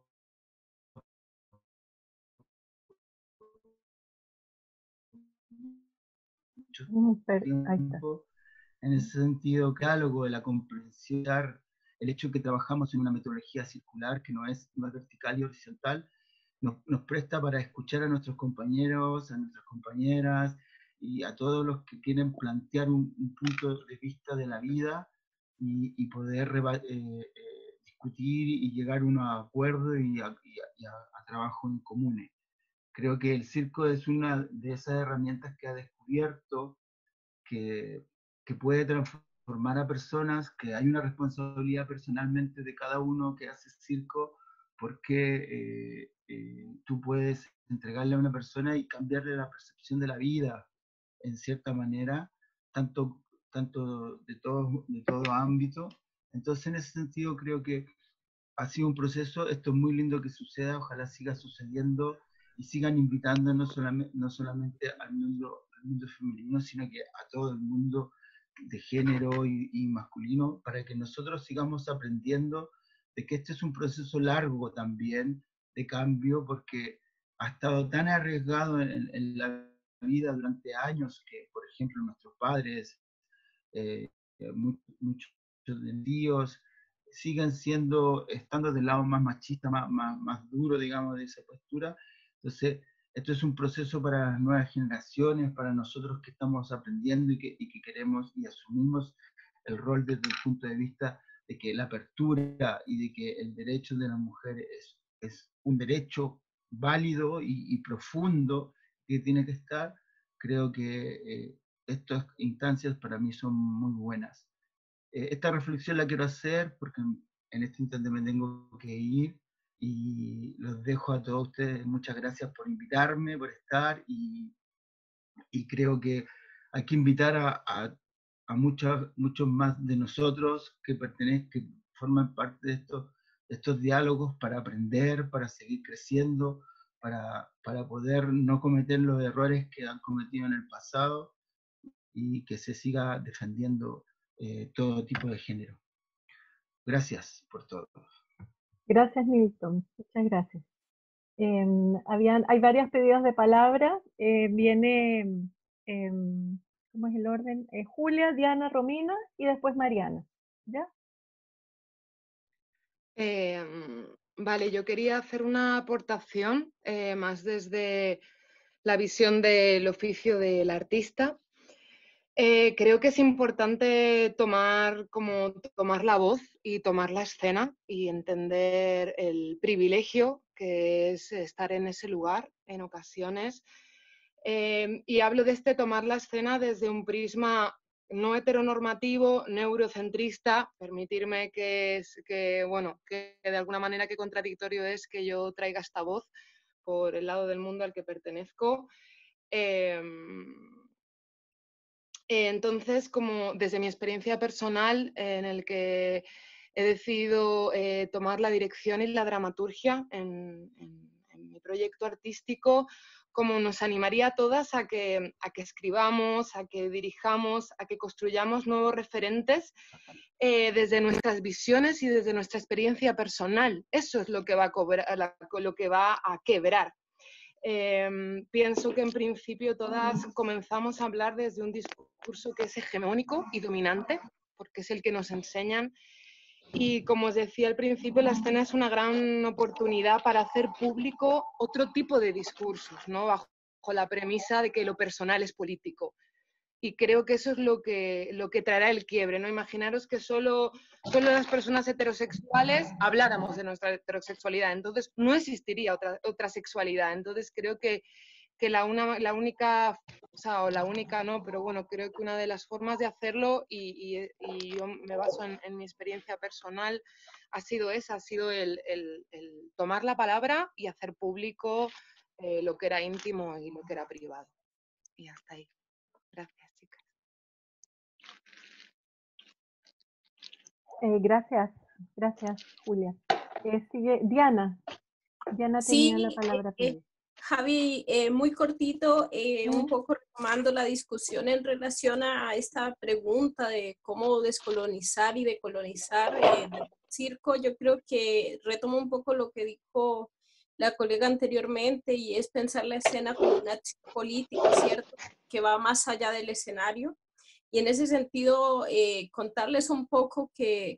Speaker 19: mucho tiempo. En ese sentido, diálogo, de la comprensión, el hecho de que trabajamos en una metodología circular que no es vertical y horizontal, nos presta para escuchar a nuestros compañeros, a nuestras compañeras y a todos los que quieren plantear un punto de vista de la vida y poder discutir y llegar a un acuerdo y a trabajo en común. Creo que el circo es una de esas herramientas que ha descubierto que puede transformar a personas, que hay una responsabilidad personalmente de cada uno que hace circo, porque tú puedes entregarle a una persona y cambiarle la percepción de la vida, en cierta manera, tanto de todo ámbito. Entonces, en ese sentido, creo que ha sido un proceso. Esto es muy lindo que suceda, ojalá siga sucediendo y sigan invitando no solamente al mundo femenino, sino que a todo el mundo de género y masculino, para que nosotros sigamos aprendiendo de que este es un proceso largo también de cambio, porque ha estado tan arriesgado en la vida durante años que, por ejemplo, nuestros padres, muchos tíos, siguen estando del lado más machista, más duro, digamos, de esa postura. Entonces, esto es un proceso para las nuevas generaciones, para nosotros que estamos aprendiendo y que queremos y asumimos el rol desde el punto de vista de que la apertura y de que el derecho de la mujer es un derecho válido y profundo que tiene que estar. Creo que estas instancias para mí son muy buenas. Esta reflexión la quiero hacer porque en este instante me tengo que ir y los dejo a todos ustedes. Muchas gracias por invitarme, por estar, y creo que hay que invitar a muchos más de nosotros que forman parte de estos diálogos para aprender, para seguir creciendo, para poder no cometer los errores que han cometido en el pasado y que se siga defendiendo todo tipo de género. Gracias por todo.
Speaker 3: Gracias, Milton. Muchas gracias. Hay varios pedidos de palabra. Viene, ¿cómo es el orden? Julia, Diana, Romina y después Mariana. ¿Ya?
Speaker 8: Vale, yo quería hacer una aportación más desde la visión del oficio del artista. Creo que es importante tomar la voz y tomar la escena y entender el privilegio que es estar en ese lugar en ocasiones. Y hablo de tomar la escena desde un prisma no heteronormativo, neurocentrista. Permitirme que de alguna manera qué contradictorio es que yo traiga esta voz por el lado del mundo al que pertenezco. Entonces, como desde mi experiencia personal, en el que he decidido tomar la dirección y la dramaturgia en mi proyecto artístico, como nos animaría a todas a que escribamos, a que dirijamos, a que construyamos nuevos referentes desde nuestras visiones y desde nuestra experiencia personal. Eso es lo que va a quebrar. Pienso que en principio todas comenzamos a hablar desde un discurso que es hegemónico y dominante, porque es el que nos enseñan. Y como os decía al principio, la escena es una gran oportunidad para hacer público otro tipo de discursos, ¿no? Bajo la premisa de que lo personal es político. Y creo que eso es lo que traerá el quiebre, ¿no? Imaginaros que solo las personas heterosexuales habláramos de nuestra heterosexualidad, entonces no existiría otra sexualidad. Entonces creo que la única, o la única no, pero bueno, creo que una de las formas de hacerlo, y yo me baso en mi experiencia personal, ha sido el tomar la palabra y hacer público lo que era íntimo y lo que era privado. Y hasta ahí. Gracias.
Speaker 3: Gracias, Julia. Sigue Diana. Diana tenía la palabra.
Speaker 18: Javi, muy cortito, un poco retomando la discusión en relación a esta pregunta de cómo descolonizar y decolonizar el circo. Yo creo que retomo un poco lo que dijo la colega anteriormente, y es pensar la escena como una acción política, ¿cierto? Que va más allá del escenario. Y en ese sentido, contarles un poco que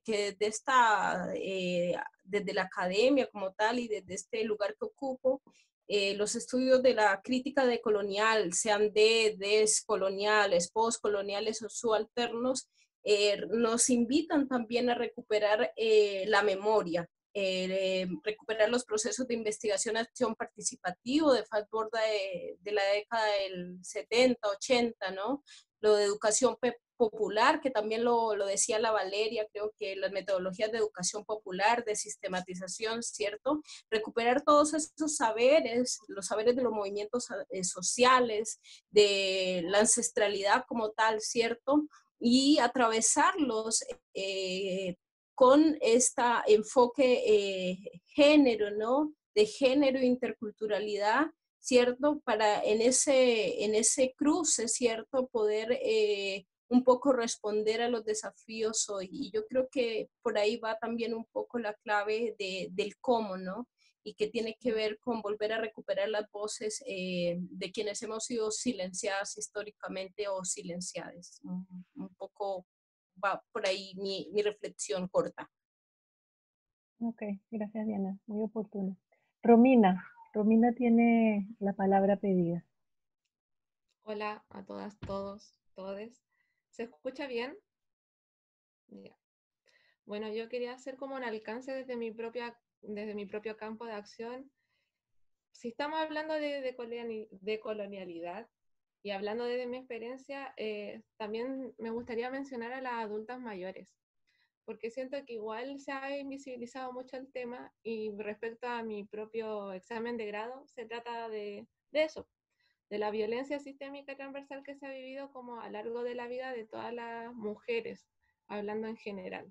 Speaker 18: desde la academia como tal y desde este lugar que ocupo, los estudios de la crítica decolonial, sean descoloniales, postcoloniales o subalternos, nos invitan también a recuperar la memoria, recuperar los procesos de investigación, acción participativo de Falborda de la década del 70, 80, ¿no? Lo de educación popular, que también lo decía la Valeria, creo que las metodologías de educación popular, de sistematización, ¿cierto? Recuperar todos esos saberes, los saberes de los movimientos sociales, de la ancestralidad como tal, ¿cierto? Y atravesarlos con este enfoque género, ¿no? De género e interculturalidad, ¿cierto? Para en ese cruce, ¿cierto? Poder un poco responder a los desafíos hoy. Y yo creo que por ahí va también un poco la clave del cómo, ¿no? Y que tiene que ver con volver a recuperar las voces de quienes hemos sido silenciadas históricamente o silenciadas. Un poco va por ahí mi reflexión corta.
Speaker 3: Ok, gracias Diana, muy oportuna. Romina tiene la palabra pedida.
Speaker 20: Hola a todas, todos, todes. ¿Se escucha bien? Ya. Bueno, yo quería hacer como un alcance desde mi propia desde mi propio campo de acción, si estamos hablando de colonialidad y hablando desde mi experiencia, también me gustaría mencionar a las adultas mayores, porque siento que igual se ha invisibilizado mucho el tema, y respecto a mi propio examen de grado, se trata de eso, de la violencia sistémica transversal que se ha vivido como a lo largo de la vida de todas las mujeres, hablando en general.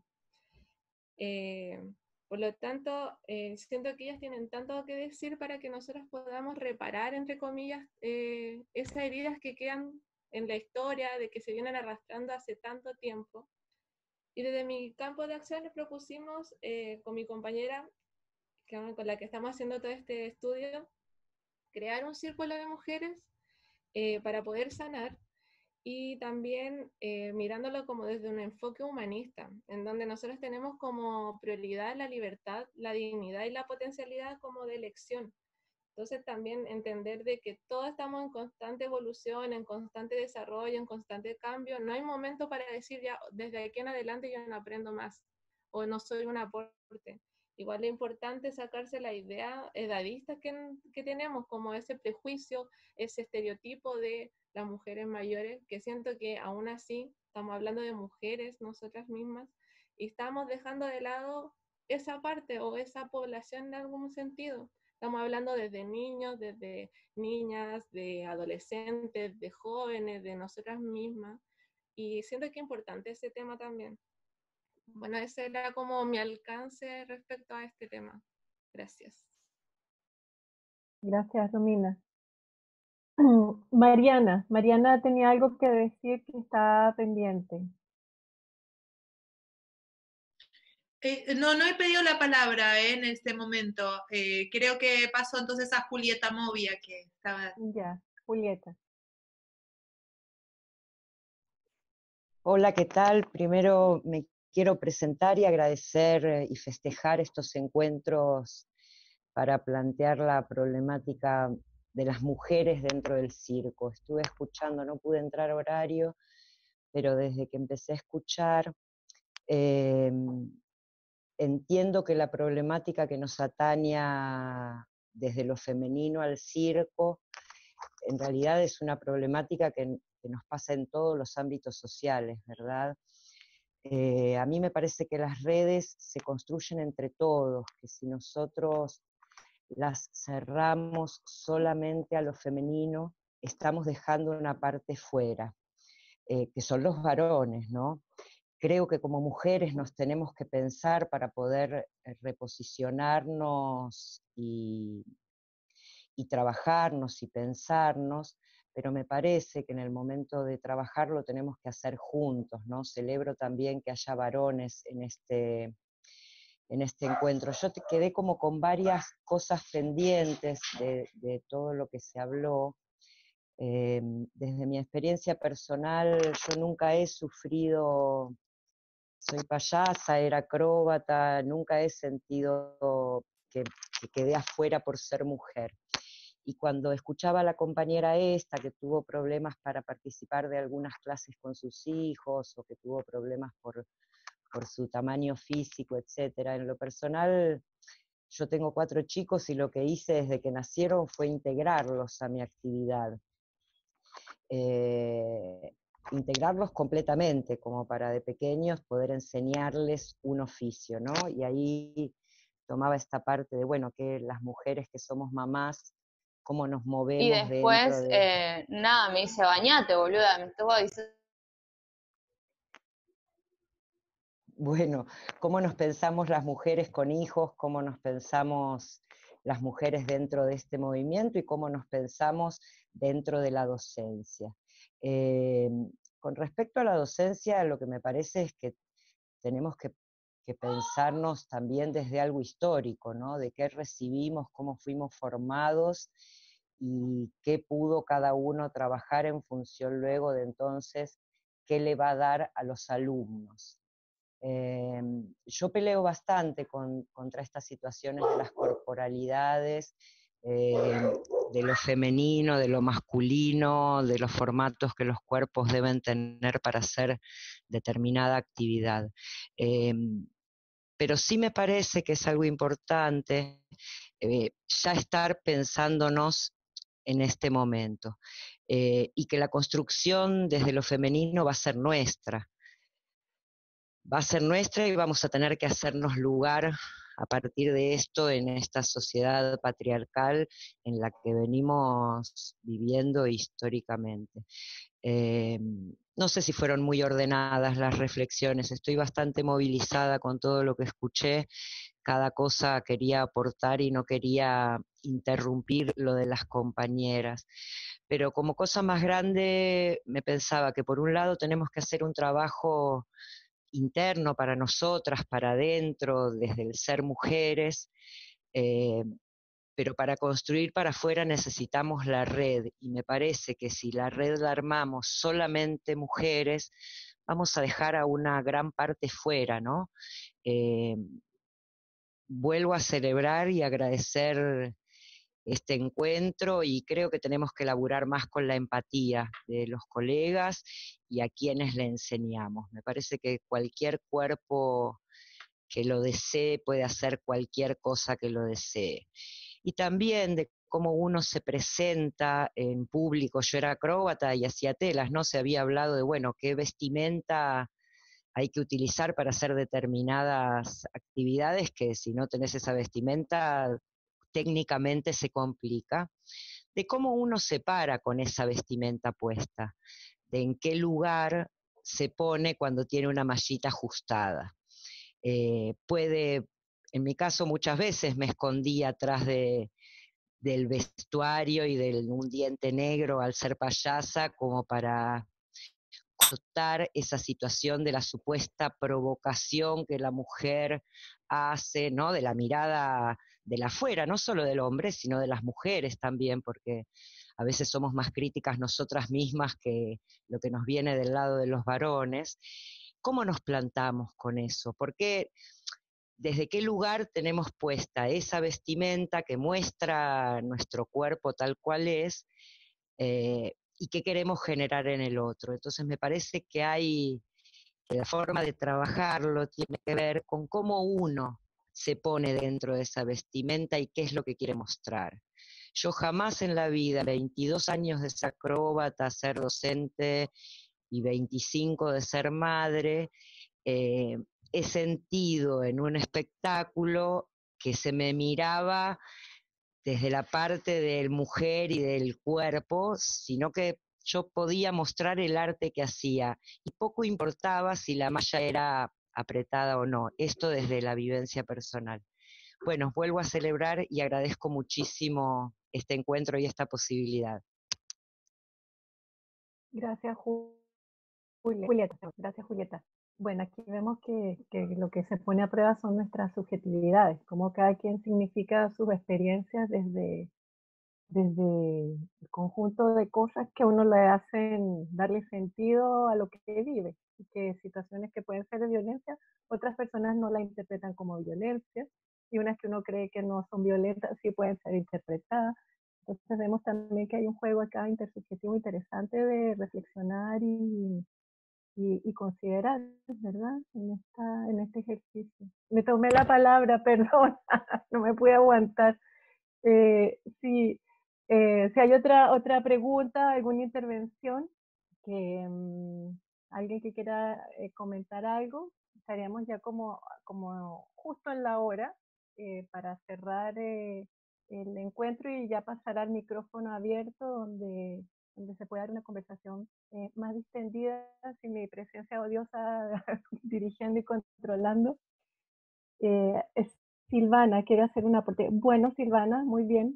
Speaker 20: Por lo tanto, siento que ellas tienen tanto que decir para que nosotros podamos reparar, entre comillas, esas heridas que quedan en la historia, de que se vienen arrastrando hace tanto tiempo. Y desde mi campo de acción les propusimos, con mi compañera, con la que estamos haciendo todo este estudio, crear un círculo de mujeres para poder sanar, y también mirándolo como desde un enfoque humanista, en donde nosotros tenemos como prioridad la libertad, la dignidad y la potencialidad como de elección. Entonces también entender de que todos estamos en constante evolución, en constante desarrollo, en constante cambio. No hay momento para decir ya desde aquí en adelante yo no aprendo más o no soy un aporte. Igual es importante sacarse la idea edadista que tenemos, como ese prejuicio, ese estereotipo de las mujeres mayores, que siento que aún así estamos hablando de mujeres, nosotras mismas, y estamos dejando de lado esa parte o esa población en algún sentido. Estamos hablando desde niños, desde niñas, de adolescentes, de jóvenes, de nosotras mismas, y siento que es importante ese tema también. Bueno, ese era como mi alcance respecto a este tema. Gracias.
Speaker 3: Gracias, Romina. Mariana tenía algo que decir que estaba pendiente.
Speaker 14: No he pedido la palabra en este momento. Creo que pasó entonces a Julieta Movia, que estaba...
Speaker 3: Ya, Julieta.
Speaker 21: Hola, ¿qué tal? Primero me quiero presentar y agradecer y festejar estos encuentros para plantear la problemática de las mujeres dentro del circo. Estuve escuchando, no pude entrar a horario, pero desde que empecé a escuchar, entiendo que la problemática que nos ataña desde lo femenino al circo, en realidad es una problemática que nos pasa en todos los ámbitos sociales, ¿verdad? A mí me parece que las redes se construyen entre todos, que si nosotros las cerramos solamente a lo femenino, estamos dejando una parte fuera, que son los varones, ¿no? Creo que como mujeres nos tenemos que pensar para poder reposicionarnos y trabajarnos y pensarnos, pero me parece que en el momento de trabajar lo tenemos que hacer juntos, ¿no? Celebro también que haya varones en este encuentro. Yo quedé como con varias cosas pendientes de todo lo que se habló. Desde mi experiencia personal, yo nunca he sufrido, soy payasa, era acróbata, nunca he sentido que quedé afuera por ser mujer. Y cuando escuchaba a la compañera esta, que tuvo problemas para participar de algunas clases con sus hijos, o que tuvo problemas por su tamaño físico, etcétera. En lo personal, yo tengo 4 chicos y lo que hice desde que nacieron fue integrarlos a mi actividad. Integrarlos completamente, como para de pequeños poder enseñarles un oficio, ¿no? Y ahí tomaba esta parte de, bueno, que las mujeres que somos mamás, cómo nos movemos
Speaker 22: y después,
Speaker 21: dentro de...
Speaker 22: nada, me dice, bañate, boluda, me estuvo diciendo...
Speaker 21: Bueno, cómo nos pensamos las mujeres con hijos, cómo nos pensamos las mujeres dentro de este movimiento y cómo nos pensamos dentro de la docencia. Con respecto a la docencia, lo que me parece es que tenemos que pensarnos también desde algo histórico, ¿no? De qué recibimos, cómo fuimos formados y qué pudo cada uno trabajar en función luego de entonces qué le va a dar a los alumnos. Yo peleo bastante contra estas situaciones de las corporalidades, de lo femenino, de lo masculino, de los formatos que los cuerpos deben tener para hacer determinada actividad. pero sí me parece que es algo importante ya estar pensándonos en este momento, y que la construcción desde lo femenino va a ser nuestra. Va a ser nuestra y vamos a tener que hacernos lugar a partir de esto en esta sociedad patriarcal en la que venimos viviendo históricamente. No sé si fueron muy ordenadas las reflexiones, estoy bastante movilizada con todo lo que escuché, cada cosa quería aportar y no quería interrumpir lo de las compañeras. Pero como cosa más grande me pensaba que por un lado tenemos que hacer un trabajo interno para nosotras, para adentro, desde el ser mujeres, eh, pero para construir para afuera necesitamos la red, y me parece que si la red la armamos solamente mujeres, vamos a dejar a una gran parte fuera, ¿no? Vuelvo a celebrar y agradecer este encuentro, y creo que tenemos que laburar más con la empatía de los colegas y a quienes le enseñamos. Me parece que cualquier cuerpo que lo desee puede hacer cualquier cosa que lo desee. Y también de cómo uno se presenta en público. Yo era acróbata y hacía telas, ¿no? Se había hablado de, bueno, qué vestimenta hay que utilizar para hacer determinadas actividades, que si no tenés esa vestimenta, técnicamente se complica, de cómo uno se para con esa vestimenta puesta, de en qué lugar se pone cuando tiene una mallita ajustada. En mi caso muchas veces me escondí atrás del vestuario y de un diente negro al ser payasa, como para cortar esa situación de la supuesta provocación que la mujer hace, ¿no? De la mirada de la afuera, no solo del hombre, sino de las mujeres también, porque a veces somos más críticas nosotras mismas que lo que nos viene del lado de los varones. ¿Cómo nos plantamos con eso? ¿Por qué? ¿Desde qué lugar tenemos puesta esa vestimenta que muestra nuestro cuerpo tal cual es? Y qué queremos generar en el otro. Entonces me parece que la forma de trabajarlo tiene que ver con cómo uno se pone dentro de esa vestimenta y qué es lo que quiere mostrar. Yo jamás en la vida, 22 años de ser acróbata, ser docente y 25 de ser madre, he sentido en un espectáculo que se me miraba desde la parte del mujer y del cuerpo, sino que yo podía mostrar el arte que hacía y poco importaba si la malla era apretada o no, esto desde la vivencia personal. Bueno, vuelvo a celebrar y agradezco muchísimo este encuentro y esta posibilidad.
Speaker 3: Gracias, Julieta. Gracias, Julieta. Bueno, aquí vemos que lo que se pone a prueba son nuestras subjetividades, cómo cada quien significa sus experiencias desde el conjunto de cosas que a uno le hacen darle sentido a lo que vive, y que situaciones que pueden ser de violencia, otras personas no la interpretan como violencia, y unas que uno cree que no son violentas sí pueden ser interpretadas. Entonces vemos también que hay un juego acá intersubjetivo interesante de reflexionar y considerar, ¿verdad? En este ejercicio. Me tomé la palabra, perdón, no me pude aguantar. Sí, si hay otra pregunta, alguna intervención, alguien que quiera comentar algo, estaríamos ya como justo en la hora para cerrar el encuentro y ya pasar al micrófono abierto donde se puede dar una conversación más distendida sin mi presencia odiosa dirigiendo y controlando. Silvana quiere hacer un aporte. Bueno, Silvana, muy bien.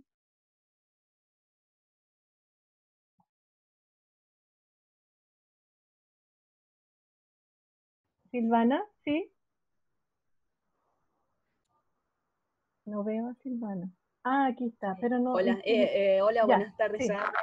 Speaker 3: Silvana, ¿sí? No veo a Silvana. Ah, aquí está, pero no.
Speaker 6: Hola, hola,
Speaker 3: ya,
Speaker 6: buenas tardes
Speaker 3: sí.
Speaker 6: ya.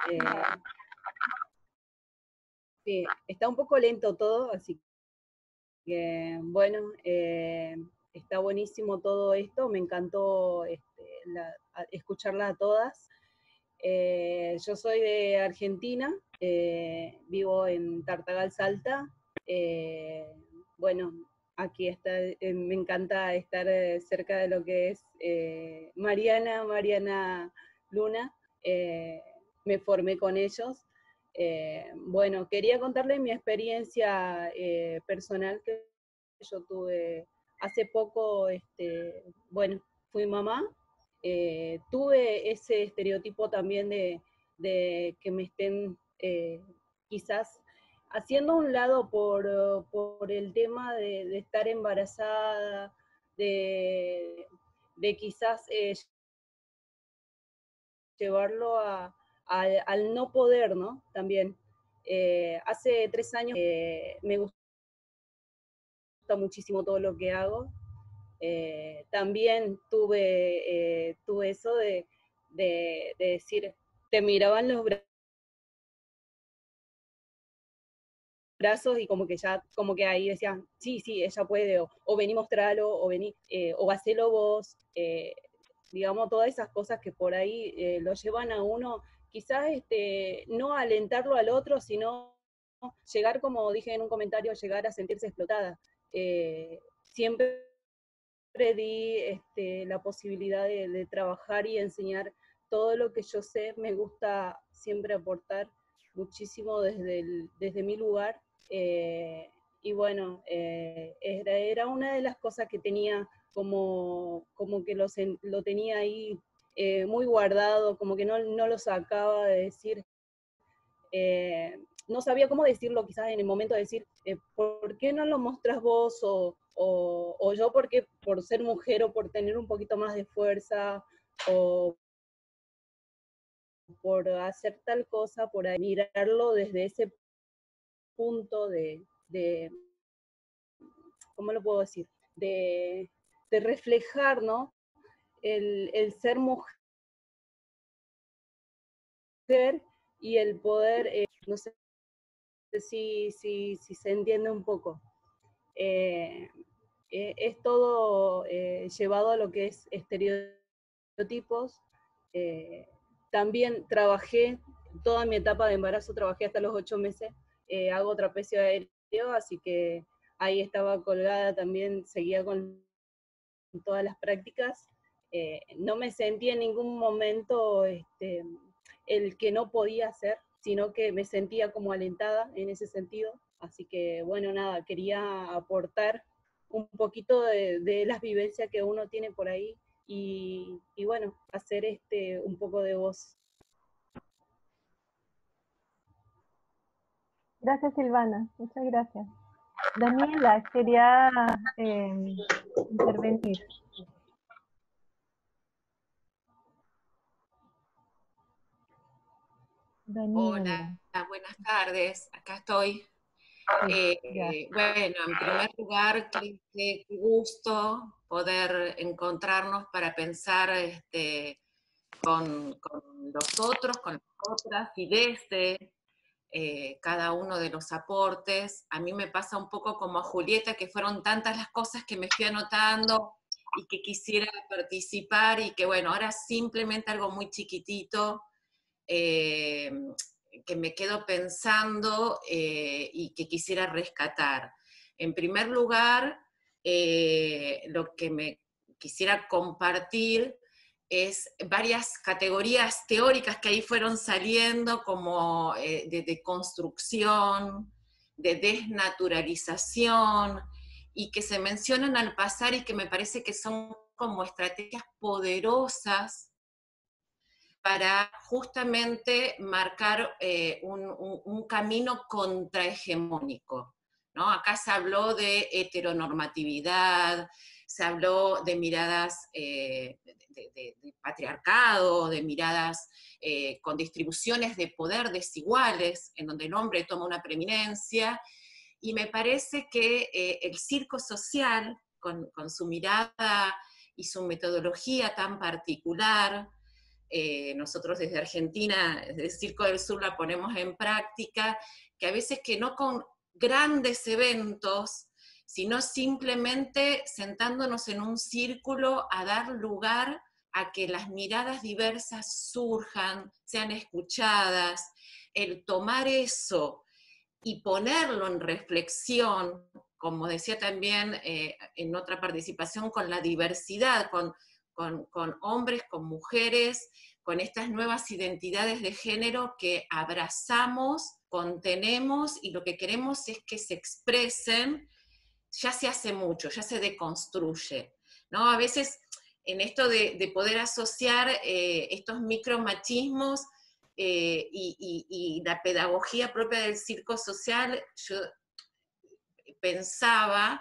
Speaker 6: Sí, está un poco lento todo, así que bueno, está buenísimo todo esto, me encantó escucharla a todas. Yo soy de Argentina, vivo en Tartagal, Salta. Bueno, aquí está, me encanta estar cerca de lo que es Mariana Luna, me formé con ellos. Bueno, quería contarles mi experiencia personal que yo tuve hace poco, bueno, fui mamá, tuve ese estereotipo también de que me estén quizás haciendo a un lado por el tema de estar embarazada, de quizás llevarlo al no poder, ¿no? También. Hace 3 años me gusta muchísimo todo lo que hago. También tuve eso de decir, te miraban los brazos y como que ahí decían, sí, ella puede, o vení mostralo, o vení, o hacelo vos, digamos, todas esas cosas que por ahí lo llevan a uno, quizás no a alentarlo al otro, sino llegar, como dije en un comentario, llegar a sentirse explotada. Siempre di la posibilidad de trabajar y enseñar todo lo que yo sé, me gusta siempre aportar muchísimo desde mi lugar, y bueno, era una de las cosas que tenía como que lo tenía ahí muy guardado, como que no lo sacaba de decir, no sabía cómo decirlo quizás en el momento de decir, ¿por qué no lo mostras vos? O yo, porque por ser mujer o por tener un poquito más de fuerza, o por hacer tal cosa, por mirarlo desde ese punto de ¿cómo lo puedo decir? De reflejar, ¿no? El ser mujer y el poder, no sé si se entiende un poco. Es todo llevado a lo que es estereotipos. También trabajé, toda mi etapa de embarazo trabajé hasta los 8 meses, hago trapecio aéreo, así que ahí estaba colgada también, seguía con todas las prácticas. No me sentí en ningún momento el que no podía hacer, sino que me sentía como alentada en ese sentido. Así que bueno, nada, quería aportar un poquito de las vivencias que uno tiene por ahí y bueno, hacer un poco de voz.
Speaker 3: Gracias, Silvana. Muchas gracias. Daniela, quería intervenir.
Speaker 1: Daniela. Hola, buenas tardes. Acá estoy. Bueno, en primer lugar, qué gusto poder encontrarnos para pensar con los otros, con las otras, y desde cada uno de los aportes. A mí me pasa un poco como a Julieta, que fueron tantas las cosas que me fui anotando y que quisiera participar, y que bueno, ahora simplemente algo muy chiquitito, que me quedo pensando y que quisiera rescatar. En primer lugar, lo que me quisiera compartir es varias categorías teóricas que ahí fueron saliendo, como de construcción, de desnaturalización, y que se mencionan al pasar y que me parece que son como estrategias poderosas para justamente marcar un camino contrahegemónico, ¿no? Acá se habló de heteronormatividad, se habló de miradas de patriarcado, de miradas con distribuciones de poder desiguales, en donde el hombre toma una preeminencia, y me parece que el circo social, con su mirada y su metodología tan particular, nosotros desde Argentina, desde el Circo del Sur, la ponemos en práctica, que a veces que no con grandes eventos, sino simplemente sentándonos en un círculo a dar lugar a que las miradas diversas surjan, sean escuchadas, el tomar eso y ponerlo en reflexión como decía también en otra participación, con la diversidad, con hombres, con mujeres, con estas nuevas identidades de género que abrazamos, contenemos, y lo que queremos es que se expresen. Ya se hace mucho, ya se deconstruye, ¿no? A veces en esto de poder asociar estos micromachismos y la pedagogía propia del circo social, yo pensaba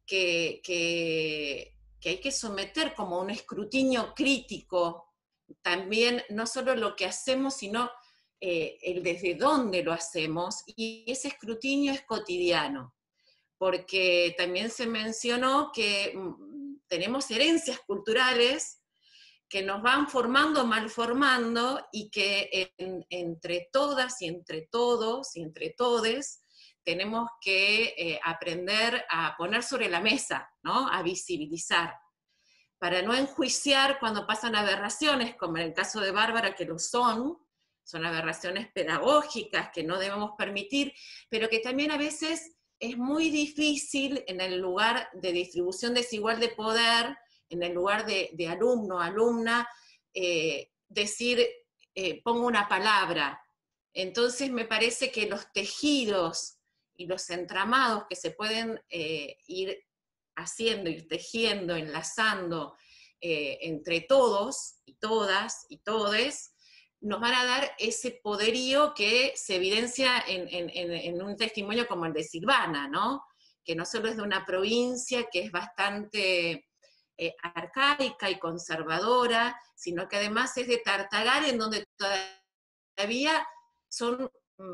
Speaker 1: que hay que someter como un escrutinio crítico también, no solo lo que hacemos, sino el desde dónde lo hacemos, y ese escrutinio es cotidiano, porque también se mencionó que tenemos herencias culturales que nos van formando, malformando, y que entre todas y entre todos y entre todes tenemos que aprender a poner sobre la mesa, ¿no? A visibilizar, para no enjuiciar cuando pasan aberraciones, como en el caso de Bárbara, que lo son aberraciones pedagógicas que no debemos permitir, pero que también a veces es muy difícil en el lugar de distribución desigual de poder, en el lugar de alumno, alumna, decir, pongo una palabra. Entonces me parece que los tejidos y los entramados que se pueden ir haciendo, ir tejiendo, enlazando entre todos y todas y todes, nos van a dar ese poderío que se evidencia en un testimonio como el de Silvana, ¿no? Que no solo es de una provincia que es bastante arcaica y conservadora, sino que además es de Tartagal, en donde todavía son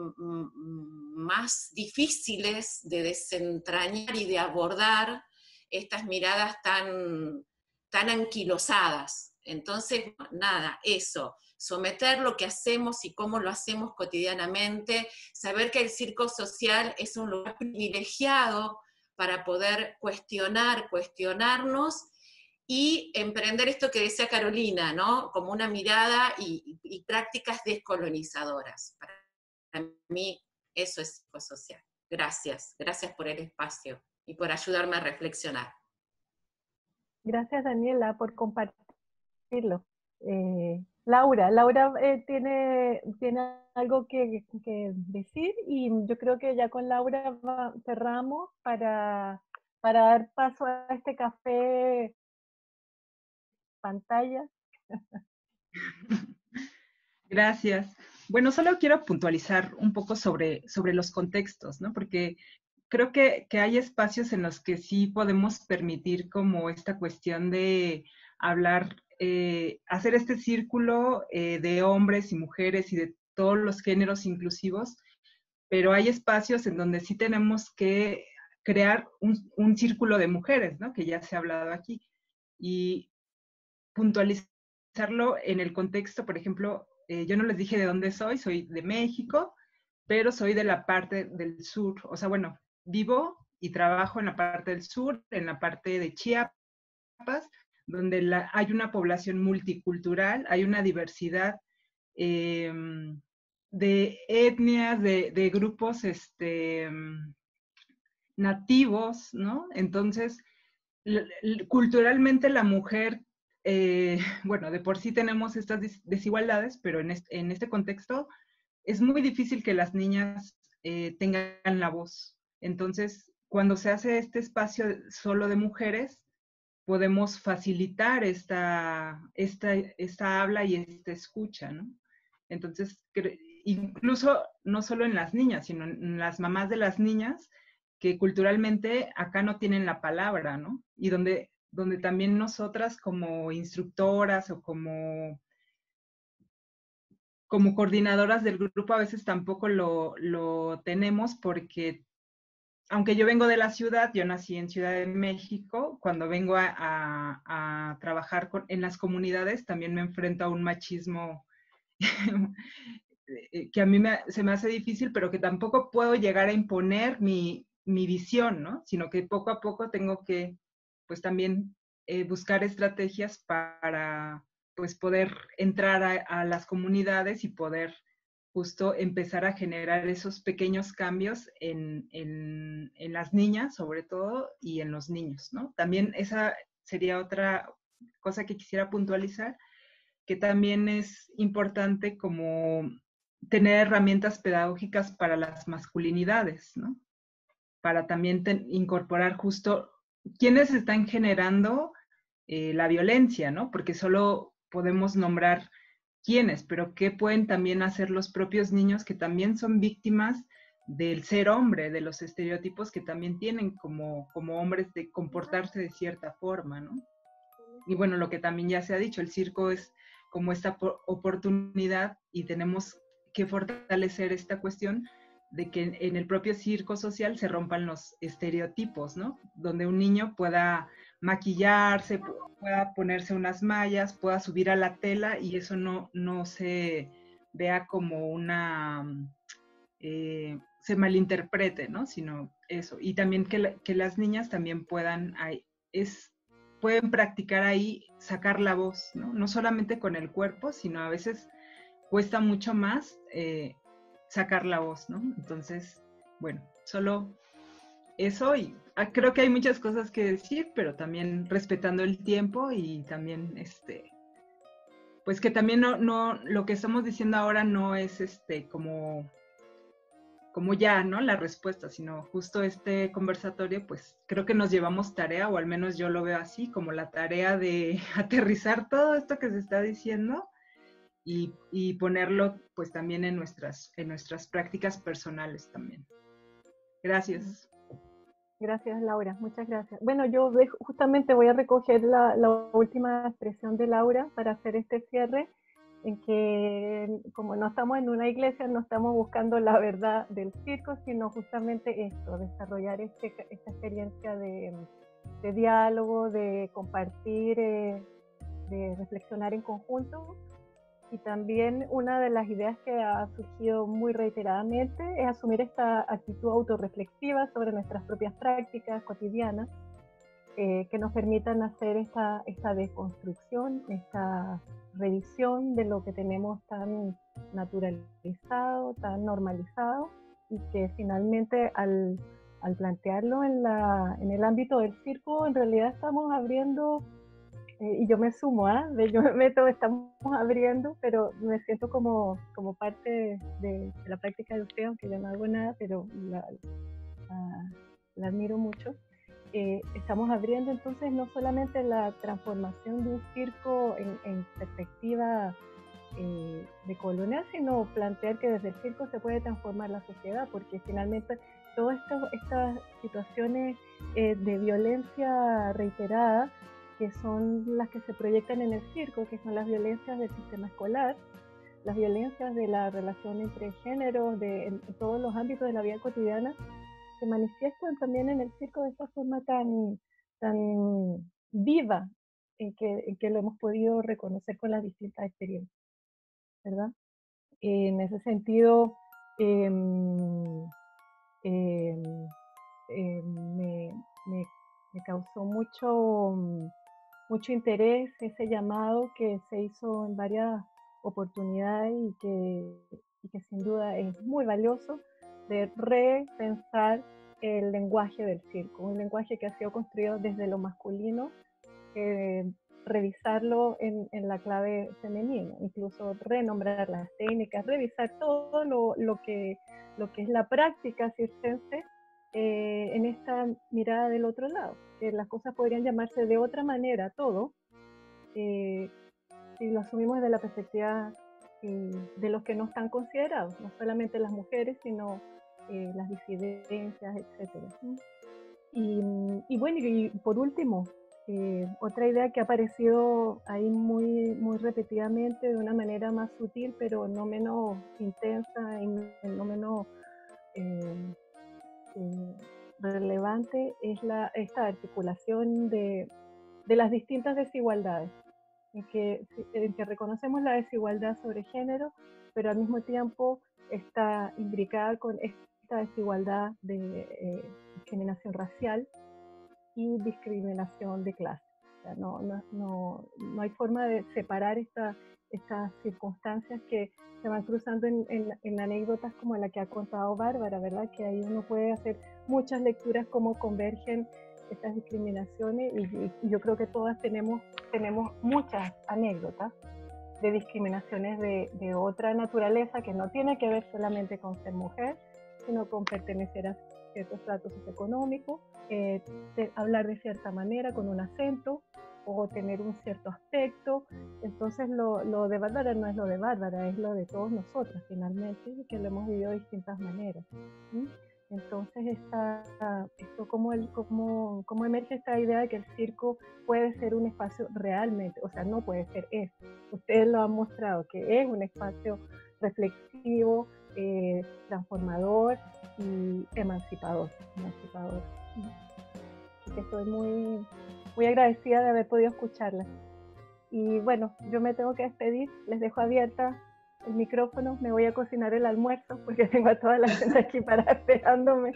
Speaker 1: más difíciles de desentrañar y de abordar estas miradas tan anquilosadas. Entonces, nada, eso, someter lo que hacemos y cómo lo hacemos cotidianamente, saber que el circo social es un lugar privilegiado para poder cuestionarnos y emprender esto que decía Carolina, ¿no? Como una mirada y prácticas descolonizadoras. Para mí eso es circo social. Gracias, gracias por el espacio y por ayudarme a reflexionar.
Speaker 3: Gracias, Daniela, por compartirlo. Laura tiene algo que decir, y yo creo que ya con Laura cerramos para dar paso a este café pantalla.
Speaker 15: Gracias. Bueno, solo quiero puntualizar un poco sobre los contextos, ¿no? Porque creo que hay espacios en los que sí podemos permitir como esta cuestión de hablar, hacer este círculo de hombres y mujeres y de todos los géneros inclusivos, pero hay espacios en donde sí tenemos que crear un círculo de mujeres, ¿no? Que ya se ha hablado aquí. Y puntualizarlo en el contexto, por ejemplo, yo no les dije de dónde soy de México, pero soy de la parte del sur, o sea, bueno, vivo y trabajo en la parte del sur, en la parte de Chiapas, donde hay una población multicultural, hay una diversidad de etnias, de grupos nativos, ¿no? Entonces, culturalmente la mujer, bueno, de por sí tenemos estas desigualdades, pero en este contexto es muy difícil que las niñas tengan la voz. Entonces, cuando se hace este espacio solo de mujeres, podemos facilitar esta habla y esta escucha, ¿no? Entonces, incluso no solo en las niñas, sino en las mamás de las niñas, que culturalmente acá no tienen la palabra, ¿no? Y donde también nosotras como instructoras o como coordinadoras del grupo a veces tampoco lo tenemos, porque aunque yo vengo de la ciudad, yo nací en Ciudad de México, cuando vengo a trabajar en las comunidades también me enfrento a un machismo que a mí se me hace difícil, pero que tampoco puedo llegar a imponer mi visión, ¿no? Sino que poco a poco tengo que, pues también buscar estrategias para, pues, poder entrar a las comunidades y poder justo empezar a generar esos pequeños cambios en las niñas, sobre todo, y en los niños, ¿no? También esa sería otra cosa que quisiera puntualizar, que también es importante como tener herramientas pedagógicas para las masculinidades, ¿no? Para también incorporar justo quiénes están generando la violencia, ¿no? Porque solo podemos nombrar quiénes, pero qué pueden también hacer los propios niños que también son víctimas del ser hombre, de los estereotipos que también tienen como hombres de comportarse de cierta forma, ¿no? Y bueno, lo que también ya se ha dicho, el circo es como esta oportunidad y tenemos que fortalecer esta cuestión de que en el propio circo social se rompan los estereotipos, ¿no? Donde un niño pueda maquillarse, pueda ponerse unas mallas, pueda subir a la tela y eso no se vea como una, se malinterprete, ¿no? Sino eso. Y también que las niñas también puedan, pueden practicar ahí, sacar la voz, ¿no? No solamente con el cuerpo, sino a veces cuesta mucho más sacar la voz, ¿no? Entonces, bueno, solo eso y creo que hay muchas cosas que decir, pero también respetando el tiempo y también, pues que también no lo que estamos diciendo ahora no es como ya, ¿no? La respuesta, sino justo este conversatorio, pues creo que nos llevamos tarea, o al menos yo lo veo así, como la tarea de aterrizar todo esto que se está diciendo y ponerlo pues también en nuestras prácticas personales también. Gracias.
Speaker 3: Gracias, Laura, muchas gracias. Bueno, yo justamente voy a recoger la última expresión de Laura para hacer este cierre, en que como no estamos en una iglesia, no estamos buscando la verdad del circo, sino justamente esto, desarrollar esta experiencia de diálogo, de compartir, de reflexionar en conjunto. Y también una de las ideas que ha surgido muy reiteradamente es asumir esta actitud autorreflexiva sobre nuestras propias prácticas cotidianas, que nos permitan hacer esta desconstrucción, esta revisión de lo que tenemos tan naturalizado, tan normalizado, y que finalmente al plantearlo en el ámbito del circo, en realidad estamos abriendo, y yo me sumo, yo me meto, estamos abriendo, pero me siento como parte de la práctica de usted, aunque yo no hago nada, pero la admiro mucho. Estamos abriendo entonces no solamente la transformación de un circo en perspectiva de colonial, sino plantear que desde el circo se puede transformar la sociedad, porque finalmente todas estas situaciones de violencia reiterada, que son las que se proyectan en el circo, que son las violencias del sistema escolar, las violencias de la relación entre géneros, en todos los ámbitos de la vida cotidiana, se manifiestan también en el circo de esta forma tan viva, en que lo hemos podido reconocer con las distintas experiencias, ¿verdad? En ese sentido, me causó mucho interés ese llamado que se hizo en varias oportunidades y que sin duda es muy valioso, de repensar el lenguaje del circo, un lenguaje que ha sido construido desde lo masculino, revisarlo en la clave femenina, incluso renombrar las técnicas, revisar todo lo que es la práctica circense en esta mirada del otro lado, que las cosas podrían llamarse de otra manera todo, si lo asumimos desde la perspectiva de los que no están considerados, no solamente las mujeres, sino las disidencias, etc. Y bueno, y por último, otra idea que ha aparecido ahí muy repetidamente, de una manera más sutil, pero no menos intensa y no menos relevante, es esta articulación de las distintas desigualdades, en que reconocemos la desigualdad sobre género, pero al mismo tiempo está imbricada con esta desigualdad de discriminación racial y discriminación de clase. O sea, no hay forma de separar estas circunstancias que se van cruzando en anécdotas como la que ha contado Bárbara, ¿verdad? Que ahí uno puede hacer muchas lecturas cómo convergen estas discriminaciones y yo creo que todas tenemos muchas anécdotas de discriminaciones de otra naturaleza que no tiene que ver solamente con ser mujer, sino con pertenecer a ciertos estratos socioeconómicos, hablar de cierta manera con un acento o tener un cierto aspecto. Entonces lo de Bárbara no es lo de Bárbara, es lo de todos nosotros finalmente, y que lo hemos vivido de distintas maneras. ¿Sí? Entonces cómo emerge esta idea de que el circo puede ser un espacio realmente, o sea, no puede ser, es. Ustedes lo han mostrado, que es un espacio reflexivo, transformador y emancipador. Así que estoy muy, muy agradecida de haber podido escucharla. Y bueno, yo me tengo que despedir, les dejo abierta el micrófono, me voy a cocinar el almuerzo porque tengo a toda la gente aquí esperándome.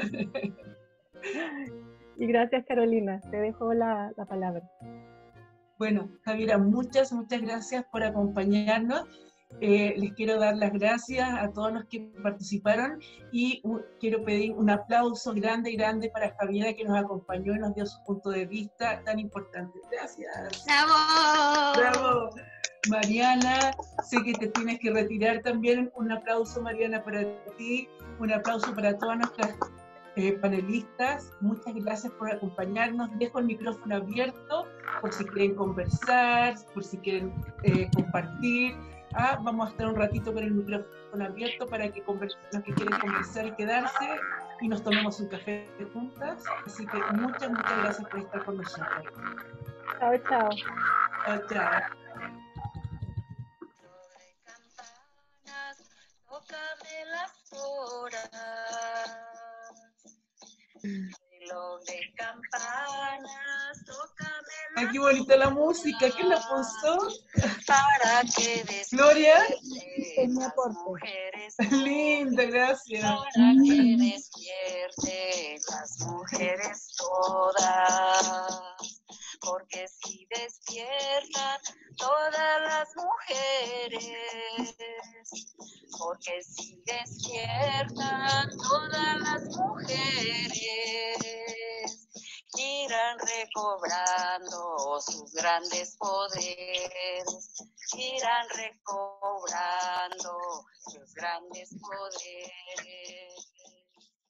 Speaker 3: Y gracias, Carolina, te dejo la palabra.
Speaker 2: Bueno, Javiera, muchas gracias por acompañarnos. Les quiero dar las gracias a todos los que participaron y quiero pedir un aplauso grande para Javiera, que nos acompañó y nos dio su punto de vista tan importante. Gracias.
Speaker 10: ¡Bravo!
Speaker 2: ¡Bravo! Mariana, sé que te tienes que retirar también. Un aplauso, Mariana, para ti. Un aplauso para todas nuestras panelistas. Muchas gracias por acompañarnos. Dejo el micrófono abierto por si quieren conversar, por si quieren compartir. Vamos a estar un ratito con el micrófono abierto para que los que quieren conversar y quedarse y nos tomemos un café juntas. Así que muchas gracias por estar con nosotros.
Speaker 3: Chao.
Speaker 2: Chao.
Speaker 5: Tócame las horas, reloj de campanas, tócame las
Speaker 2: Ay, qué bonita la música, ¿quién la puso?
Speaker 5: para que
Speaker 2: Gloria.
Speaker 5: Es mi aporte.
Speaker 2: Linda, gracias.
Speaker 5: Para que despierte las mujeres todas, porque si despiertan todas las mujeres, porque si despiertan todas las mujeres, irán recobrando sus grandes poderes, irán recobrando sus grandes poderes.